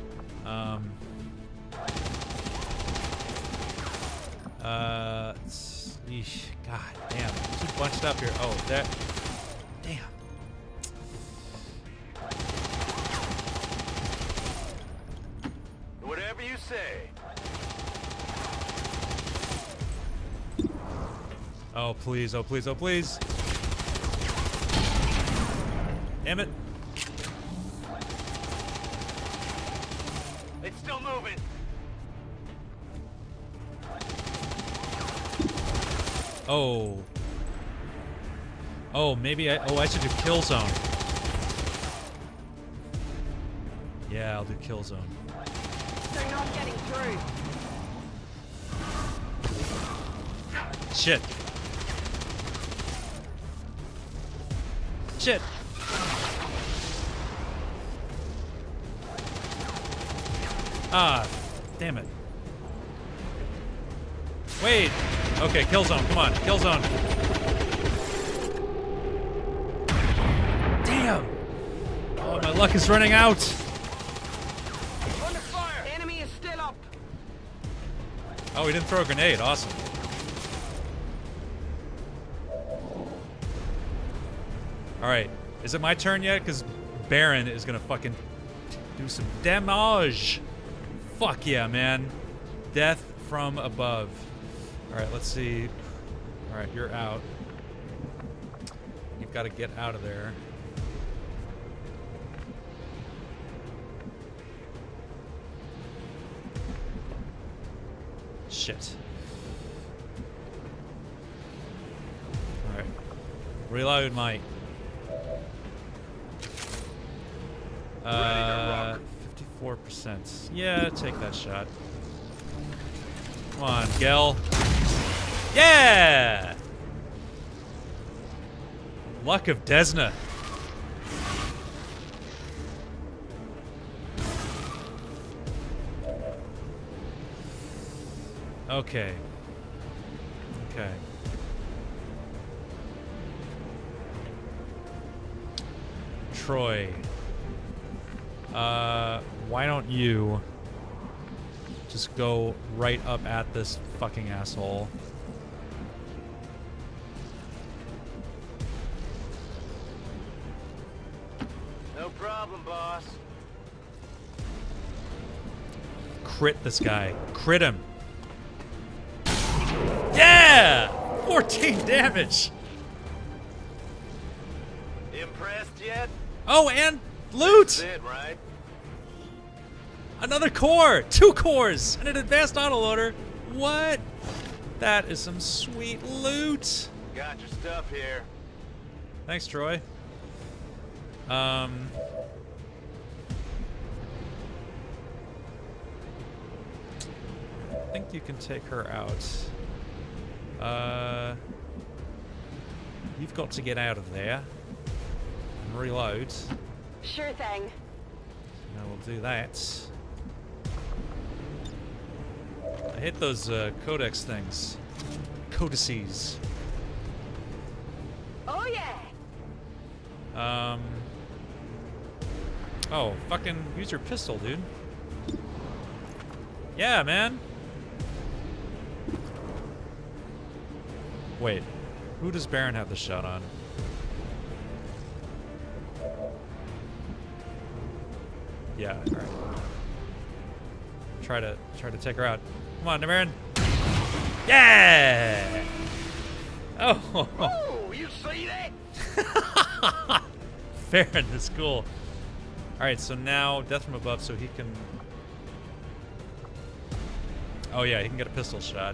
Eesh, God damn, too bunched up here. Oh, that, damn. Whatever you say. Oh, please, oh, please, oh, please. Damn it. It's still moving. Oh. Oh, maybe I should do kill zone. Yeah, I'll do kill zone. They're not getting through. Shit. Shit. Ah, damn it. Wait. Okay, kill zone. Come on, kill zone. Damn. Oh, my luck is running out. Under fire. Enemy is still up. Oh, he didn't throw a grenade. Awesome. Alright. Is it my turn yet? Because Baron is going to fucking do some damage. Fuck yeah, man. Death from above. Alright, let's see. Alright, you're out. You've got to get out of there. Shit. Alright. Reload, Mike. 54%. Yeah, take that shot. Come on, Gel. Yeah! Luck of Desna. Okay. Okay. Troy. Why don't you just go right up at this fucking asshole? No problem, boss. Crit this guy. Crit him. Yeah! 14 damage! Impressed yet? Oh, and loot! That's it, right? Another core! 2 cores! And an advanced autoloader! What? That is some sweet loot! Got your stuff here. Thanks, Troy. I think you can take her out. You've got to get out of there and reload. Sure thing. Now we'll do that. I hate those codex things. Codices. Oh yeah. Oh, fucking use your pistol, dude. Yeah, man. Wait, who does Baron have the shot on? Yeah, alright. Try to take her out. Come on, Baron. Yeah! Oh! Oh, you see that? Baron is cool. Alright, so now death from above, so he can... Oh yeah, he can get a pistol shot.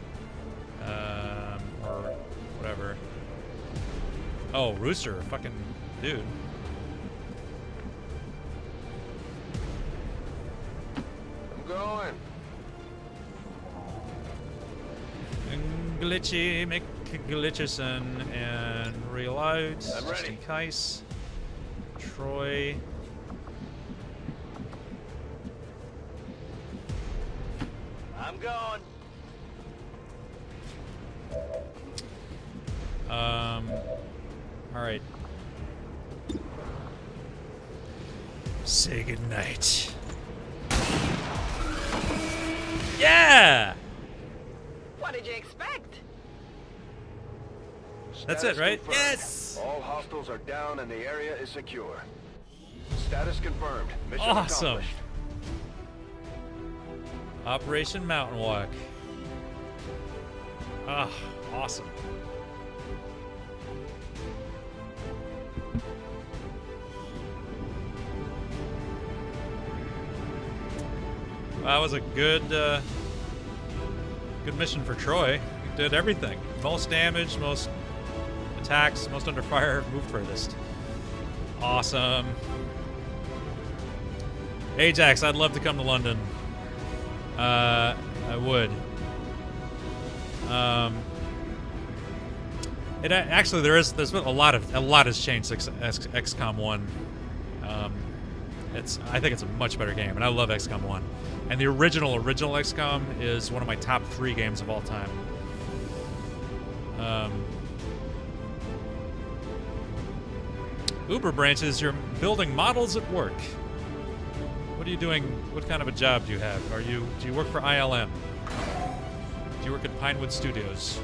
Or whatever. Oh, Rooster, fucking dude. I'm going. Glitchy, make Glitcherson and reload. I'm just ready. in case. Troy. I'm going. Alright. Say goodnight. Yeah! What did you expect? That's it, right? Confirmed. Yes! All hostiles are down and the area is secure. Status confirmed. Mission Awesome. accomplished. Operation Mountain Walk. Ah, awesome. That was a good Good mission for Troy. He did everything. Most damage, most attacks, most under fire, moved furthest. Awesome. Ajax, I'd love to come to London. I would. Actually there's been a lot has changed since XCOM 1. I think it's a much better game, and I love XCOM 1. And the original XCOM is one of my top 3 games of all time. Uber branches, you're building models at work. What are you doing? What kind of a job do you have? Do you work for ILM? Do you work at Pinewood Studios?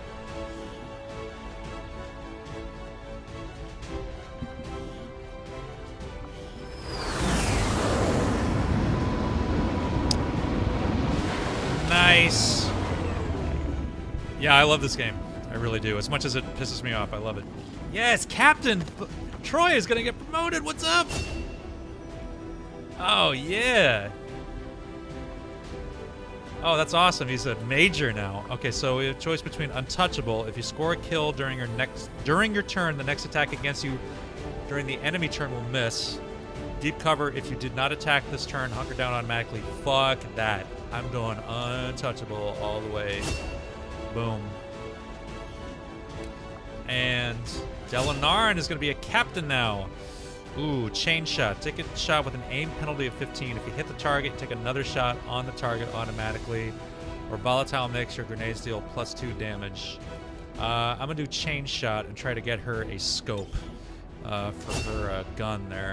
Nice. Yeah, I love this game. I really do. As much as it pisses me off, I love it. Yes, Captain Troy is gonna get promoted. What's up? Oh yeah. Oh, that's awesome. He's a major now. Okay, so we have a choice between untouchable. If you score a kill during your turn, the next attack against you during the enemy turn will miss. Deep cover. If you did not attack this turn, hunker down automatically. Fuck that. I'm doing untouchable all the way. Boom. And Delanaran is going to be a captain now. Ooh, chain shot. Take a shot with an aim penalty of 15. If you hit the target, take another shot on the target automatically. Or volatile mix, your grenades deal +2 damage. I'm going to do chain shot and try to get her a scope for her gun there.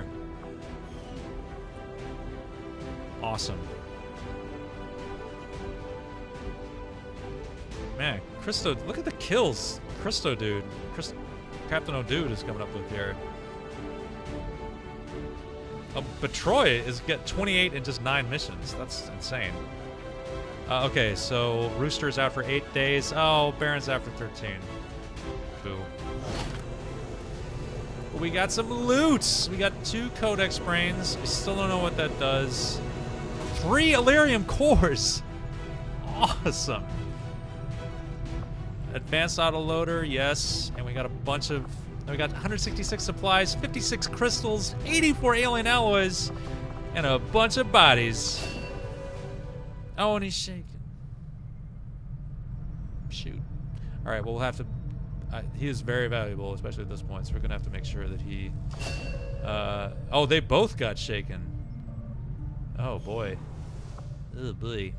Awesome. Man, Christo, look at the kills Christo dude. Captain O'Dude is coming up with here. Oh, but Troy is get 28 in just 9 missions. That's insane. Okay, so Rooster's out for 8 days. Oh, Baron's out for 13. Boo. But we got some loot. We got 2 Codex brains. I still don't know what that does. 3 Elerium cores. Awesome. Advanced autoloader, yes. And we got a bunch of... We got 166 supplies, 56 crystals, 84 alien alloys, and a bunch of bodies. Oh, and he's shaking. Shoot. Alright, well, we'll have to... he is very valuable, especially at this point, so we're going to have to make sure that he... oh, they both got shaken. Oh, boy. Oh, boy.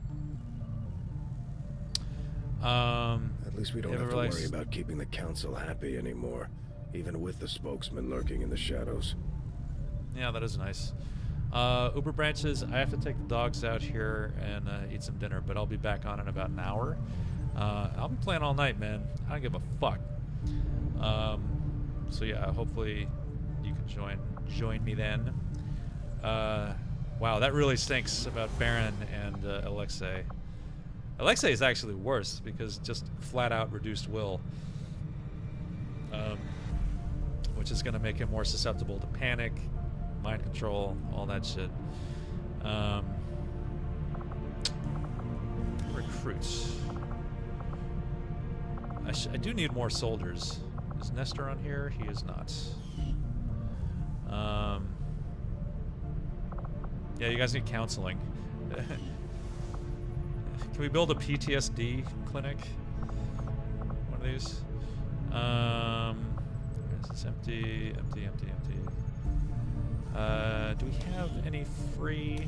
At least we don't have to worry about keeping the council happy anymore, even with the spokesman lurking in the shadows. Yeah, that is nice. Uber branches, I have to take the dogs out here and eat some dinner, but I'll be back on in about an hour. I'll be playing all night, man. I don't give a fuck. So yeah, hopefully you can join me then. Wow, that really stinks about Baron and Alexei. Alexei is actually worse because just flat out reduced will, which is going to make him more susceptible to panic, mind control, all that shit. Recruits. I do need more soldiers. Is Nestor on here? He is not. Yeah, you guys need counseling. Can we build a PTSD clinic? One of these? It's empty, empty, empty, empty. Do we have any free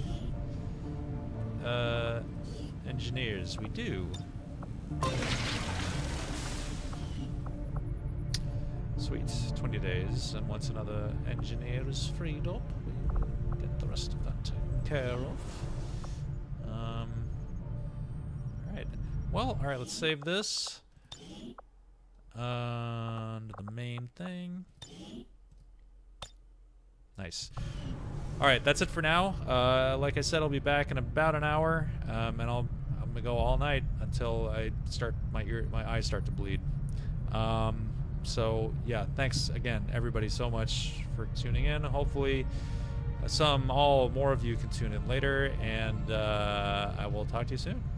engineers? We do. Sweet. 20 days, and once another engineer is freed up, we get the rest of that taken care of. Well, alright, let's save this. Under the main thing. Nice. Alright, that's it for now. Like I said, I'll be back in about an hour, and I'm gonna go all night until I start my eyes start to bleed. So yeah, thanks again, everybody, so much for tuning in. Hopefully, more of you can tune in later, and I will talk to you soon.